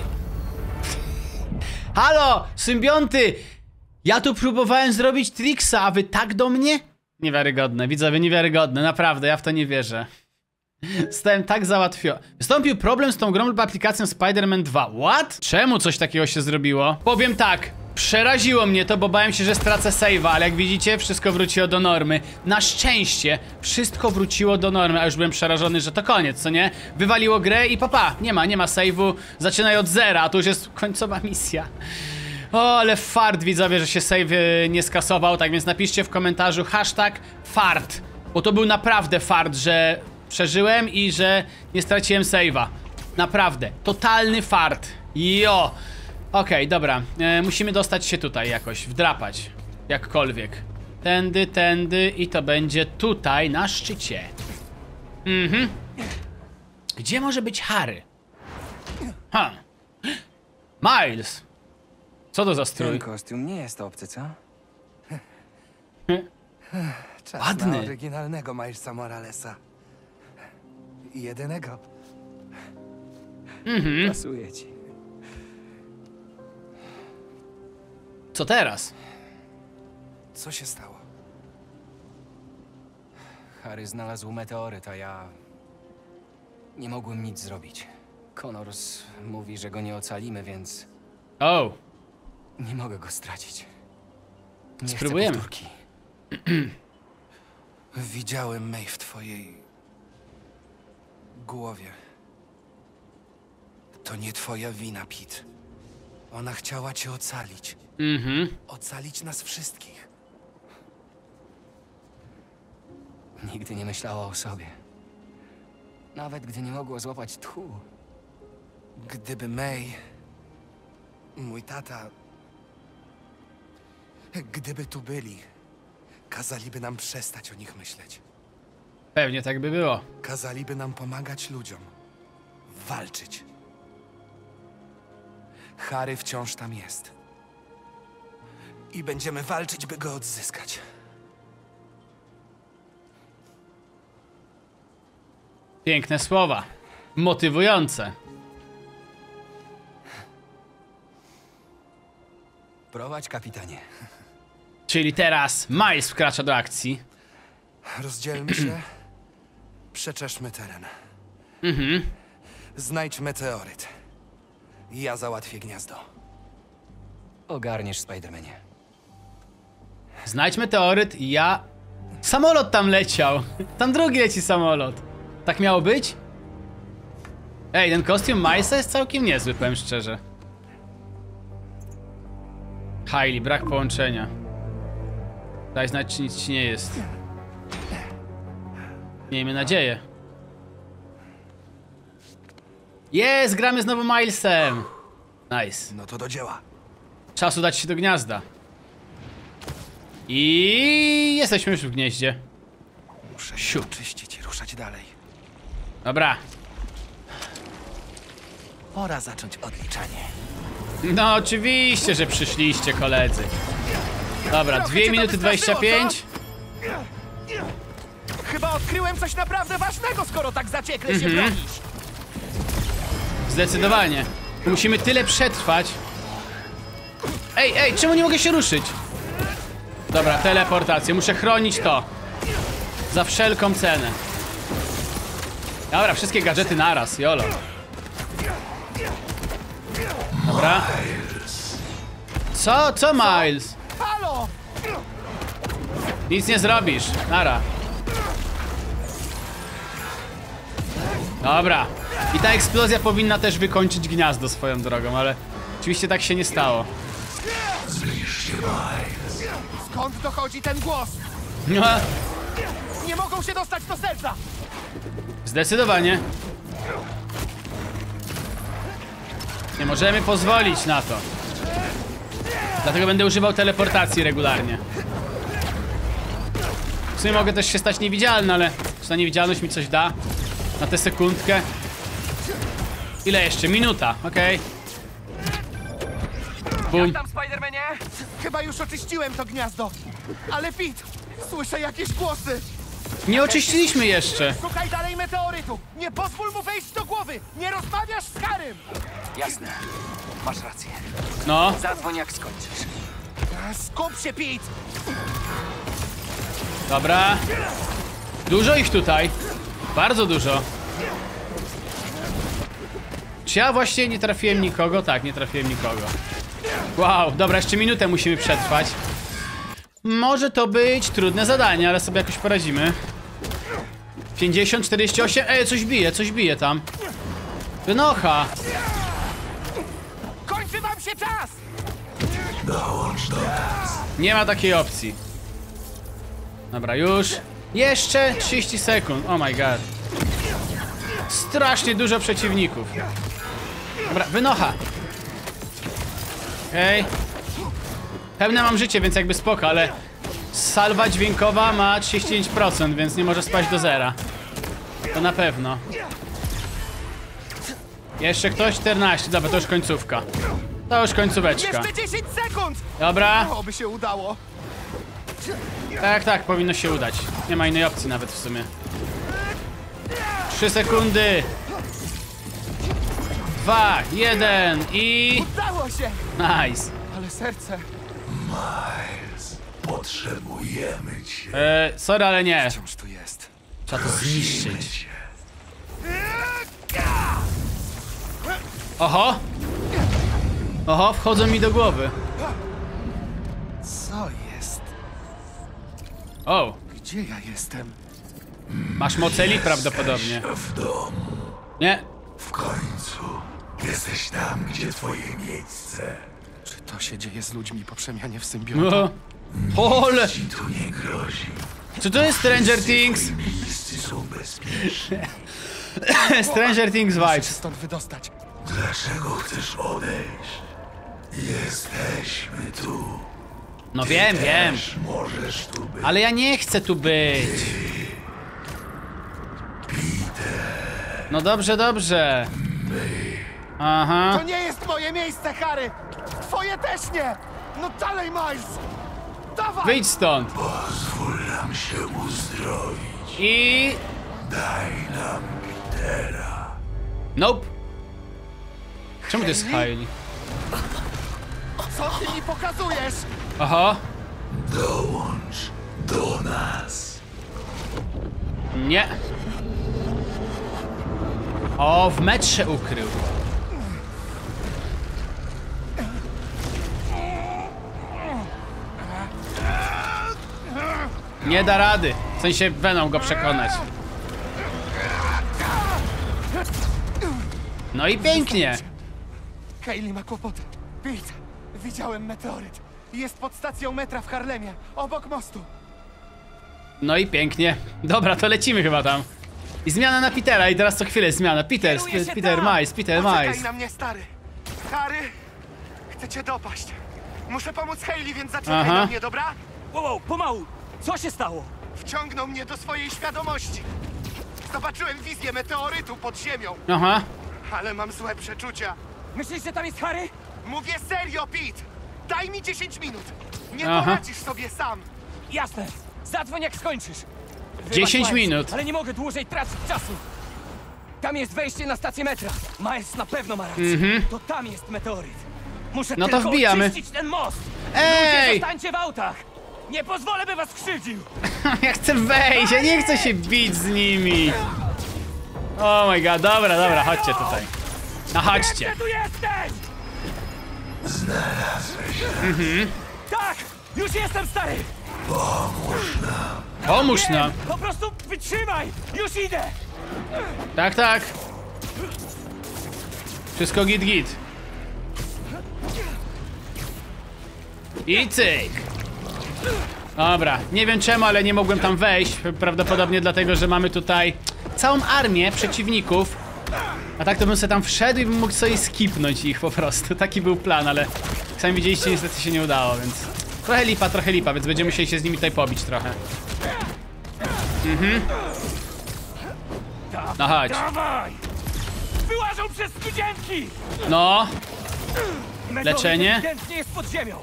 Halo, symbionty! Ja tu próbowałem zrobić Trixa, a wy tak do mnie? Niewiarygodne, widzowie, niewiarygodne, naprawdę, ja w to nie wierzę. Zostałem tak załatwiony. Wystąpił problem z tą grą lub aplikacją Spider-Man dwa. What? Czemu coś takiego się zrobiło? Powiem tak. Przeraziło mnie to, bo bałem się, że stracę save'a, ale jak widzicie, wszystko wróciło do normy. Na szczęście, wszystko wróciło do normy, a już byłem przerażony, że to koniec, co nie? Wywaliło grę i papa, nie ma, nie ma save'u, zaczynaj od zera, a to już jest końcowa misja. O, ale fart, widzowie, że się save y, nie skasował, tak więc napiszcie w komentarzu hashtag fart, bo to był naprawdę fart, że przeżyłem i że nie straciłem save'a. Naprawdę, totalny fart. Jo. Okej, okay, dobra. E, musimy dostać się tutaj jakoś, wdrapać. Jakkolwiek. Tędy, tędy i to będzie tutaj, na szczycie. Mhm. Gdzie może być Harry? Ha. Miles! Co to za strój? Ten kostium nie jest obcy, co? Czas Ładny. na oryginalnego Milesa Moralesa. I jedynego. Mhm. Pasuje ci. Co teraz? Co się stało? Harry znalazł meteoryt, a ja... nie mogłem nic zrobić. Connors mówi, że go nie ocalimy, więc... O! Nie mogę go stracić. Nie chcę Spróbujemy. powtórki. Widziałem May w twojej... głowie. To nie twoja wina, Pete. Ona chciała cię ocalić. Mhm. Ocalić nas wszystkich. Nigdy nie myślała o sobie. Nawet gdy nie mogła złapać tchu. Gdyby May... mój tata... Gdyby tu byli, kazaliby nam przestać o nich myśleć. Pewnie tak by było. Kazaliby nam pomagać ludziom. Walczyć. Harry wciąż tam jest. I będziemy walczyć, by go odzyskać. Piękne słowa. Motywujące. Prowadź, kapitanie. Czyli teraz Miles wkracza do akcji. Rozdzielmy się. Przeczeszmy teren. Mhm. Znajdź meteoryt. Ja załatwię gniazdo. Ogarniesz, Spidermanie. Znajdź meteoryt i ja... Samolot tam leciał. Tam drugi leci samolot. Tak miało być? Ej, ten kostium Milesa jest całkiem niezły, powiem szczerze. Hailey, brak połączenia. Daj znać, czy nic ci nie jest. Miejmy nadzieję. Jest, gramy znowu Milesem. Nice. No to do dzieła. Czas udać się do gniazda. I jesteśmy już w gnieździe. Muszę się oczyścić i ruszać dalej. Dobra. Pora zacząć odliczanie. No oczywiście, że przyszliście, koledzy. Dobra, dwie minuty dwadzieścia pięć. Chyba odkryłem coś naprawdę ważnego, skoro tak zaciekle się Mhm. bronisz. Zdecydowanie. Musimy tyle przetrwać. Ej, ej, czemu nie mogę się ruszyć? Dobra, teleportację. Muszę chronić to. Za wszelką cenę. Dobra, wszystkie gadżety naraz, jolo. Dobra. Co? Co, Miles? Halo! Nic nie zrobisz. Nara. Dobra. I ta eksplozja powinna też wykończyć gniazdo swoją drogą, ale oczywiście tak się nie stało. Skąd dochodzi ten głos? No, Nie mogą się dostać do serca! zdecydowanie. Nie możemy pozwolić na to. Dlatego będę używał teleportacji regularnie. W sumie mogę też się stać niewidzialny, ale czy ta niewidzialność mi coś da? Na tę sekundkę. Ile jeszcze? Minuta, okej. Bum. Jak tam, Spidermanie? Chyba już oczyściłem to gniazdo. Ale Pete, słyszę jakieś głosy. Nie oczyściliśmy jeszcze. Szukaj dalej meteorytu. Nie pozwól mu wejść do głowy. Nie rozmawiasz z Harrym. Jasne. Masz rację. No. Zadzwoń, jak skończysz. Skup się, Pete. Dobra. Dużo ich tutaj. Bardzo dużo. Czy ja właśnie nie trafiłem nikogo? Tak, nie trafiłem nikogo. Wow, dobra, jeszcze minutę musimy przetrwać. Może to być trudne zadanie, ale sobie jakoś poradzimy. pięćdziesiąt, czterdzieści osiem. Ej, coś bije, coś bije tam. Wynocha. Kończy wam się czas. Dołącz do nas. Nie ma takiej opcji. Dobra, już. Jeszcze trzydzieści sekund. Oh my god. Strasznie dużo przeciwników. Dobra, wynocha. Okej. Okay. Pełne mam życie, więc jakby spoko, ale salwa dźwiękowa ma trzydzieści pięć procent, więc nie może spaść do zera. To na pewno. Jeszcze ktoś? czternaście. Dobra, to już końcówka. To już końcóweczka. Jeszcze dziesięć sekund. Dobra. Oby się udało. Tak, tak, powinno się udać. Nie ma innej opcji nawet w sumie. Trzy sekundy. Dwa, jeden i... Udało się! Nice. Ale serce... Miles, potrzebujemy cię. E, sorry, ale nie. Wciąż tu jest. Trzeba to zniszczyć. Oho! Oho, wchodzą mi do głowy. Co jest? O! Gdzie ja jestem? Masz moceli prawdopodobnie. W domu. Nie. W końcu. Jesteś tam, gdzie twoje miejsce. Czy to się dzieje z ludźmi po przemianie w No. symbiota? Ole! Ci tu nie grozi. Co to jest Stranger Things? Miejscy są bezpieczni. Stranger Things Muszę się vibes. stąd wydostać. Dlaczego chcesz odejść? Jesteśmy tu. No Ty wiem, wiem. też możesz tu być. Ale ja nie chcę tu być. No dobrze, dobrze. Aha. To nie jest moje miejsce, Harry! Twoje też nie! No dalej, Miles! Dawaj! Wyjdź stąd. Pozwól nam się uzdrowić. I... Daj nam Petera. Nope. Czemu to jest Hailey? Co ty mi pokazujesz? Aha. Dołącz do nas. Nie. O, w metrze ukrył. Nie da rady. W sensie Venom go przekonać. No i pięknie. Hailey ma kłopoty. Pete, widziałem meteoryt. Jest pod stacją metra w Harlemie, obok mostu. No i pięknie. Dobra, to lecimy chyba tam. I zmiana na Petera i teraz co chwilę jest zmiana. Peter, Kieruję się Peter tam. Miles, Peter Poczekaj Miles. na mnie, stary. Harry, chcę cię dopaść. Muszę pomóc Hailey, więc zaczekaj Aha. na mnie, dobra? Wow, wow, pomału! Co się stało? Wciągnął mnie do swojej świadomości. Zobaczyłem wizję meteorytu pod ziemią, Aha. ale mam złe przeczucia. Myślisz, że tam jest Harry? Mówię serio, Pete! Daj mi dziesięć minut! Nie Aha. poradzisz sobie sam! Jasne. Zadzwoń jak skończysz. Wybacz, dziesięć Miles, minut. Ale nie mogę dłużej tracić czasu. Tam jest wejście na stację metra. Miles na pewno ma rację. Mhm. To tam jest meteoryt. Muszę No to tylko wbijamy. oczyścić ten most. Ej! Ludzie, zostańcie w autach. Nie pozwolę, by was skrzywdził. Ja chcę wejść, ja nie chcę się bić z nimi. Oh my god, dobra, dobra, chodźcie tutaj. No chodźcie. Gdzie tu jesteś? Znalazłeś nas. Mhm. Tak! Już jestem, stary! Pomóż nam. Pomóż nam. Po prostu wytrzymaj! Już idę! Tak, tak. Wszystko git, git. I cyk. Dobra, nie wiem czemu, ale nie mogłem tam wejść. Prawdopodobnie dlatego, że mamy tutaj całą armię przeciwników. A tak to bym sobie tam wszedł i bym mógł sobie skipnąć ich po prostu. Taki był plan, ale jak sami widzieliście, niestety się nie udało, więc... Trochę lipa, trochę lipa, więc będziemy musieli się z nimi tutaj pobić trochę. Mhm. No chodź. Dawaj! Wyłażą przez studzienki! No. Meteoryt Leczenie. ewidentnie jest pod ziemią.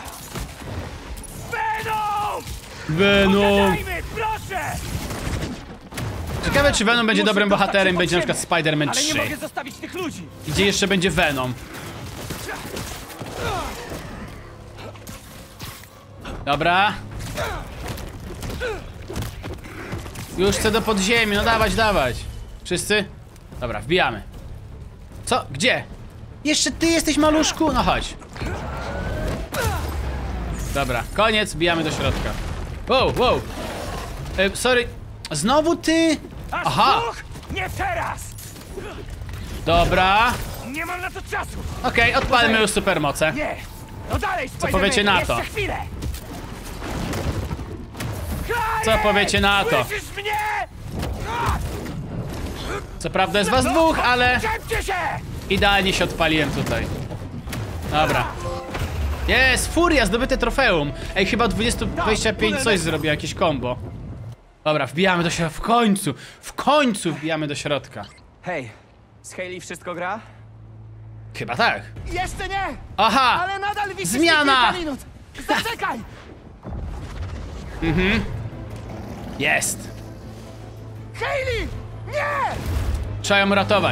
Venom! Venom. Pogadajmy, proszę! Ciekawe, czy Venom będzie Muszę dobrym dostać bohaterem, się będzie na pod przykład Spider-Man Ale nie trzy. mogę zostawić tych ludzi. Gdzie jeszcze będzie Venom? Dobra. Już chcę do podziemi, no dawać, dawać. Wszyscy? Dobra, wbijamy. Co? Gdzie? Jeszcze ty jesteś, maluszku? No chodź. Dobra, koniec, wbijamy do środka. Wow, wow. E, sorry. Znowu ty? Aż Aha. dwóch? Nie teraz! Dobra. Nie mam na to czasu! Okej, okay, odpalmy już supermoce. Nie! No dalej, Co powiecie na to? Jeszcze chwilę! Co powiecie na to? Słyszysz mnie? Co prawda jest was dwóch, ale Czepcie się! idealnie się odpaliłem tutaj. Dobra. Jest, furia, zdobyte trofeum. Ej, chyba dwadzieścia, dwadzieścia pięć coś zrobił, jakieś combo. Dobra, wbijamy do środka, w końcu, w końcu wbijamy do środka. Hej, z Hailey wszystko gra? Chyba tak. Jeszcze nie! Aha! Ale nadal wisisz Zmiana! mi kilka minut! Zaczekaj! Mhm. Jest. Hayley! Nie! Trzeba ją ratować.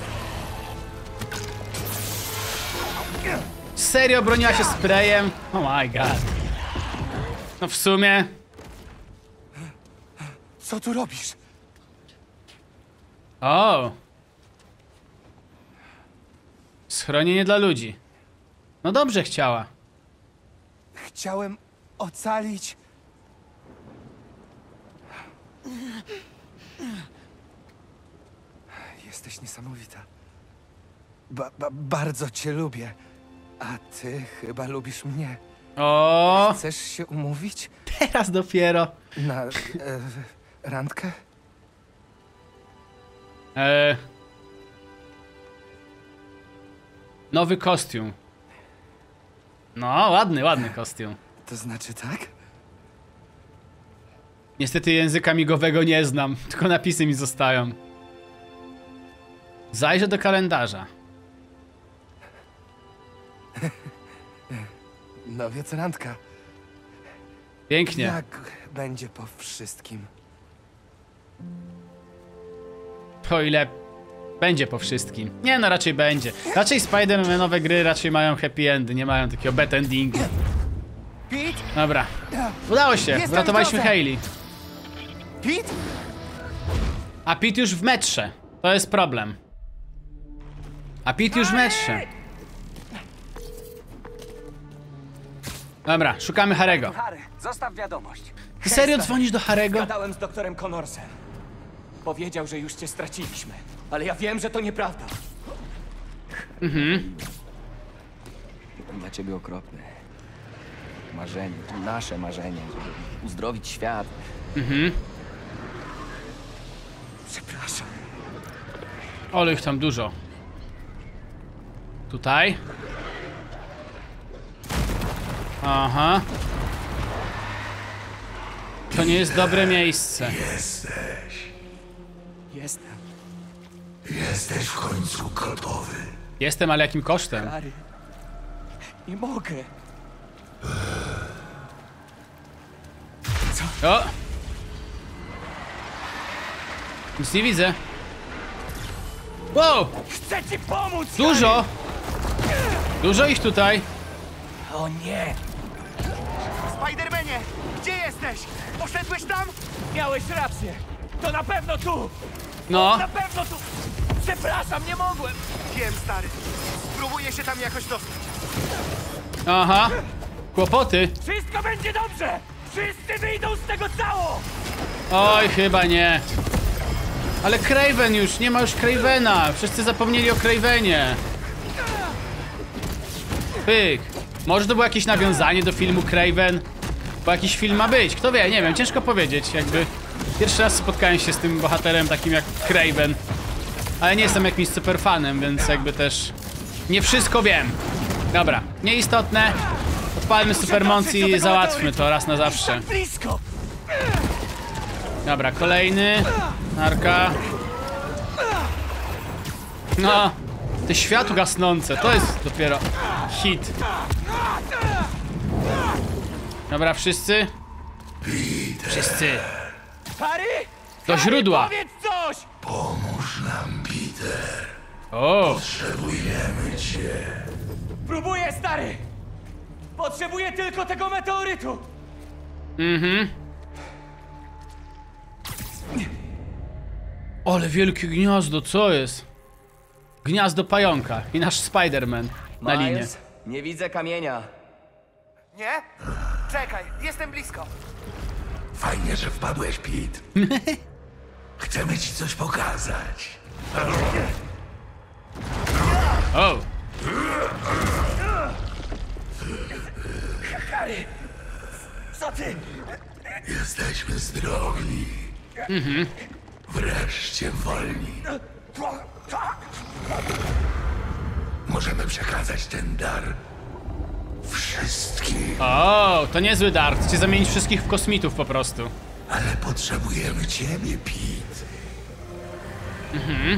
Serio broniła się sprayem? Oh my god. No w sumie... Co tu robisz? O! Schronienie dla ludzi. No dobrze chciała. Chciałem ocalić... Jesteś niesamowita. Ba ba bardzo cię lubię. A ty chyba lubisz mnie. O! Chcesz się umówić? Teraz dopiero. Na e, randkę? Eee. Nowy kostium. No, ładny, ładny kostium. To znaczy tak? Niestety języka migowego nie znam, tylko napisy mi zostają. Zajrzę do kalendarza. No więc randka. Pięknie. Jak będzie po wszystkim? O ile będzie po wszystkim. Nie no, raczej będzie. Raczej Spider-Manowe gry raczej mają happy endy, nie mają takiego bad endingu. Pete? Dobra. Udało się, Jestem uratowaliśmy w drodze. Hayley. Pete? A Pete już w metrze. To jest problem. A Pete już w metrze. Dobra, szukamy Harry'ego. Harry, zostaw wiadomość. Ty serio dzwonisz do Harry'ego? Gadałem z doktorem Connorsem. Powiedział, że już cię straciliśmy. Ale ja wiem, że to nieprawda. Mhm. Jestem dla ciebie okropny. Marzenie, to nasze marzenie, żeby uzdrowić świat. Mhm. Przepraszam. Ale ich tam dużo. Tutaj. Aha. To nie jest dobre miejsce. Jesteś. Jestem. Jesteś w końcu gotowy. Jestem, ale jakim kosztem? Harry. Nie mogę. O! Nic nie widzę. Wow! Chcę ci pomóc! Dużo! Dużo ich tutaj. O nie! Spidermanie! Gdzie jesteś? Poszedłeś tam? Miałeś rację! To na pewno tu! No. Na pewno tu! Przepraszam, nie mogłem! Wiem, stary. Spróbuję się tam jakoś dostać. Aha. Kłopoty. Wszystko będzie dobrze! Wszyscy wyjdą z tego cało! Oj, chyba nie. Ale Kraven już, nie ma już Cravena. Wszyscy zapomnieli o Cravenie. Pyk. Może to było jakieś nawiązanie do filmu Kraven? Bo jakiś film ma być, kto wie, nie wiem, ciężko powiedzieć, jakby. Pierwszy raz spotkałem się z tym bohaterem takim jak Kraven. Ale nie jestem jakimś super fanem, więc jakby też nie wszystko wiem. Dobra, nieistotne. Odpalmy supermoc i załatwmy to raz na zawsze. Blisko! Dobra, kolejny. Narka. No, te światło gasnące, to jest dopiero hit. Dobra, wszyscy? Wszyscy. Harry? Do źródła. Powiedz coś! Pomóż nam, Peter. O! Potrzebujemy cię. Próbuję, stary! Potrzebuję tylko tego meteorytu! Mhm. Ale wielkie gniazdo, co jest? Gniazdo pająka i nasz Spider-Man na linie. Miles, nie widzę kamienia. Nie? Czekaj, jestem blisko. Fajnie, że wpadłeś, Pete. Chcemy ci coś pokazać. O! Harry! Co ty? Jesteśmy zdrowi. Mhm. Wreszcie wolni. Możemy przekazać ten dar wszystkim. O, to niezły dart. Chcę zamienić wszystkich w kosmitów po prostu. Ale potrzebujemy ciebie, Pete. Mhm.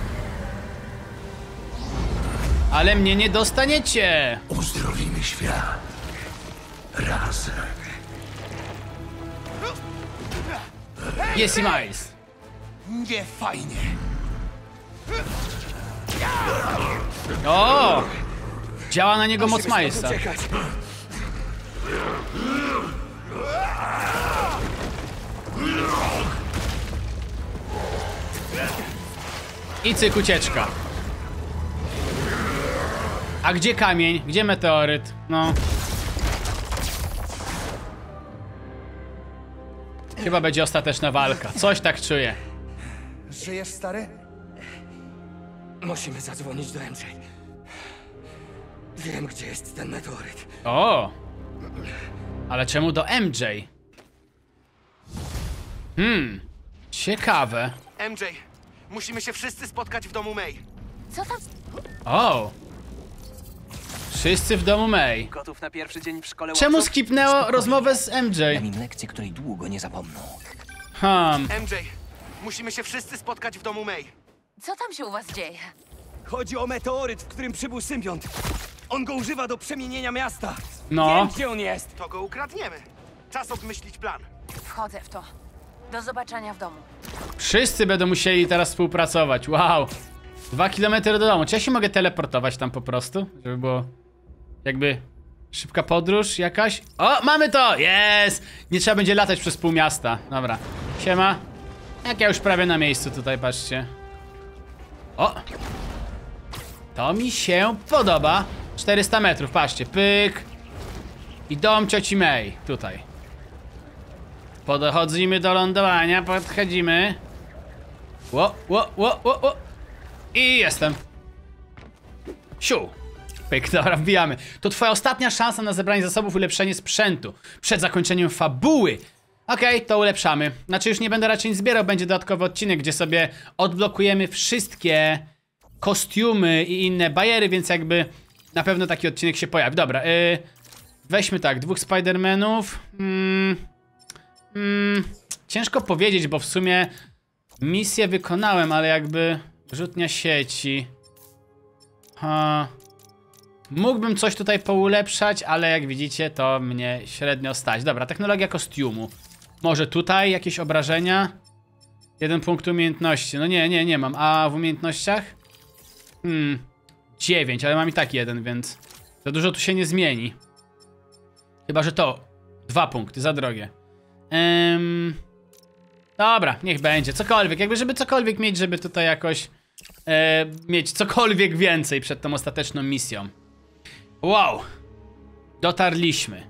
Ale mnie nie dostaniecie. Uzdrowimy świat. Razem. Jest i Miles. Nie fajnie. O! Działa na niego moc Musimy Milesa. stąd uciekać. I cyk, ucieczka. A gdzie kamień? Gdzie meteoryt? No. Chyba będzie ostateczna walka. Coś tak czuję. Żyjesz, stary? Musimy zadzwonić do M J. Wiem, gdzie jest ten meteoryt. O! Ale czemu do M J? Hmm. Ciekawe. M J, musimy się wszyscy spotkać w domu May. Co tam? O! Wszyscy w domu May. Gotów na pierwszy dzień w szkole Czemu łowców? skipnęło rozmowę z M J? Dam im lekcję, której długo nie zapomną. Hmm. M J, musimy się wszyscy spotkać w domu May. Co tam się u was dzieje? Chodzi o meteoryt, w którym przybył symbiont. On go używa do przemienienia miasta. No. Wiem, gdzie on jest. To go ukradniemy. Czas obmyślić plan. Wchodzę w to. Do zobaczenia w domu. Wszyscy będą musieli teraz współpracować. Wow. Dwa kilometry do domu. Czy ja się mogę teleportować tam po prostu? Żeby było jakby szybka podróż jakaś. O, mamy to! Jest! Nie trzeba będzie latać przez pół miasta. Dobra. Siema. Jak ja już prawie na miejscu tutaj, patrzcie. O! To mi się podoba. czterysta metrów, patrzcie. Pyk. I dom cioci May. Tutaj. Podchodzimy do lądowania, podchodzimy. Ło, ło, ło, ło, ło. I jestem. Siu. Pyk, dobra, wbijamy. To twoja ostatnia szansa na zebranie zasobów, ulepszenie sprzętu. Przed zakończeniem fabuły. Okej, okay, to ulepszamy. Znaczy już nie będę raczej nic zbierał, będzie dodatkowy odcinek, gdzie sobie odblokujemy wszystkie kostiumy i inne bajery, więc jakby na pewno taki odcinek się pojawi. Dobra, yy, weźmy tak, dwóch Spider-Manów. Mm, mm, ciężko powiedzieć, bo w sumie misję wykonałem, ale jakby rzutnia sieci. Ha. Mógłbym coś tutaj poulepszać, ale jak widzicie, to mnie średnio stać. Dobra, technologia kostiumu. Może tutaj jakieś obrażenia? Jeden punkt umiejętności. No nie, nie, nie mam. A w umiejętnościach? Hmm. dziewięć, ale mam i tak jeden, więc za dużo tu się nie zmieni. Chyba, że to. Dwa punkty, za drogie. Ehm... Dobra, niech będzie. Cokolwiek, jakby żeby cokolwiek mieć, żeby tutaj jakoś e, mieć cokolwiek więcej przed tą ostateczną misją. Wow. Dotarliśmy.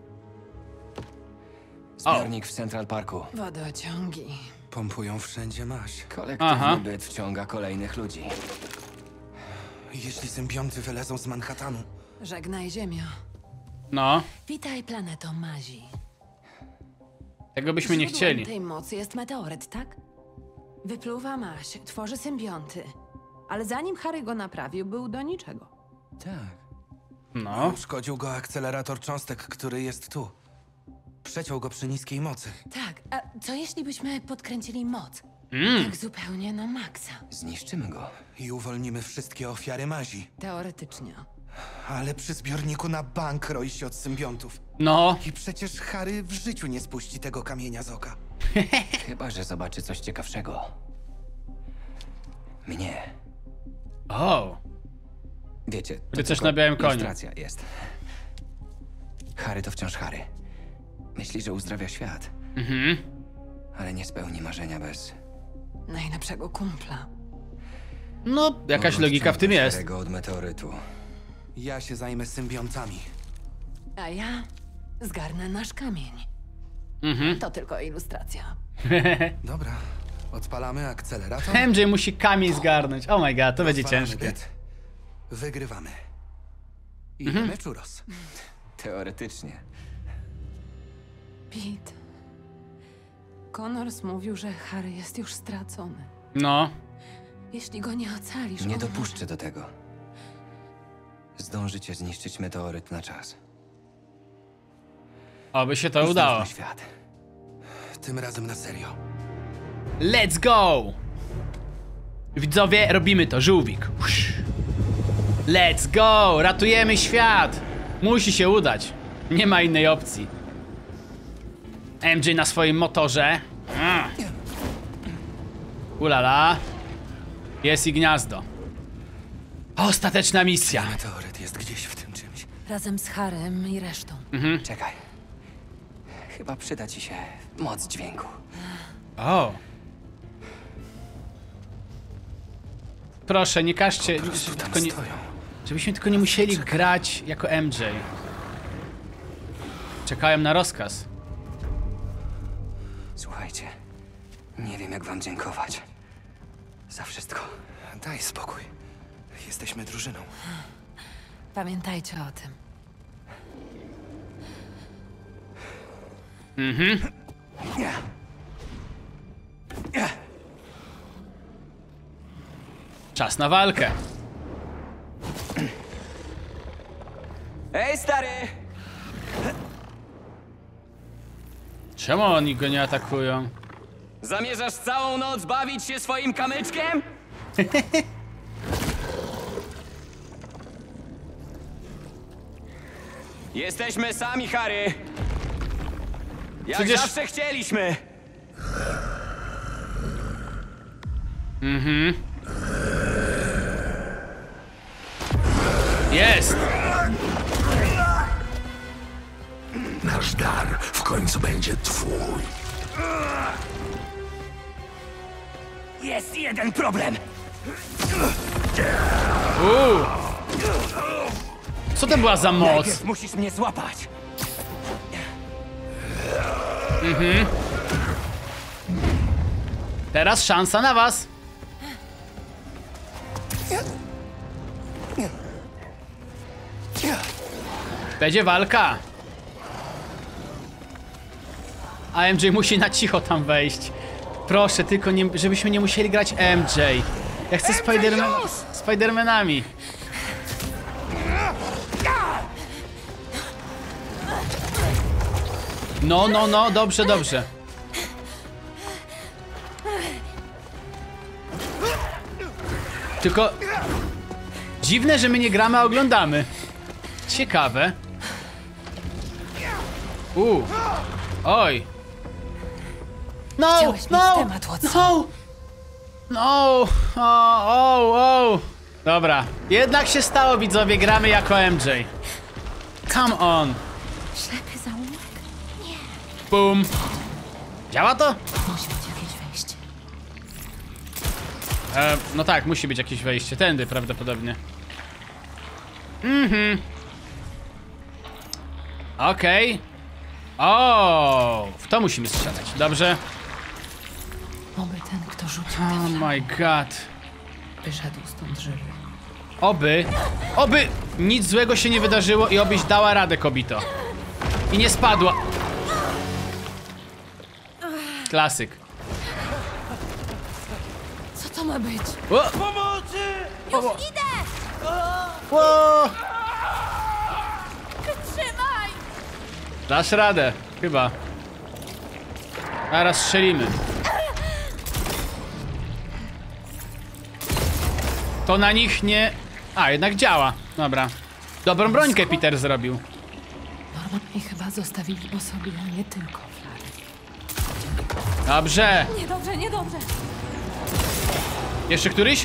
Zbiornik w Central Parku. Wodociągi. Pompują wszędzie maś. Kolektywny Aha. byt wciąga kolejnych ludzi. Jeśli symbionty wylezą z Manhattanu. Żegnaj Ziemio. No. Witaj planeto Mazi. Tego byśmy nie Źródłem chcieli. tej mocy jest meteoryt, tak? Wypluwa maś, tworzy symbionty. Ale zanim Harry go naprawił, był do niczego. Tak. No. Uszkodził go akcelerator cząstek, który jest tu. Przeciął go przy niskiej mocy. Tak, a co jeśli byśmy podkręcili moc? Mm. Tak zupełnie na maksa. Zniszczymy go. I uwolnimy wszystkie ofiary mazi. Teoretycznie. Ale przy zbiorniku na bank roi się od symbiontów. No. I przecież Harry w życiu nie spuści tego kamienia z oka. Chyba że zobaczy coś ciekawszego. Mnie. O. Wiecie, to Rycerz tylko na białym koniu. ilustracja jest. Harry to wciąż Harry. Myśli, że uzdrawia świat. Mhm. Ale nie spełni marzenia bez... Najlepszego kumpla. No, jakaś Mogą logika w tym ściągnąć jest. Harry'ego od meteorytu. Ja się zajmę symbiontami. A ja zgarnę nasz kamień. Mhm. To tylko ilustracja. Dobra, odpalamy akcelerator. M J musi kamień zgarnąć. Oh my god, to będzie Rozwalamy ciężkie. byt. Wygrywamy. I Mhm. jemy churros. Teoretycznie. Pete. Connors mówił, że Harry jest już stracony. No. Jeśli go nie ocalisz, Nie on dopuszczę do tego. Zdążycie zniszczyć meteoryt na czas. Oby się to Uzdrowmy udało. świat. Tym razem na serio. Let's go! Widzowie, robimy to, żółwik. Let's go! Ratujemy świat! Musi się udać. Nie ma innej opcji. M J na swoim motorze. Ulala. Jest i gniazdo. Ostateczna misja. Meteoryt jest gdzieś w tym czymś. Razem z Harem i resztą. Mhm. Czekaj. Chyba przyda ci się moc dźwięku. O. Proszę, nie każcie, żeby tylko nie, żebyśmy tylko nie musieli grać jako M J. Czekają na rozkaz. Słuchajcie, nie wiem jak wam dziękować. Za wszystko. Daj spokój. Jesteśmy drużyną. Pamiętajcie o tym. Mhm. Czas na walkę. Ej, stary! Czemu oni go nie atakują? Zamierzasz całą noc bawić się swoim kamyczkiem? Jesteśmy sami, Harry. Jak Przecież... zawsze chcieliśmy. Mhm. Jest! Nasz dar w końcu będzie twój. Jest jeden problem. Uuu. Co to była za moc? Najpierw musisz mnie złapać. Mhm. Teraz szansa na was. Będzie walka. A M J musi na cicho tam wejść. Proszę, tylko nie, żebyśmy nie musieli grać M J. Ja chcę Spiderman, Spidermanami. No, no, no, dobrze, dobrze. Tylko... Dziwne, że my nie gramy, a oglądamy. Ciekawe. U. Oj. No, no, no, no, o, o, o. Dobra, jednak się stało, widzowie, gramy jako M J. Come on. Ślepy zaułek? Nie. Bum. Działa to? Musi być jakieś wejście. E, no tak, musi być jakieś wejście. Tędy prawdopodobnie. Mhm. Okej. Okay. O, w to musimy strzelać. Dobrze. Oby ten, kto rzucił Oh my god. wyszedł stąd żywy. Oby, oby nic złego się nie wydarzyło i obyś dała radę, kobito. I nie spadła. Klasyk. Co to ma być? O! Pomocy! Już idę! O! Wytrzymaj! Dasz radę, chyba. Zaraz strzelimy. To na nich nie... A, jednak działa. Dobra. Dobrą brońkę Peter zrobił. Normalnie chyba zostawili po sobie nie tylko flary. Dobrze. Niedobrze, niedobrze. Jeszcze któryś?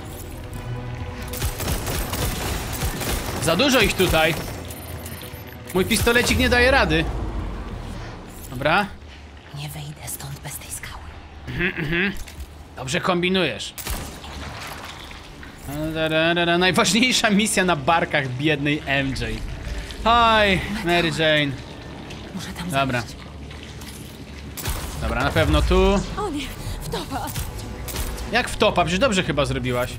Za dużo ich tutaj. Mój pistolecik nie daje rady. Dobra. Nie wyjdę stąd bez tej skały. Mhm, mhm. Dobrze kombinujesz. Najważniejsza misja na barkach biednej M J. Hi, Mary Jane. Muszę tam Dobra. Dobra, na pewno tu. O nie, wtopa. Jak wtopa? Przecież dobrze chyba zrobiłaś.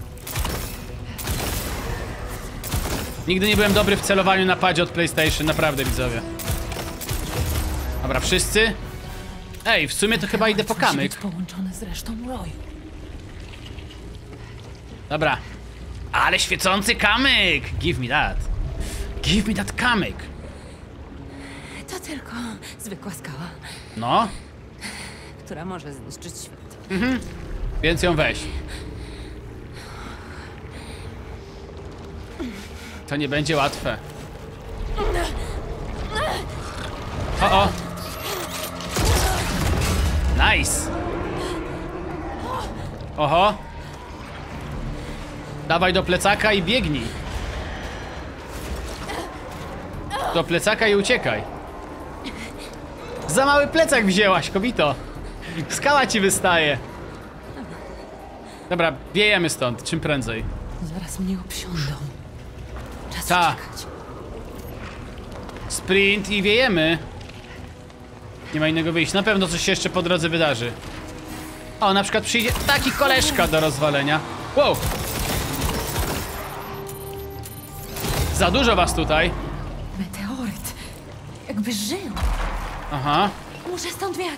Nigdy nie byłem dobry w celowaniu na padzie od PlayStation, naprawdę, widzowie. Dobra, wszyscy? Ej, w sumie to chyba idę po kamyk. Musi być połączony z resztą roju. Dobra. Ale świecący kamyk! Give me that. Give me that kamyk. To tylko zwykła skała, No. która może zniszczyć świat. Mhm. Więc ją weź. To nie będzie łatwe. O, o. Nice. Oho. Dawaj do plecaka i biegnij. Do plecaka i uciekaj. Za mały plecak wzięłaś, kobito. Skała ci wystaje. Dobra, wiejemy stąd, czym prędzej. Zaraz mnie obsiądą. Czas Ta. uciekać. Sprint i wiejemy. Nie ma innego wyjścia. Na pewno coś się jeszcze po drodze wydarzy. O, na przykład przyjdzie taki koleżka do rozwalenia. Wow. Za dużo was tutaj. Meteoryt. Jakby żył. Aha. Muszę stąd wiać.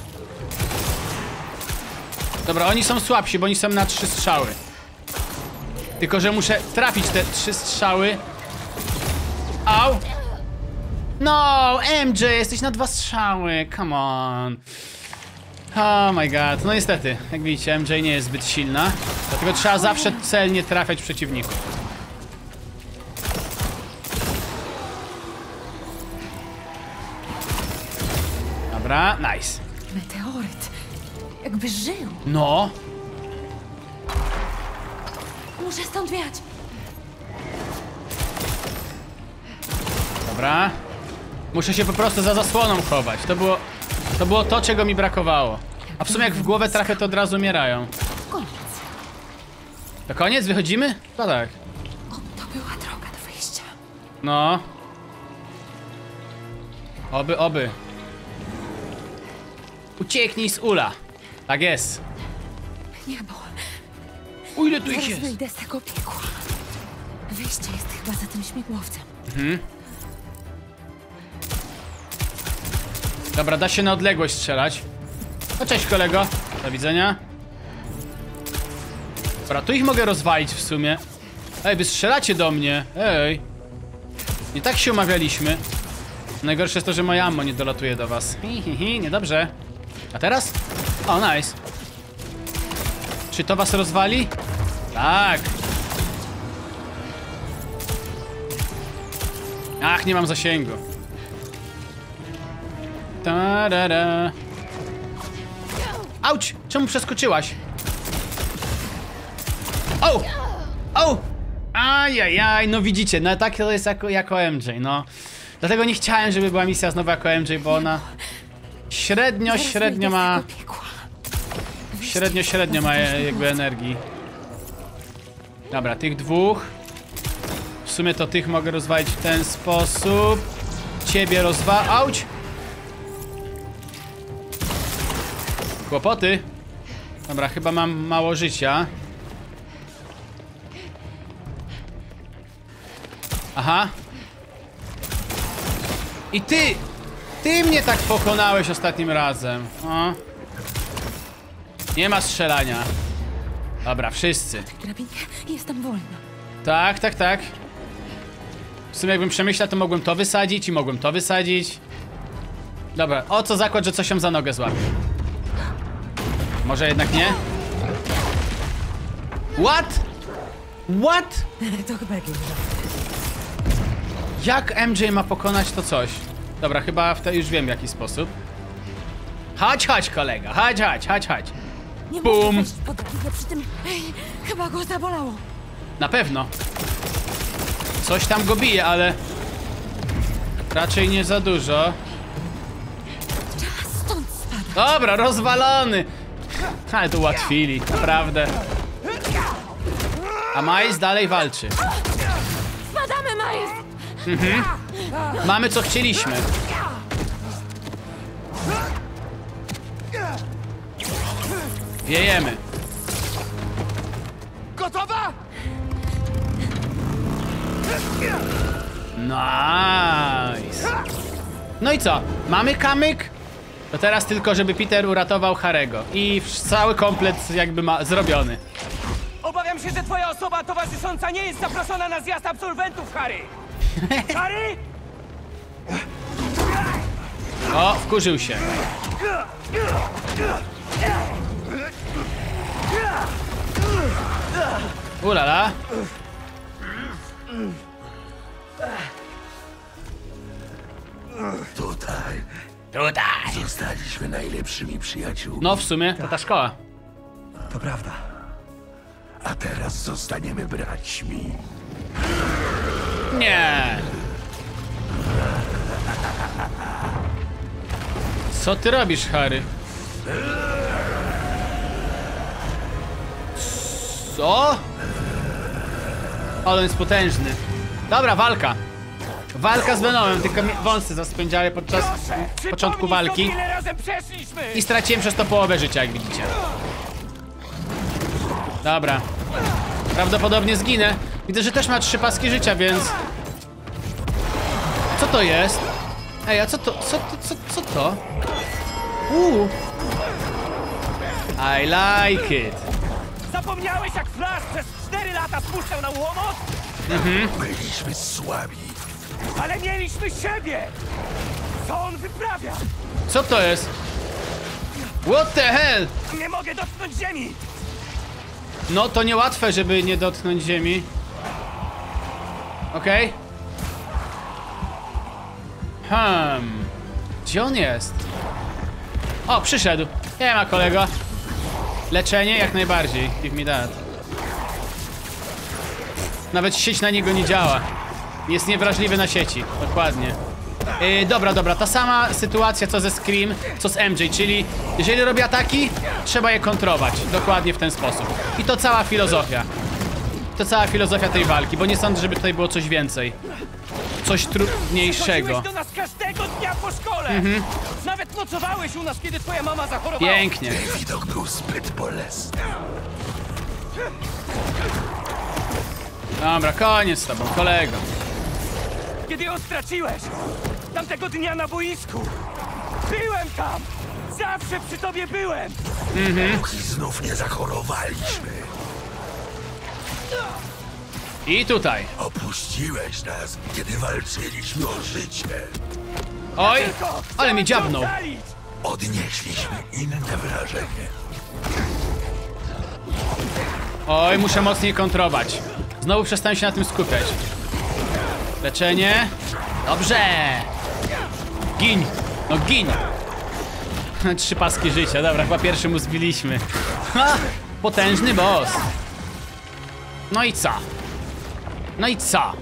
Dobra, oni są słabsi, bo oni są na trzy strzały. Tylko że muszę trafić te trzy strzały. Au! No, M J, jesteś na dwa strzały, come on. Oh my god, no niestety, jak widzicie, M J nie jest zbyt silna. Dlatego trzeba zawsze celnie trafiać przeciwników. Dobra, nice. Meteoryt. Jakby żył. No. Muszę stąd wiać. Dobra. Muszę się po prostu za zasłoną chować. To było, to było to, czego mi brakowało. A w sumie jak w głowę trafię, to od razu umierają. Koniec. To koniec? Wychodzimy? No tak. O, to była droga do wyjścia. No. Oby, oby. Ucieknij z ula. Tak jest. Niebo. U, ile tu ich Zaraz jest? wyjdę z tego piekła. Wyjście jest chyba za tym śmigłowcem. Mhm. Dobra, da się na odległość strzelać. No cześć, kolego. Do widzenia. Dobra, tu ich mogę rozwalić w sumie. Ej, wy strzelacie do mnie. Ej. Nie tak się umawialiśmy. Najgorsze jest to, że moja ammo nie dolatuje do was. Hi, hi, hi, niedobrze. A teraz? O, nice. Czy to was rozwali? Tak. Ach, nie mam zasięgu. Ta-da-da. Auć! Czemu przeskoczyłaś? O! O! Ajajaj, no widzicie, no tak to jest jako, jako M J, no. Dlatego nie chciałem, żeby była misja znowu jako M J, bo ona średnio, średnio ma... Średnio, średnio ma jakby energii. Dobra, tych dwóch. W sumie to tych mogę rozwalić w ten sposób. Ciebie rozwa... Auć! Kłopoty. Dobra, chyba mam mało życia. Aha. I ty! Ty mnie tak pokonałeś ostatnim razem. O. Nie ma strzelania. Dobra, wszyscy. Drabinie, jestem wolna. Tak, tak, tak. W sumie jakbym przemyślał, to mogłem to wysadzić i mogłem to wysadzić. Dobra, o co zakład, że coś ją za nogę złapie. Może jednak nie? What? What? To chyba jakieś. Jak M J ma pokonać to coś? Dobra, chyba w te już wiem w jaki sposób. Chodź, chodź, kolega, chodź, chodź, chodź, chodź. Nie Bum. muszę wejść pod chwilę przy tym. Ej, chyba go zabolało. Na pewno. Coś tam go bije, ale raczej nie za dużo. Czas stąd spada. Dobra, rozwalony. Ale to ułatwili, naprawdę. A Miles dalej walczy. Spadamy, Miles! Mhm. Mamy co chcieliśmy. Wiejemy. Gotowa? Nice. No i co? Mamy kamyk? To teraz tylko, żeby Peter uratował Harego. I cały komplet jakby ma zrobiony. Obawiam się, że twoja osoba towarzysząca nie jest zaproszona na zjazd absolwentów, Harry! Harry? O, wkurzył się. Ulala. Tutaj. Tutaj. Zostaliśmy najlepszymi przyjaciółmi. No w sumie to ta szkoła. To prawda. A teraz zostaniemy braćmi. Nie. Co ty robisz, Harry? Co? Ale on jest potężny. Dobra, walka. Walka z Venomem, tylko mnie wąsy zaspędziały podczas początku walki. I straciłem przez to połowę życia, jak widzicie. Dobra. Prawdopodobnie zginę. Widzę, że też ma trzy paski życia, więc... Co to jest? Ej, a co to? Co to? Co, co to? Uuu. I like it. Zapomniałeś, jak Flash przez cztery lata spuszczał na łomot? Mhm. Byliśmy słabi. Ale mieliśmy siebie! Co on wyprawia? Co to jest? What the hell? Nie mogę dotknąć ziemi! No to niełatwe, żeby nie dotknąć ziemi. Okej. Okay. Hmm. Gdzie on jest? O, przyszedł. Nie ma, kolego. Leczenie? Jak najbardziej. Give me that. Nawet sieć na niego nie działa. Jest niewrażliwy na sieci. Dokładnie. Yy, dobra, dobra. Ta sama sytuacja co ze Scream, co z M J, czyli jeżeli robi ataki, trzeba je kontrować. Dokładnie w ten sposób. I to cała filozofia. To cała filozofia tej walki, bo nie sądzę, żeby tutaj było coś więcej. Coś trudniejszego. do nas każdego dnia po szkole! Mhm. Nawet nocowałeś u nas, kiedy twoja mama zachorowała. Pięknie. Widok był zbyt bolesny. Dobra, koniec z tobą, kolego. Kiedy ją straciłeś, tamtego dnia na boisku, byłem tam! Zawsze przy tobie byłem! Mhm. Póki znów nie zachorowaliśmy. I tutaj. Opuściłeś nas, kiedy walczyliśmy o życie. Oj, ale mnie dziabnął. Odnieśliśmy inne wrażenie. Oj, muszę mocniej kontrować. Znowu przestałem się na tym skupiać. Leczenie. Dobrze. Gin. No gin. Trzy paski życia. Dobra, chyba pierwszy mu zbiliśmy. Ha! Potężny boss. No i co? No i co?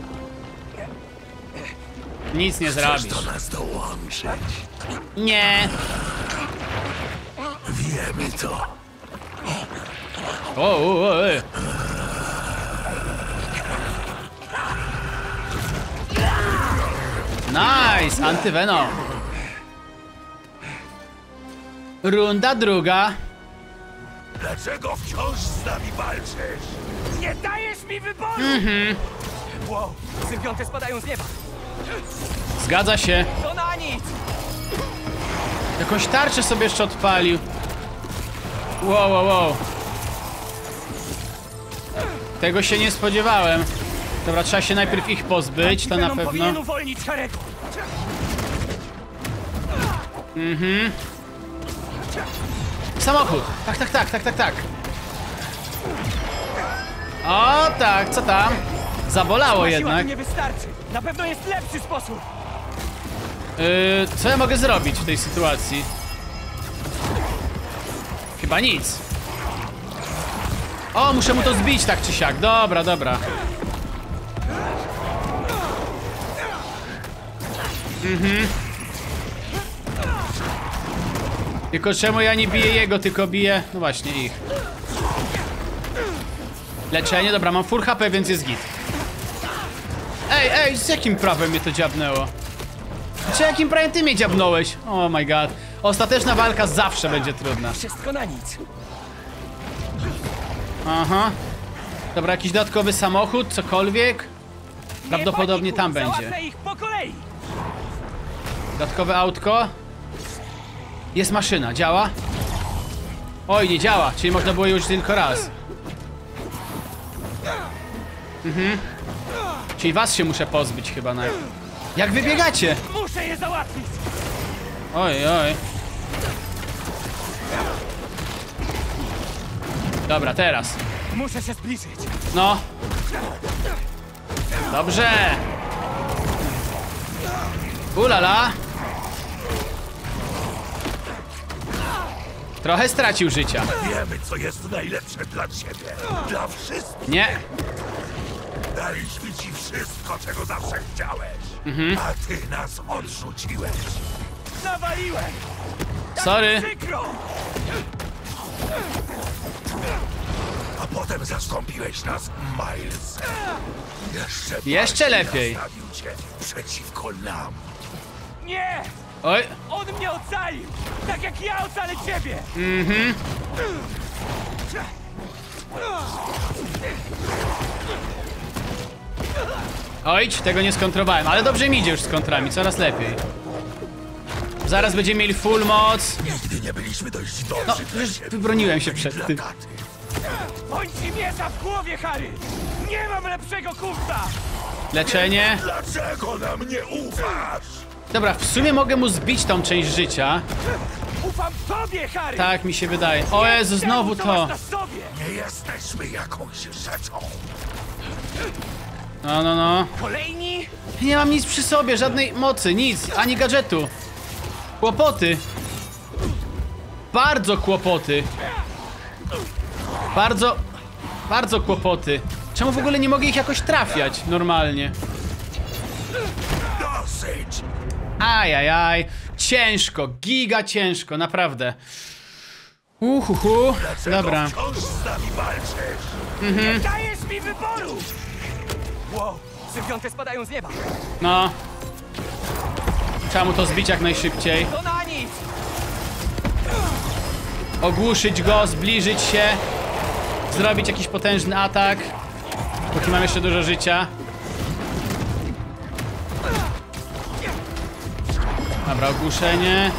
Nic nie zrobisz. Chcesz do nas dołączyć? Nie. Wiemy to. O, o, o, o. Nice, antyvenom. Runda druga. Dlaczego wciąż z nami walczysz? Nie dajesz mi wyboru! Mhm. Wow, symbionty spadają z nieba. Zgadza się. To na nic! Jakąś tarczę sobie jeszcze odpalił. Wow, wow, wow. Tego się nie spodziewałem. Dobra, trzeba się najpierw ich pozbyć, to na pewno. Powinien uwolnić Harry'ego. Mhm. Samochód. Tak, tak, tak, tak, tak, tak. O, tak, co tam? Zabolało jednak. Nie wystarczy. Na pewno jest lepszy sposób. Yy, co ja mogę zrobić w tej sytuacji? Chyba nic. O, muszę mu to zbić tak czy siak. Dobra, dobra. Mhm. Tylko czemu ja nie biję jego, tylko biję... No właśnie, ich. Leczenie, dobra, mam full H P, więc jest git. Ej, ej, z jakim prawem mnie to dziabnęło? Czy jakim prawem ty mnie dziabnąłeś? Oh my god. Ostateczna walka zawsze będzie trudna. Wszystko na nic. Aha. Dobra, jakiś dodatkowy samochód, cokolwiek. Prawdopodobnie tam będzie. Ich po kolei. Dodatkowe autko. Jest maszyna, działa? Oj, nie działa, czyli można było je użyć tylko raz. Mhm. Czyli was się muszę pozbyć chyba najpierw. Jak wy biegacie? Muszę je załatwić. Oj, oj. Dobra, teraz. Muszę się zbliżyć. No. Dobrze. Ulala. Trochę stracił życia. Wiemy, co jest najlepsze dla ciebie. Dla wszystkich. Nie. Daliśmy ci wszystko, czego zawsze chciałeś. Mhm. A ty nas odrzuciłeś. Zawaliłem! Sorry. Przykro! A potem zastąpiłeś nas, Miles. Jeszcze, Jeszcze bardziej lepiej. nastawił cię przeciwko nam. Nie! Oj. On mnie ocalił! Tak jak ja ocalę ciebie! Mhm. Oj, tego nie skontrowałem, ale dobrze mi idzie już z kontrami, coraz lepiej. Zaraz będziemy mieli full moc. Nigdy nie byliśmy dość dobrzy No, dla już siebie. wybroniłem się przed tym. Bądź ci miesza w głowie, Harry! Nie mam lepszego kumpla! Leczenie. Dlaczego nam nie ufasz? Dobra, w sumie mogę mu zbić tą część życia. Ufam tobie, Harry! Tak mi się wydaje. O Jezu, znowu to. Nie jesteśmy jakąś rzeczą. No, no, no. Kolejni? Nie mam nic przy sobie, żadnej mocy, nic, ani gadżetu. Kłopoty. Bardzo kłopoty. Bardzo, bardzo kłopoty. Czemu w ogóle nie mogę ich jakoś trafiać normalnie? Dosyć. Ajajaj. Ciężko, giga ciężko, naprawdę. Uhuhu. Dobra. Wciąż z nami walczysz. Mhm. Nie dajesz mi wyboru! Wow, symbionty spadają z nieba. No. Trzeba mu to zbić jak najszybciej. To na nic! Ogłuszyć go, zbliżyć się. Zrobić jakiś potężny atak. Póki mam jeszcze dużo życia. Dobra, ogłuszenie.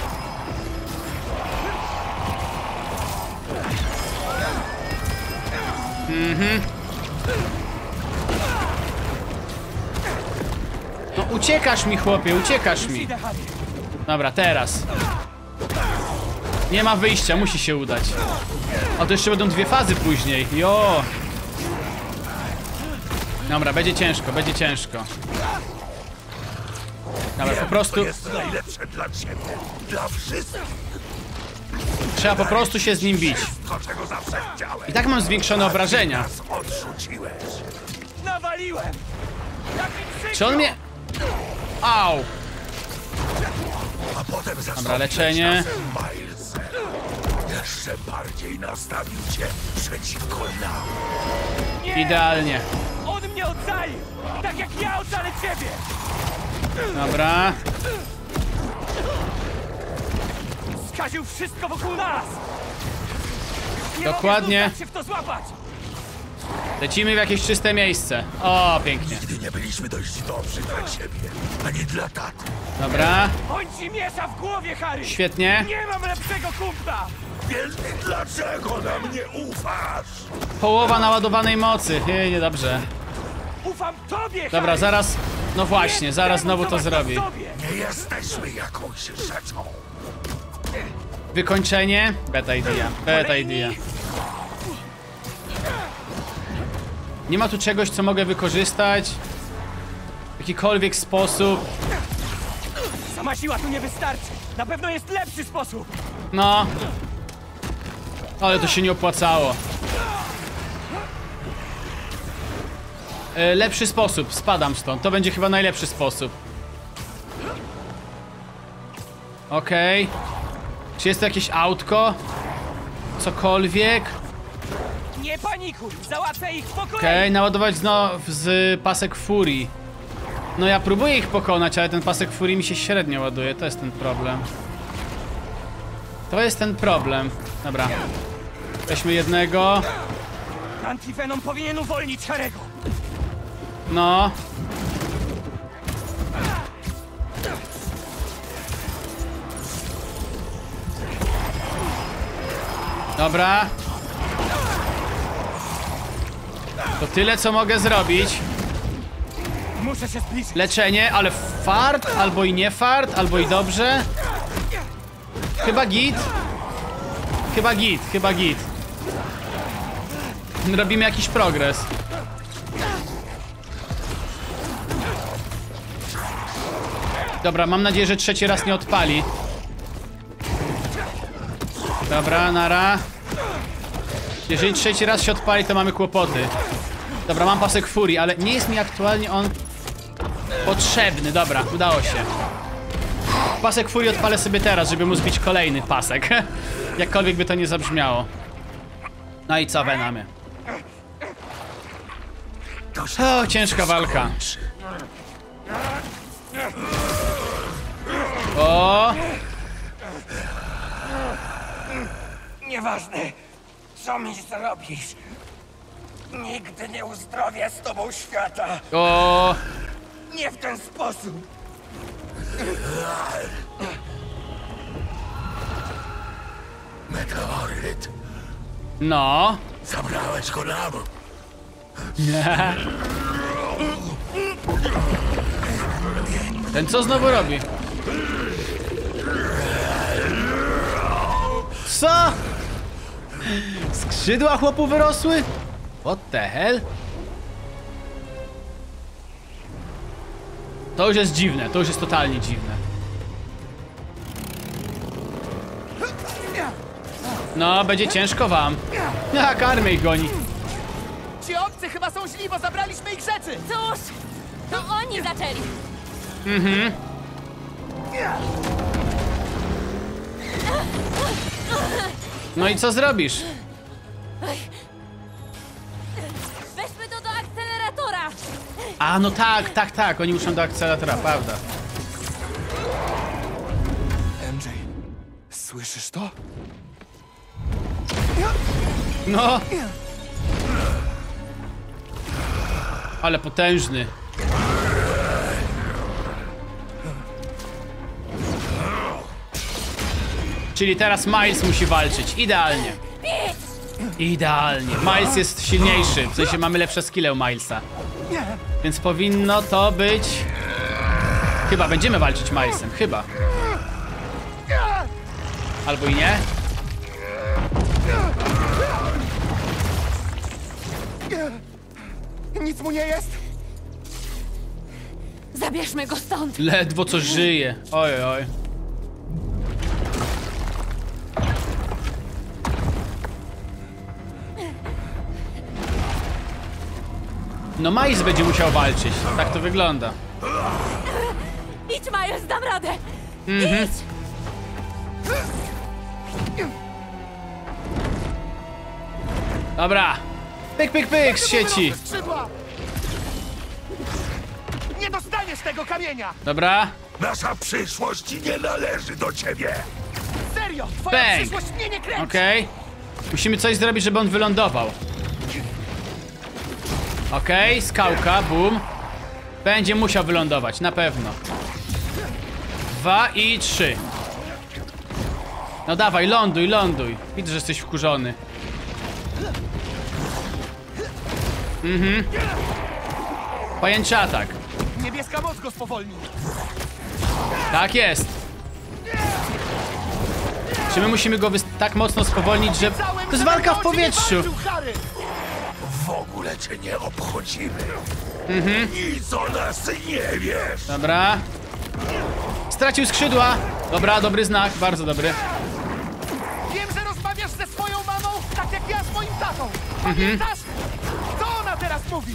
Mhm. No uciekasz mi, chłopie, uciekasz mi. Dobra, teraz. Nie ma wyjścia, musi się udać. O, to jeszcze będą dwie fazy później. Jo. Dobra, będzie ciężko, będzie ciężko. Dobra, po prostu... To jest najlepsze dla ciebie. Dla wszystkich. Trzeba po prostu się z nim bić. Wszystko, czego zawsze chciałeś. I tak mam zwiększone obrażenia. Nas odrzuciłeś. Nawaliłem! Czy on mnie... Au! A potem Dobra, leczenie. Miles. Jeszcze bardziej nastawił cię przeciwko nam. Nie! Idealnie. On mnie ocalił! Tak jak ja ocalę ciebie! Dobra. Skaził wszystko wokół nas! Nie Dokładnie. mogę znów dać się w to złapać! Lecimy w jakieś czyste miejsce. O, pięknie. Nigdy nie byliśmy dość dobrzy dla ciebie, ani dla taty. Dobra. Bądź ci miesza w głowie, Harry! Świetnie. Nie mam lepszego kumpla! Więc dlaczego nam nie ufasz? Połowa naładowanej mocy. Nie, niedobrze. Ufam tobie, Dobra, Harry! zaraz... No właśnie, zaraz znowu to zrobi. Nie jesteśmy jakąś rzeczą. Wykończenie. Beta idea. Beta idea. Nie ma tu czegoś, co mogę wykorzystać w jakikolwiek sposób. Sama siła tu nie wystarczy! Na pewno jest lepszy sposób! No. Ale to się nie opłacało. E, lepszy sposób. Spadam stąd. To będzie chyba najlepszy sposób. Okej. Okay. Czy jest to jakieś autko? Cokolwiek? Nie panikuj! Załatwię ich po kolei! Okej, okay, naładować znowu z pasek furii. No ja próbuję ich pokonać, ale ten pasek furii mi się średnio ładuje. To jest ten problem. To jest ten problem. Dobra. Weźmy jednego. Antifenom powinien uwolnić Harry'ego. No. Dobra. To tyle, co mogę zrobić. Muszę się zbliżyć. Leczenie, ale fart, albo i nie fart, albo i dobrze. Chyba git. Chyba git, chyba git. Robimy jakiś progres. Dobra, mam nadzieję, że trzeci raz nie odpali. Dobra, nara. Jeżeli trzeci raz się odpali, to mamy kłopoty. Dobra, mam pasek furii, ale nie jest mi aktualnie on potrzebny. Dobra, udało się. Pasek furii odpalę sobie teraz, żeby mu zbić kolejny pasek. Jakkolwiek by to nie zabrzmiało. No i co, Venomie? O, ciężka walka. O! Nieważne, co mi zrobisz. Nigdy nie uzdrowię z tobą świata. O! Nie w ten sposób. Meteoryt. No. Zabrałeś go na bok. Nie. Ten co znowu robi? Co? Skrzydła chłopu wyrosły? What the hell? To już jest dziwne, to już jest totalnie dziwne. No, będzie ciężko wam. Jak armia ich goni. Ci obcy chyba są źli, bo zabraliśmy ich rzeczy! Cóż, to oni zaczęli. Mhm. No i co zrobisz? Weźmy to do akceleratora. A, no tak, tak, tak, oni muszą do akceleratora, prawda. M J, słyszysz to? No. Ale potężny. Czyli teraz Miles musi walczyć. Idealnie. Idealnie. Miles jest silniejszy. W sensie mamy lepsze skille u Milesa. Więc powinno to być... Chyba będziemy walczyć Milesem. Chyba. Albo i nie. Nic mu nie jest? Zabierzmy go stąd. Ledwo co żyje. Oj, oj. No Miles będzie musiał walczyć. Tak to wygląda. Idź, Miles, dam radę. Mhm. Idź. Dobra. Pyk, pyk, pyk z sieci. Skrzydła! Nie dostaniesz tego kamienia! Dobra. Nasza przyszłość nie należy do ciebie. Serio, twoja Bang. przyszłość mnie nie kręci! Okej. Musimy coś zrobić, żeby on wylądował. Okej, okay, skałka, boom. Będzie musiał wylądować, na pewno. Dwa i trzy. No dawaj, ląduj, ląduj. Widzę, że jesteś wkurzony. Mhm. Pajęczy atak. Niebieska moc go spowolni. Tak jest. Czy my musimy go tak mocno spowolnić, że... To jest walka w powietrzu. W ogóle cię nie obchodzimy. Mhm. Nic o nas nie wiesz. Dobra. Stracił skrzydła. Dobra, dobry znak, bardzo dobry. Wiem, że rozmawiasz ze swoją mamą, tak jak ja z moim tatą. Mhm. Pamiętasz? Co ona teraz mówi?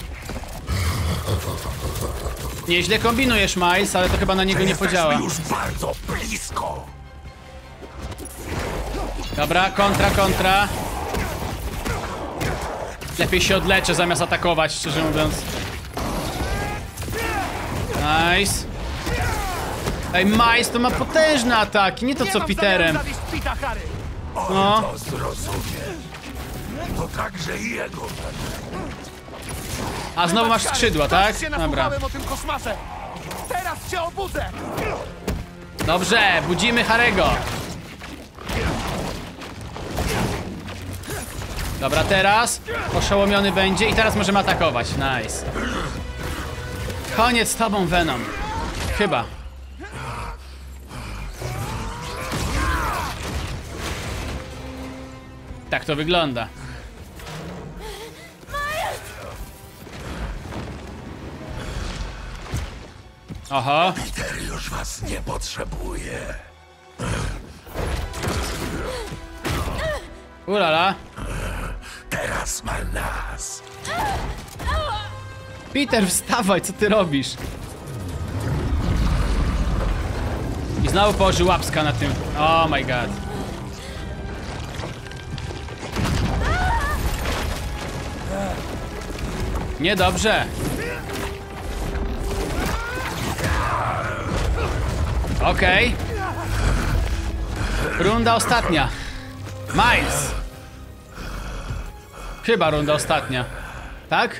Nieźle kombinujesz, Miles, ale to chyba na niego nie podziała. Jesteśmy już bardzo blisko. Dobra, kontra, kontra. Lepiej się odleczę zamiast atakować, szczerze mówiąc. Nice. Ej, Miles to ma potężne ataki, nie to co Peterem. No. To zrozumie. To także i jego. A znowu masz skrzydła, tak? Dobra. O tym koszmarze. Teraz cię obudzę. Dobrze, budzimy Harego. Dobra, teraz oszołomiony będzie i teraz możemy atakować. Nice. Koniec z tobą, Venom. Chyba. Tak to wygląda. Oho. Peter już was nie potrzebuje. Ulala. Teraz ma nas. Peter, wstawaj, co ty robisz? I znowu położy łapska na tym. Oh my god. Niedobrze. Okej. Okay. Runda ostatnia. Miles. Chyba runda ostatnia. Tak?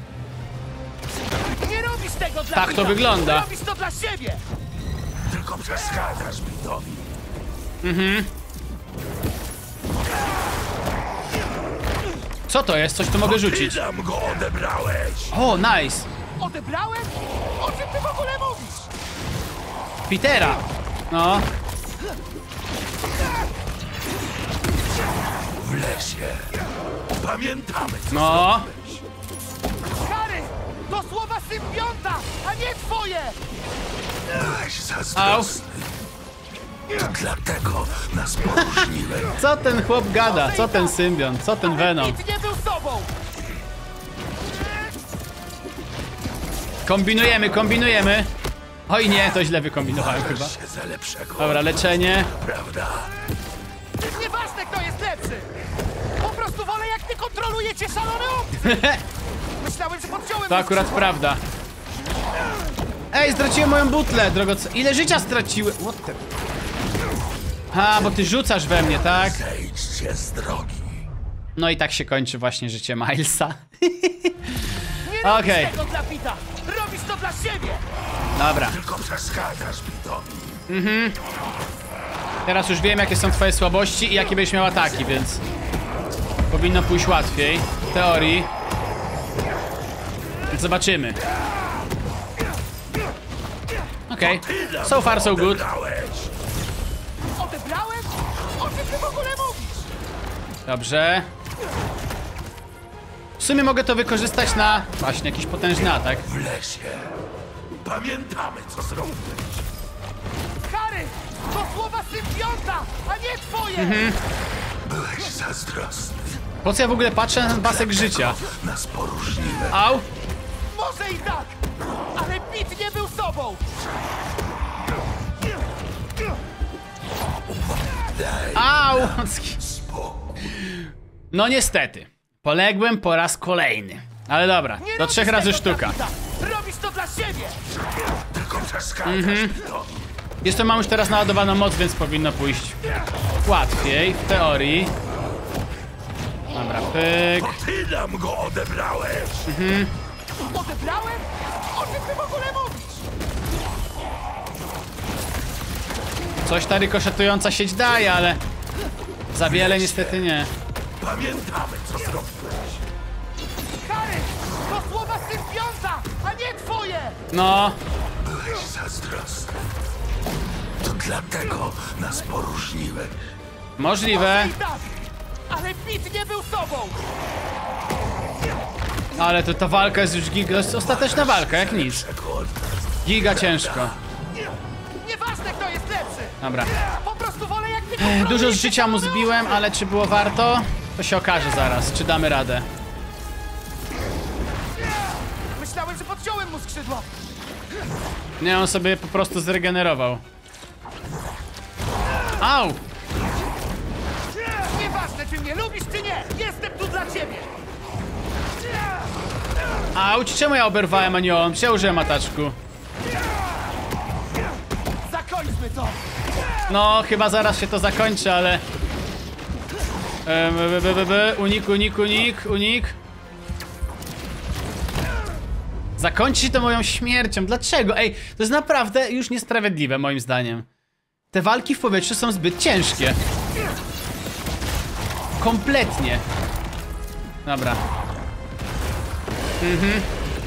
Nie robisz tego dla Tak to wygląda. Robisz to dla siebie. Tylko przeszkadzasz Pitowi. Mhm. Co to jest? Coś tu mogę rzucić. Tam go odebrałeś. O, nice. Odebrałem? O czym ty w ogóle mówisz? Petera. No. W lesie. Pamiętamy, co No. Harry, to słowa symbionta, a nie twoje! Byłeś zazdrosny. To dlatego nas poróżniłeś. Co ten chłop gada? Co ten symbiont? Co ten Venom? Nic nie był sobą! Kombinujemy, kombinujemy. Oj nie, to źle wykombinowałem chyba. Dobra, leczenie. Prawda? Nieważne, kto jest lepszy! Po prostu wolę, jak ty kontrolujecie szalony obcy! Myślałem, że podciąłem... To akurat prawda. Ej, straciłem moją butlę, drogo. Ile życia straciłem? What the... A, bo ty rzucasz we mnie, tak? Zejdźcie z drogi. No i tak się kończy właśnie życie Milesa. Nie robisz Okej. tego dla Pita! Robisz to dla siebie! Dobra. Tylko przeszkadzasz Pitowi. Mhm. Teraz już wiem, jakie są twoje słabości i jakie będziesz miał ataki, więc powinno pójść łatwiej. W teorii. Więc zobaczymy. Okej. Okay. So far, so good. Odebrałem? O czym ty w ogóle mówisz? Dobrze. W sumie mogę to wykorzystać na właśnie jakiś potężny atak. W lesie. Pamiętamy, co zrobiłeś. Harry, to słowa symbionta, a nie twoje! Mhm. Byłeś zazdrosny. Po co ja w ogóle patrzę na ten pasek życia? Nas poróżniłeś. Au! Może i tak, ale Pit nie był sobą! Au! No niestety. Poległem po raz kolejny. Ale dobra, Nie do trzech robisz razy tego sztuka. dla Pita. Robisz to dla siebie! Tylko przeszkadzasz Mhm. Pitowi. Jeszcze mam już teraz naładowaną moc, więc powinno pójść łatwiej, w teorii. Dobra, pyk. To ty nam go odebrałeś. Mhm. Odebrałem? O czym ty w ogóle mówisz? Coś ta rykoszetująca sieć daje, ale za wiele niestety nie. Pamiętamy, co zrobiłeś. Harry, to słowa symbionta, a nie twoje! No. Byłeś zazdrosny. To dlatego nas poróżniłeś. Możliwe. Może i tak, ale Pit nie był sobą! Ale to ta walka jest już giga. To jest ostateczna walka, jak nic. Giga ciężko. Nieważne, kto jest lepszy! Dobra. Po prostu wolę, jak ty Ech, kontrolujesz dużo z życia mu szalony zbiłem, ale czy było warto? To się okaże zaraz, czy damy radę. Myślałem, że podciąłem mu skrzydła. Nie, on sobie po prostu zregenerował. Au! Nieważne, czy mnie lubisz, czy nie! Jestem tu dla ciebie! Auć, czemu ja oberwałem, a nie on? Przecież ja użyłem ataczku. Zakończmy to! No, chyba zaraz się to zakończy, ale... Ehm, b, b, b, b. Unik, unik, unik, unik. Zakończy się to moją śmiercią. Dlaczego? Ej, to jest naprawdę już niesprawiedliwe, moim zdaniem. Te walki w powietrzu są zbyt ciężkie. Kompletnie. Dobra. Mhm.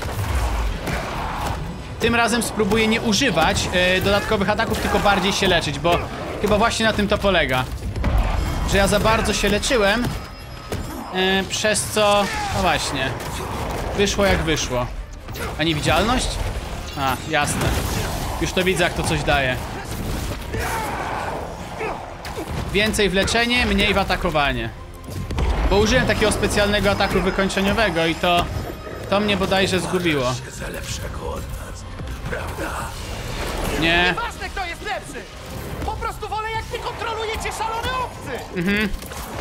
Tym razem spróbuję nie używać e, dodatkowych ataków, tylko bardziej się leczyć, bo chyba właśnie na tym to polega. Że ja za bardzo się leczyłem, e, przez co... No właśnie. Wyszło jak wyszło. A niewidzialność? A, jasne. Już to widzę, jak to coś daje. Więcej w leczenie, mniej w atakowanie. Bo użyłem takiego specjalnego ataku wykończeniowego i to... To mnie bodajże zgubiło. Za lepszego od nas, prawda? Nie. Nieważne, kto jest lepszy! Po prostu wolę, jak ty kontrolujecie szalony obcy! Mhm.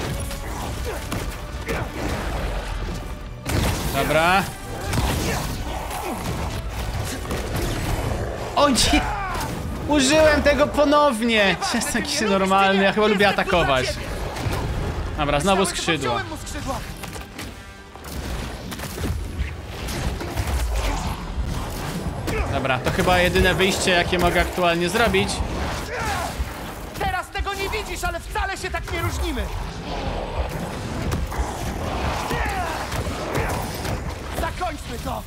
Dobra. O nie! Użyłem tego ponownie! Jestem jakiś normalny, ja chyba lubię atakować. Dobra, znowu skrzydła. Dobra, to chyba jedyne wyjście, jakie mogę aktualnie zrobić. Teraz tego nie widzisz, ale wcale się tak nie różnimy! Zakończmy to!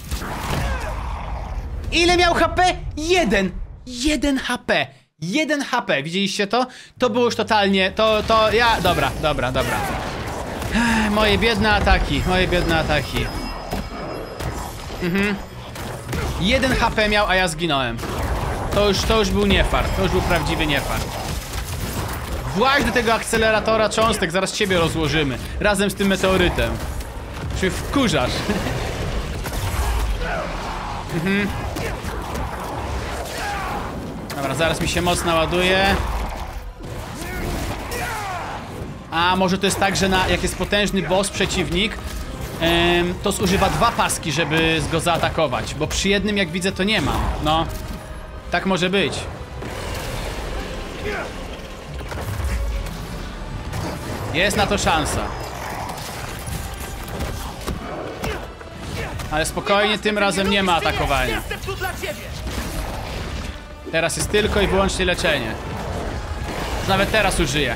Ile miał H P? Jeden! Jeden H P! Jeden H P, widzieliście to? To było już totalnie, to, to ja... Dobra, dobra, dobra. Ech, moje biedne ataki, moje biedne ataki. Mhm. Jeden H P miał, a ja zginąłem. To już, to już był niefart, to już był prawdziwy niefart. Właź do tego akceleratora cząstek, zaraz ciebie rozłożymy. Razem z tym meteorytem. Czy wkurzasz? Mhm. Dobra, zaraz mi się moc naładuje. A może to jest tak, że na, jak jest potężny boss przeciwnik, ym, to zużywa dwa paski, żeby go zaatakować. Bo przy jednym, jak widzę, to nie ma. No, tak może być. Jest na to szansa. Ale spokojnie, tym razem nie ma atakowania. Teraz jest tylko i wyłącznie leczenie. Nawet teraz użyję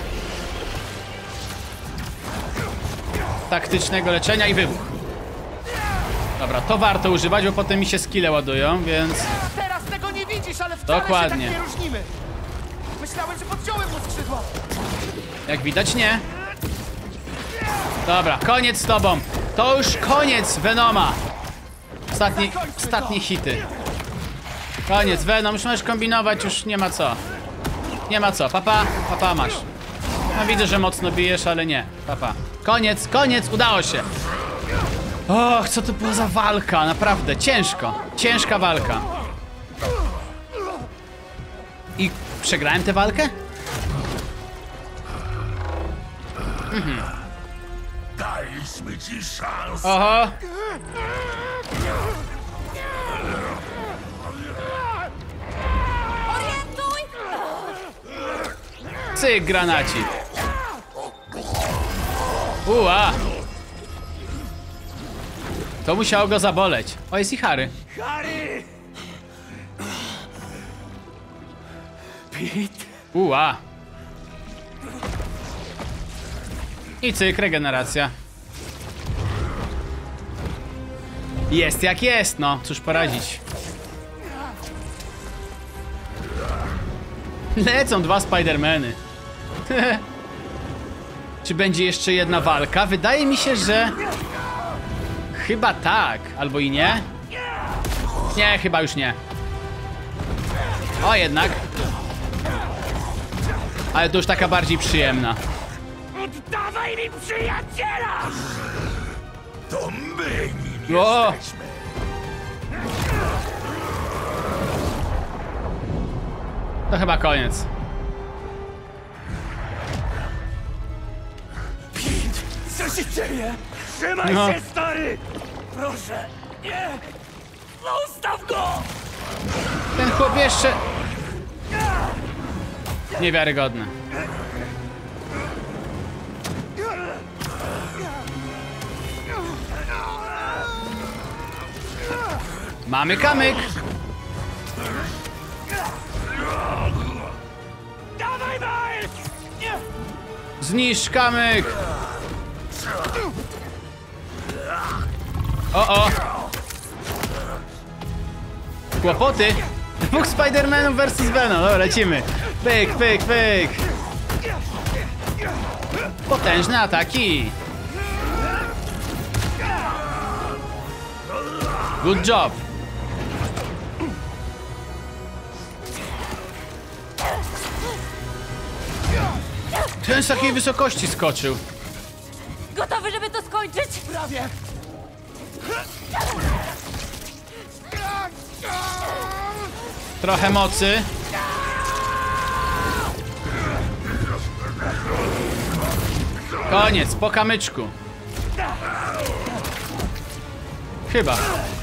taktycznego leczenia i wybuch. Dobra, to warto używać, bo potem mi się skille ładują, więc... Teraz tego nie widzisz, ale wcale dokładnie. się tak nie różnimy. Myślałem, że podciąłem mu skrzydła. Jak widać, nie. Dobra, koniec z tobą. To już koniec Venoma. Ostatni, ostatnie hity. Koniec, Venom, już możesz kombinować, już nie ma co. Nie ma co, papa, papa masz. No widzę, że mocno bijesz, ale nie, papa. Koniec, koniec, udało się. Och, co to była za walka, naprawdę, ciężko. Ciężka walka. I przegrałem tę walkę? Mhm. Daliśmy ci szansę. Oho. Orientuj! Cyk, granacik. Ua. To musiało go zaboleć. O, jest i Harry. Harry! Pete? Ua. I cyk, regeneracja. Jest jak jest, no. Cóż poradzić. Lecą dwa Spidermany. Czy będzie jeszcze jedna walka? Wydaje mi się, że... Chyba tak. Albo i nie. Nie, chyba już nie. O, jednak. Ale to już taka bardziej przyjemna. Oddawaj mi przyjaciela! To my nim O! jesteśmy. To chyba koniec. Co się dzieje? Trzymaj No. się, stary! Proszę, nie! Zostaw go! Ten chłop jeszcze... Niewiarygodne. Mamy kamyk! Dawaj, Miles! Zniszcz kamyk! O, o! Kłopoty? Dwóch Spider-Manów versus Venom. Dobra, lecimy. Pyk, pyk, pyk. Potężne ataki. Good job. Ten z takiej wysokości skoczył. Gotowy, żeby to skończyć? Prawie! Trochę mocy. Koniec, po kamyczku. Chyba.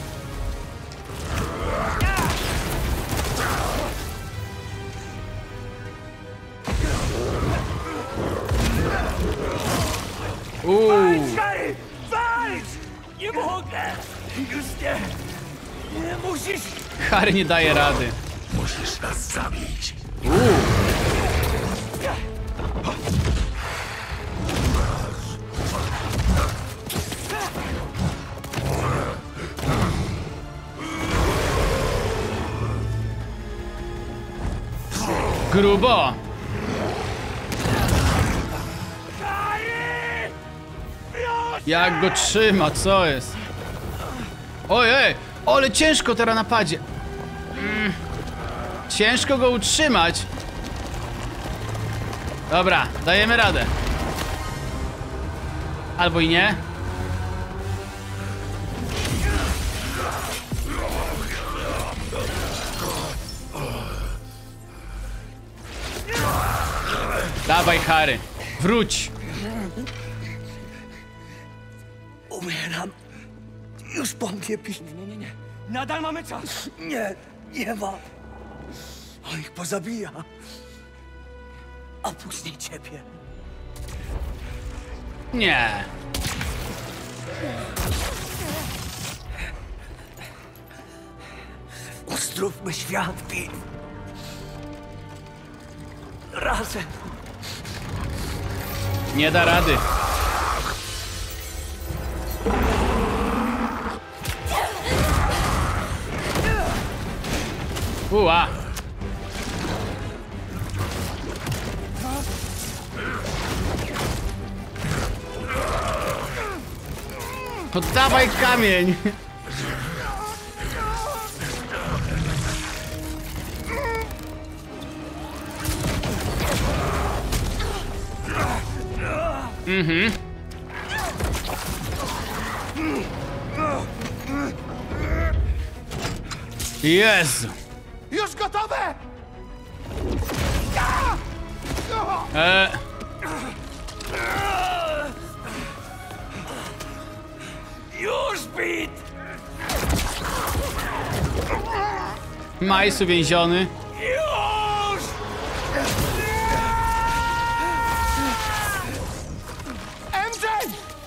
Uuu. Walcz, Harry! Walcz! Nie mogę! Już nie! Nie musisz! Harry nie daje rady. Musisz nas zabić. Uuu. Grubo. Jak go trzyma, co jest? Ojej, ale ciężko teraz napadzie. Mm. Ciężko go utrzymać. Dobra, dajemy radę. Albo i nie. Dawaj, Harry, wróć. Umieram. Już po mnie pisz. Nie, nie, nie, nie. Nadal mamy czas. Nie, nie ma. On ich pozabija. A później ciebie. Nie. Uzdrówmy świat, Pete. Razem. Nie da rady. Uła. Oddawaj kamień. Mhm. Jezu. Już gotowe! E. Już, Pete! Majs uwięziony. Już! M J!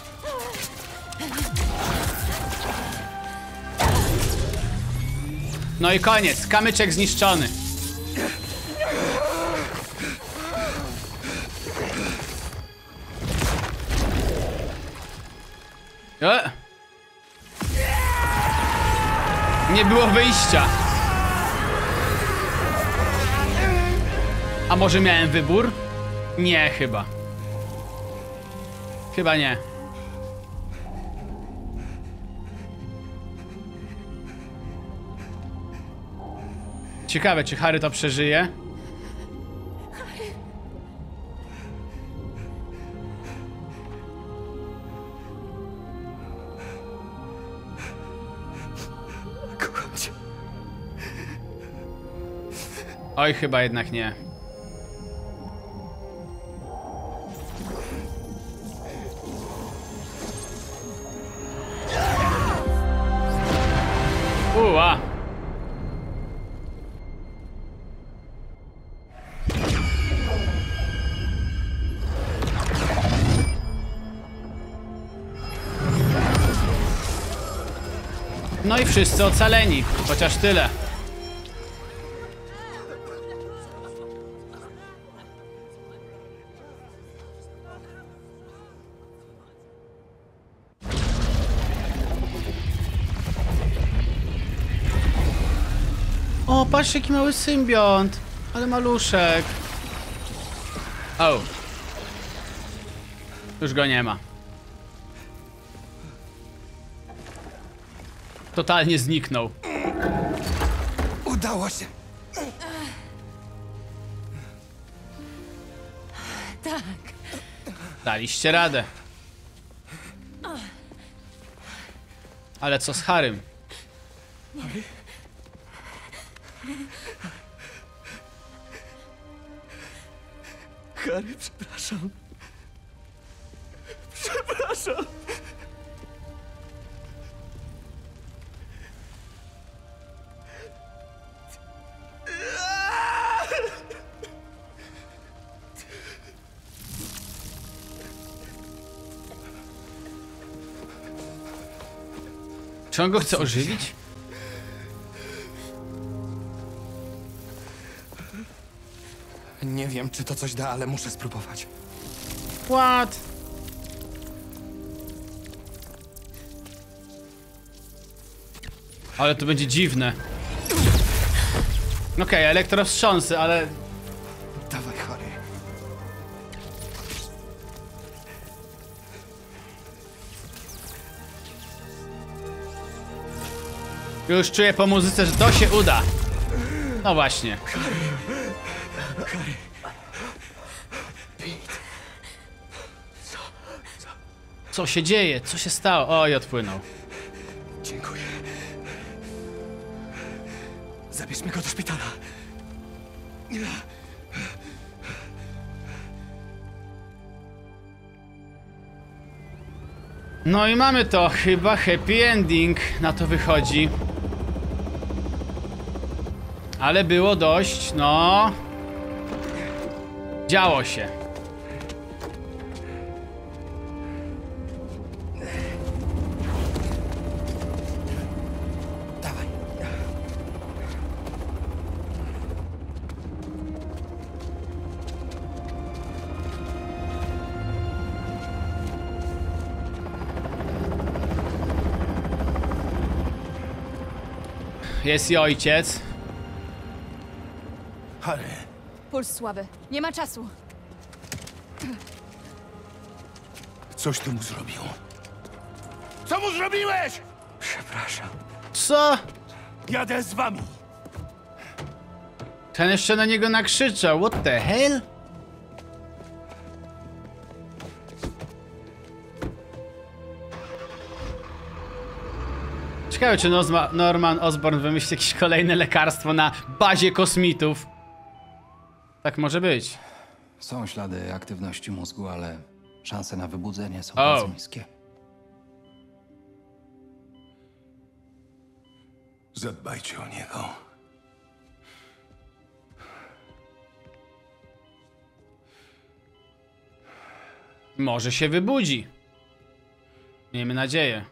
No i koniec, kamyczek zniszczony. E. Nie było wyjścia. A może miałem wybór? Nie, chyba. Chyba nie. Ciekawe, czy Harry to przeżyje? Kocham cię. Oj, chyba jednak nie. Uła. No i wszyscy ocaleni, chociaż tyle. O, patrz jaki mały symbiont. Ale maluszek. O. Już go nie ma. Totalnie zniknął. Udało się. Tak. Daliście radę. Ale co z Harrym? Harry? Harry, przepraszam. Przepraszam. Czy on go chce ożywić? Nie wiem, czy to coś da, ale muszę spróbować. What? Ale to będzie dziwne. Okej, okay, elektrowstrząsy, ale... Dawaj, Harry. Już czuję po muzyce, że to się uda. No właśnie. Harry. Harry. Pete. Co? Co? Co się dzieje? Co się stało? Oj, odpłynął. Dziękuję. Zabierzmy go do szpitala. No i mamy to. Chyba happy ending na to wychodzi. Ale było dość, no... Działo się. Dawaj. Jest i ojciec. Harry. Puls słaby. Nie ma czasu. Coś ty mu zrobił. Co mu zrobiłeś? Przepraszam. Co? Jadę z wami. Ten jeszcze na niego nakrzyczał. What the hell? Ciekawe, czy Nozma, Norman Osborn wymyśli jakieś kolejne lekarstwo na bazie kosmitów. Tak może być. Są ślady aktywności mózgu, ale szanse na wybudzenie są Oh. bardzo niskie. Zadbajcie o niego. Może się wybudzi. Miejmy nadzieję.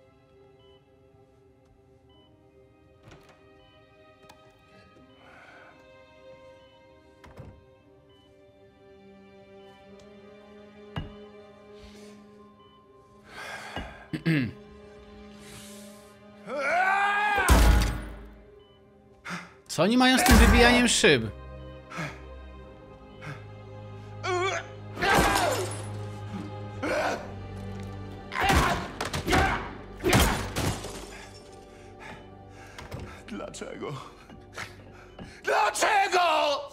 Co oni mają z tym wybijaniem szyb? Dlaczego? Dlaczego?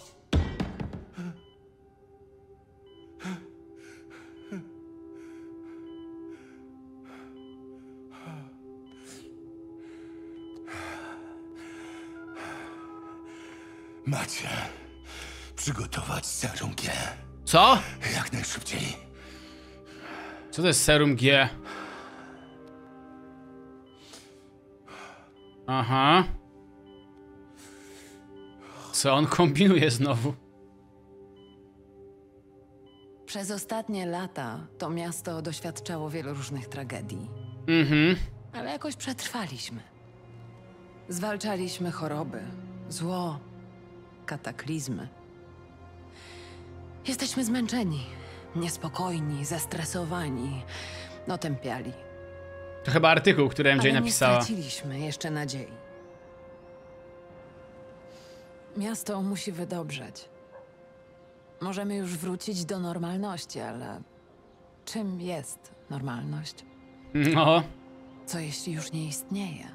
Macie przygotować serum G. Co? Jak najszybciej. Co to jest serum G? Aha. Co on kombinuje znowu? Przez ostatnie lata to miasto doświadczało wielu różnych tragedii. Mhm. Ale jakoś przetrwaliśmy. Zwalczaliśmy choroby, zło, kataklizmy. Jesteśmy zmęczeni, niespokojni, zestresowani, otępiali. To chyba artykuł, który M J Ale napisała. nie straciliśmy jeszcze nadziei. Miasto musi wydobrzeć. Możemy już wrócić do normalności, ale czym jest normalność? No. Co jeśli już nie istnieje?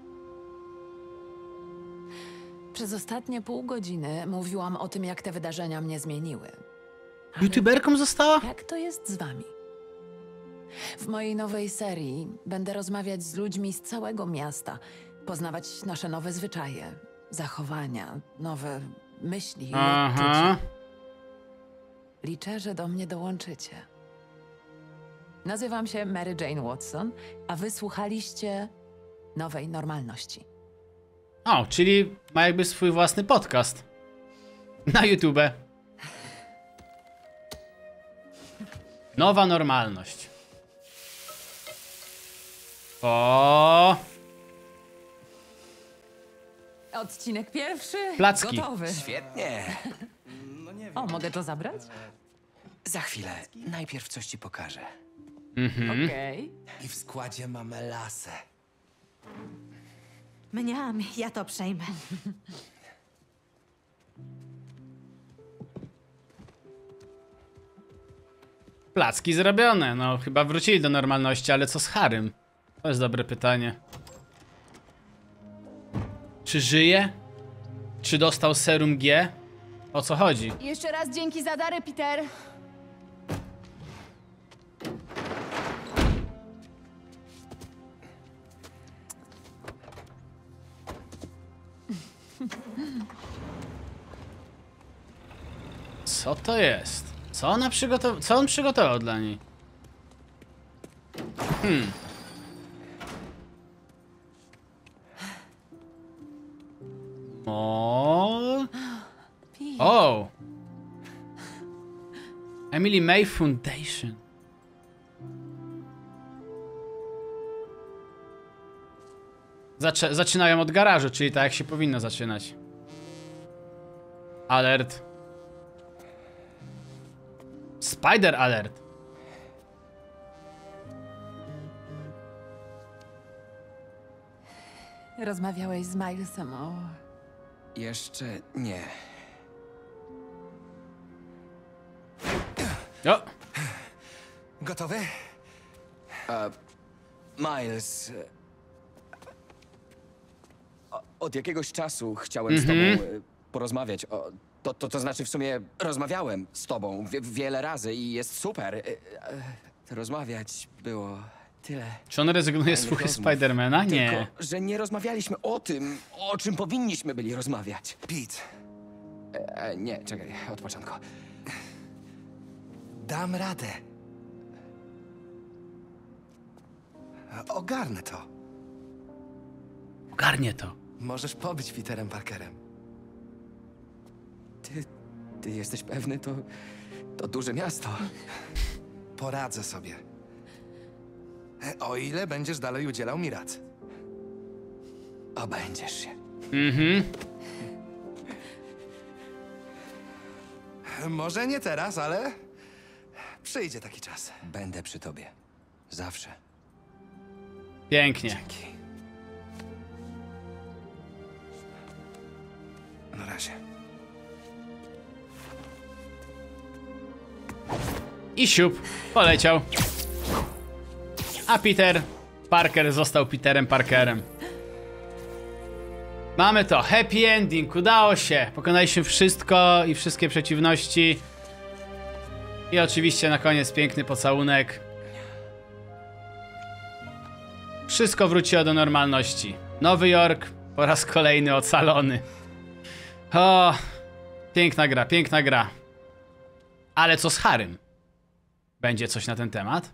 Przez ostatnie pół godziny mówiłam o tym, jak te wydarzenia mnie zmieniły. Ale YouTuberką została? jak to jest z wami? W mojej nowej serii będę rozmawiać z ludźmi z całego miasta, poznawać nasze nowe zwyczaje, zachowania, nowe myśli i Aha. odczucia. Liczę, że do mnie dołączycie. Nazywam się Mary Jane Watson, a wy słuchaliście Nowej Normalności. O, czyli ma jakby swój własny podcast. Na YouTube. Nowa normalność. O, Odcinek pierwszy. Placki. Gotowy. Świetnie. O, mogę to zabrać? Za chwilę. Najpierw coś ci pokażę. Mhm. Okej. I w składzie mamy lasę. Mniam, ja to przejmę. Placki zrobione. No, chyba wrócili do normalności, ale co z Harrym? To jest dobre pytanie. Czy żyje? Czy dostał serum G? O co chodzi? Jeszcze raz dzięki za dary, Peter. Co to jest? Co ona przygotow... Co on przygotował dla niej? Hmm. O. O. Emily May Foundation. Zaczę zaczynają od garażu, czyli tak jak się powinno zaczynać. Alert. Spider alert. Rozmawiałeś z Milesem o... Jeszcze nie. O. Gotowy? A, Miles. o- Od jakiegoś czasu chciałem Mhm. z tobą e, porozmawiać. O, to, to, to znaczy w sumie rozmawiałem z tobą wie, wiele razy i jest super. E, e, Rozmawiać było tyle. Czy on rezygnuje z fajnych słuchy rozmów. Spidermana? Nie. Tylko, że nie rozmawialiśmy o tym, o czym powinniśmy byli rozmawiać. Pete, E, e, nie, czekaj, od początku. dam radę. Ogarnę to. Ogarnie to. Możesz pobyć Peterem Parkerem. Ty, ty jesteś pewny? To, to duże miasto. Poradzę sobie. O ile będziesz dalej udzielał mi rad. Obędziesz się. Mhm. Może nie teraz, ale przyjdzie taki czas. Będę przy tobie. Zawsze. Pięknie. Dzięki. Na razie. I siup. Poleciał. A Peter Parker został Peterem Parkerem. Mamy to. Happy ending. Udało się. Pokonaliśmy wszystko i wszystkie przeciwności. I oczywiście na koniec piękny pocałunek. Wszystko wróciło do normalności. Nowy Jork po raz kolejny ocalony. O, piękna gra, piękna gra. Ale co z Harrym? Będzie coś na ten temat?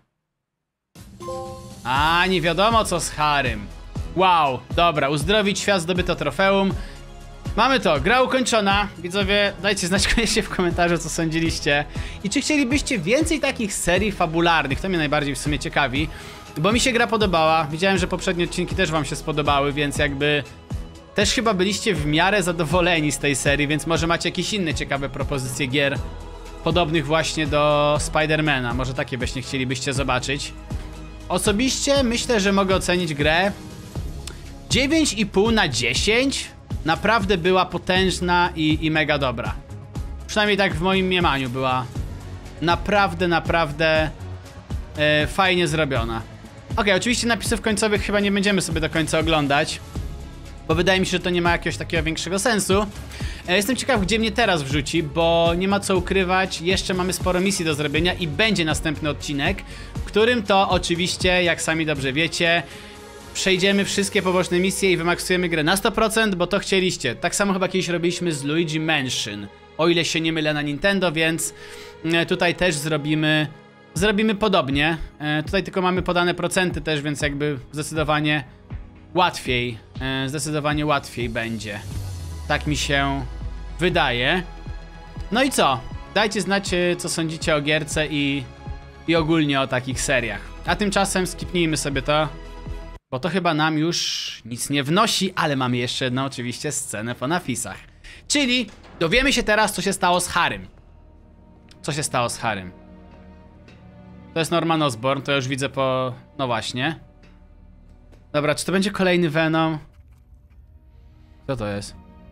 A, nie wiadomo co z Harrym. Wow, dobra, uzdrowić świat, zdobyto trofeum. Mamy to, gra ukończona. Widzowie, dajcie znać koniecznie w komentarzu, co sądziliście. I czy chcielibyście więcej takich serii fabularnych? To mnie najbardziej w sumie ciekawi. Bo mi się gra podobała. Widziałem, że poprzednie odcinki też wam się spodobały, więc jakby... Też chyba byliście w miarę zadowoleni z tej serii, więc może macie jakieś inne ciekawe propozycje gier podobnych właśnie do Spidermana. Może takie właśnie chcielibyście zobaczyć. Osobiście myślę, że mogę ocenić grę dziewięć i pół na dziesięć. Naprawdę była potężna i, i mega dobra. Przynajmniej tak w moim mniemaniu była naprawdę, naprawdę e, fajnie zrobiona. Ok, oczywiście napisów końcowych chyba nie będziemy sobie do końca oglądać, bo wydaje mi się, że to nie ma jakiegoś takiego większego sensu. E, jestem ciekaw, gdzie mnie teraz wrzuci, bo nie ma co ukrywać, jeszcze mamy sporo misji do zrobienia i będzie następny odcinek, którym to oczywiście, jak sami dobrze wiecie, przejdziemy wszystkie poboczne misje i wymaksujemy grę na sto procent, bo to chcieliście. Tak samo chyba kiedyś robiliśmy z Luigi Mansion, o ile się nie mylę, na Nintendo, więc tutaj też zrobimy zrobimy podobnie. Tutaj tylko mamy podane procenty też, więc jakby zdecydowanie łatwiej, zdecydowanie łatwiej będzie. Tak mi się wydaje. No i co? Dajcie znać, co sądzicie o gierce i, i ogólnie o takich seriach. A tymczasem skipnijmy sobie to, bo to chyba nam już nic nie wnosi, ale mamy jeszcze jedną oczywiście scenę po napisach. Czyli dowiemy się teraz, co się stało z Harrym. Co się stało z Harrym? To jest Norman Osborn, to już widzę po... no właśnie. Dobra, czy to będzie kolejny Venom? Co to jest?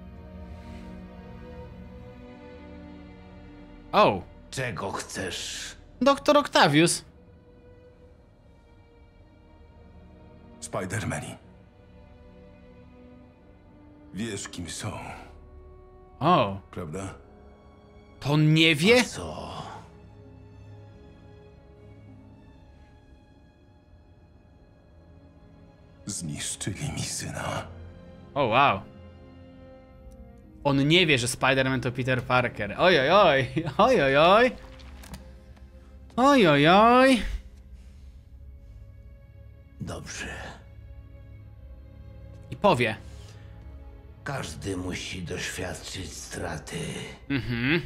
O! Czego chcesz? Doktor Octavius. Spider-Mani. Wiesz, kim są. O. Prawda? To on nie wie? A co? Zniszczyli mi syna. O, wow. On nie wie, że Spider-Man to Peter Parker. Oj, oj, oj. Oj, oj, oj. Oj, oj, oj. Dobrze. I powie. Każdy musi doświadczyć straty. Mhm.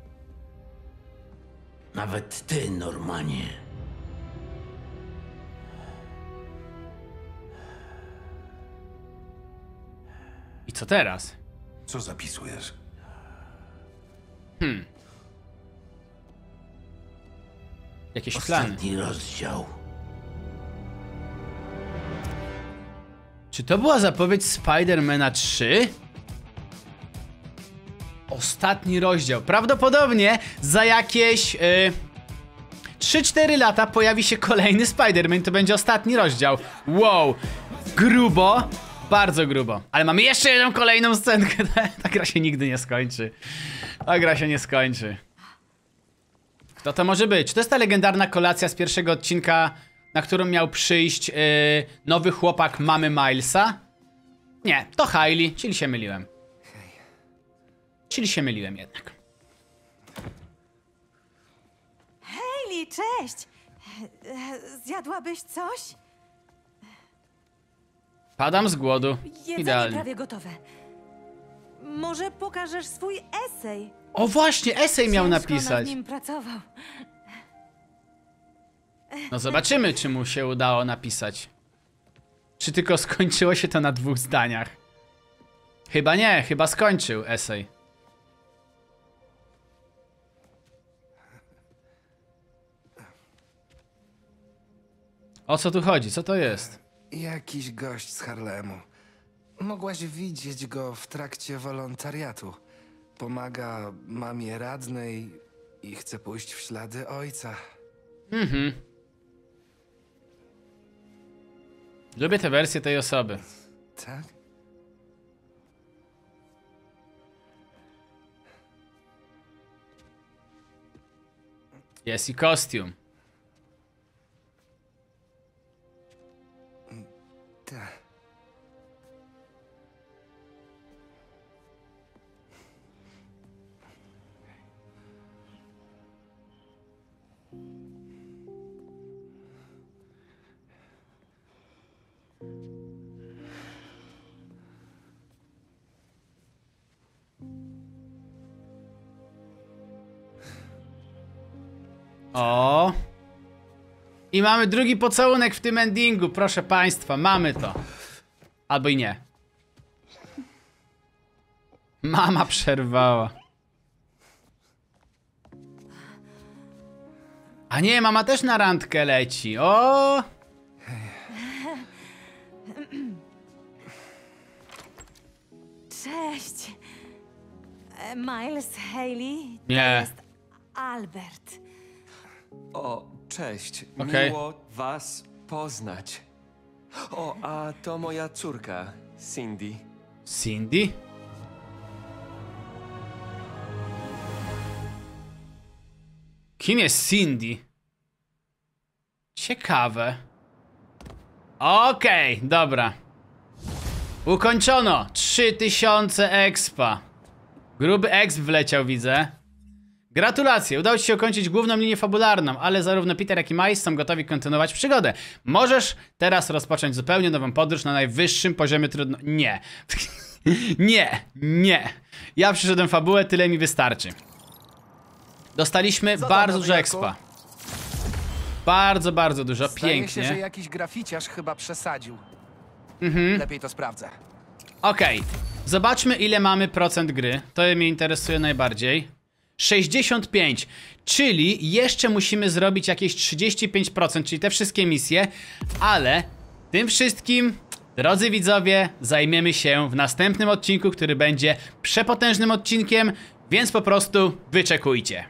Nawet ty, Normanie. I co teraz? Co zapisujesz? Hmm. Jakieś plany. Ostatni rozdział. Czy to była zapowiedź Spider-Mana trzy? Ostatni rozdział. Prawdopodobnie za jakieś yy, trzy cztery lata pojawi się kolejny Spider-Man. To będzie ostatni rozdział. Wow. Grubo. Bardzo grubo. Ale mamy jeszcze jedną kolejną scenkę. Ta gra się nigdy nie skończy. Ta gra się nie skończy. Kto to może być? Czy to jest ta legendarna kolacja z pierwszego odcinka, na którą miał przyjść yy, nowy chłopak mamy Milesa? Nie, to Hailey, czyli się myliłem. Czyli się myliłem jednak. Hailey, cześć! Zjadłabyś coś? Padam z głodu. Jedzenie Idealnie. prawie gotowe. Może pokażesz swój esej? O właśnie, esej miał Ciężko napisać. nad nim pracował. No zobaczymy, czy mu się udało napisać. Czy tylko skończyło się to na dwóch zdaniach? Chyba nie, chyba skończył esej. O co tu chodzi? Co to jest? Jakiś gość z Harlemu. Mogłaś widzieć go w trakcie wolontariatu. Pomaga mamie radnej i chce pójść w ślady ojca. Mhm. Lubię tę wersję tej osoby. Tak? Jest i kostium. Tak. O. I mamy drugi pocałunek w tym endingu, proszę państwa, mamy to. Albo i nie. Mama przerwała. A nie, mama też na randkę leci. O! Cześć. E, Miles, Hailey. To Nie. jest Albert. O, cześć. Okej. Miło was poznać. O, a to moja córka, Cindy. Cindy? Kim jest Cindy? Ciekawe. Okej, okay, dobra. Ukończono. trzy tysiące expa. Gruby exp wleciał, widzę. Gratulacje, udało ci się ukończyć główną linię fabularną, ale zarówno Peter, jak i Miles są gotowi kontynuować przygodę. Możesz teraz rozpocząć zupełnie nową podróż na najwyższym poziomie trudno... Nie. nie, nie. Ja przyszedłem fabułę, tyle mi wystarczy. Dostaliśmy Co bardzo tam, dużo expa. Bardzo, bardzo dużo, Zdaje pięknie. się, że jakiś graficiarz chyba przesadził. Mhm. Lepiej to sprawdzę. Okej, okay. Zobaczmy, ile mamy procent gry. To mnie interesuje najbardziej. sześćdziesiąt pięć, czyli jeszcze musimy zrobić jakieś trzydzieści pięć procent, czyli te wszystkie misje, ale tym wszystkim, drodzy widzowie, zajmiemy się w następnym odcinku, który będzie przepotężnym odcinkiem, więc po prostu wyczekujcie.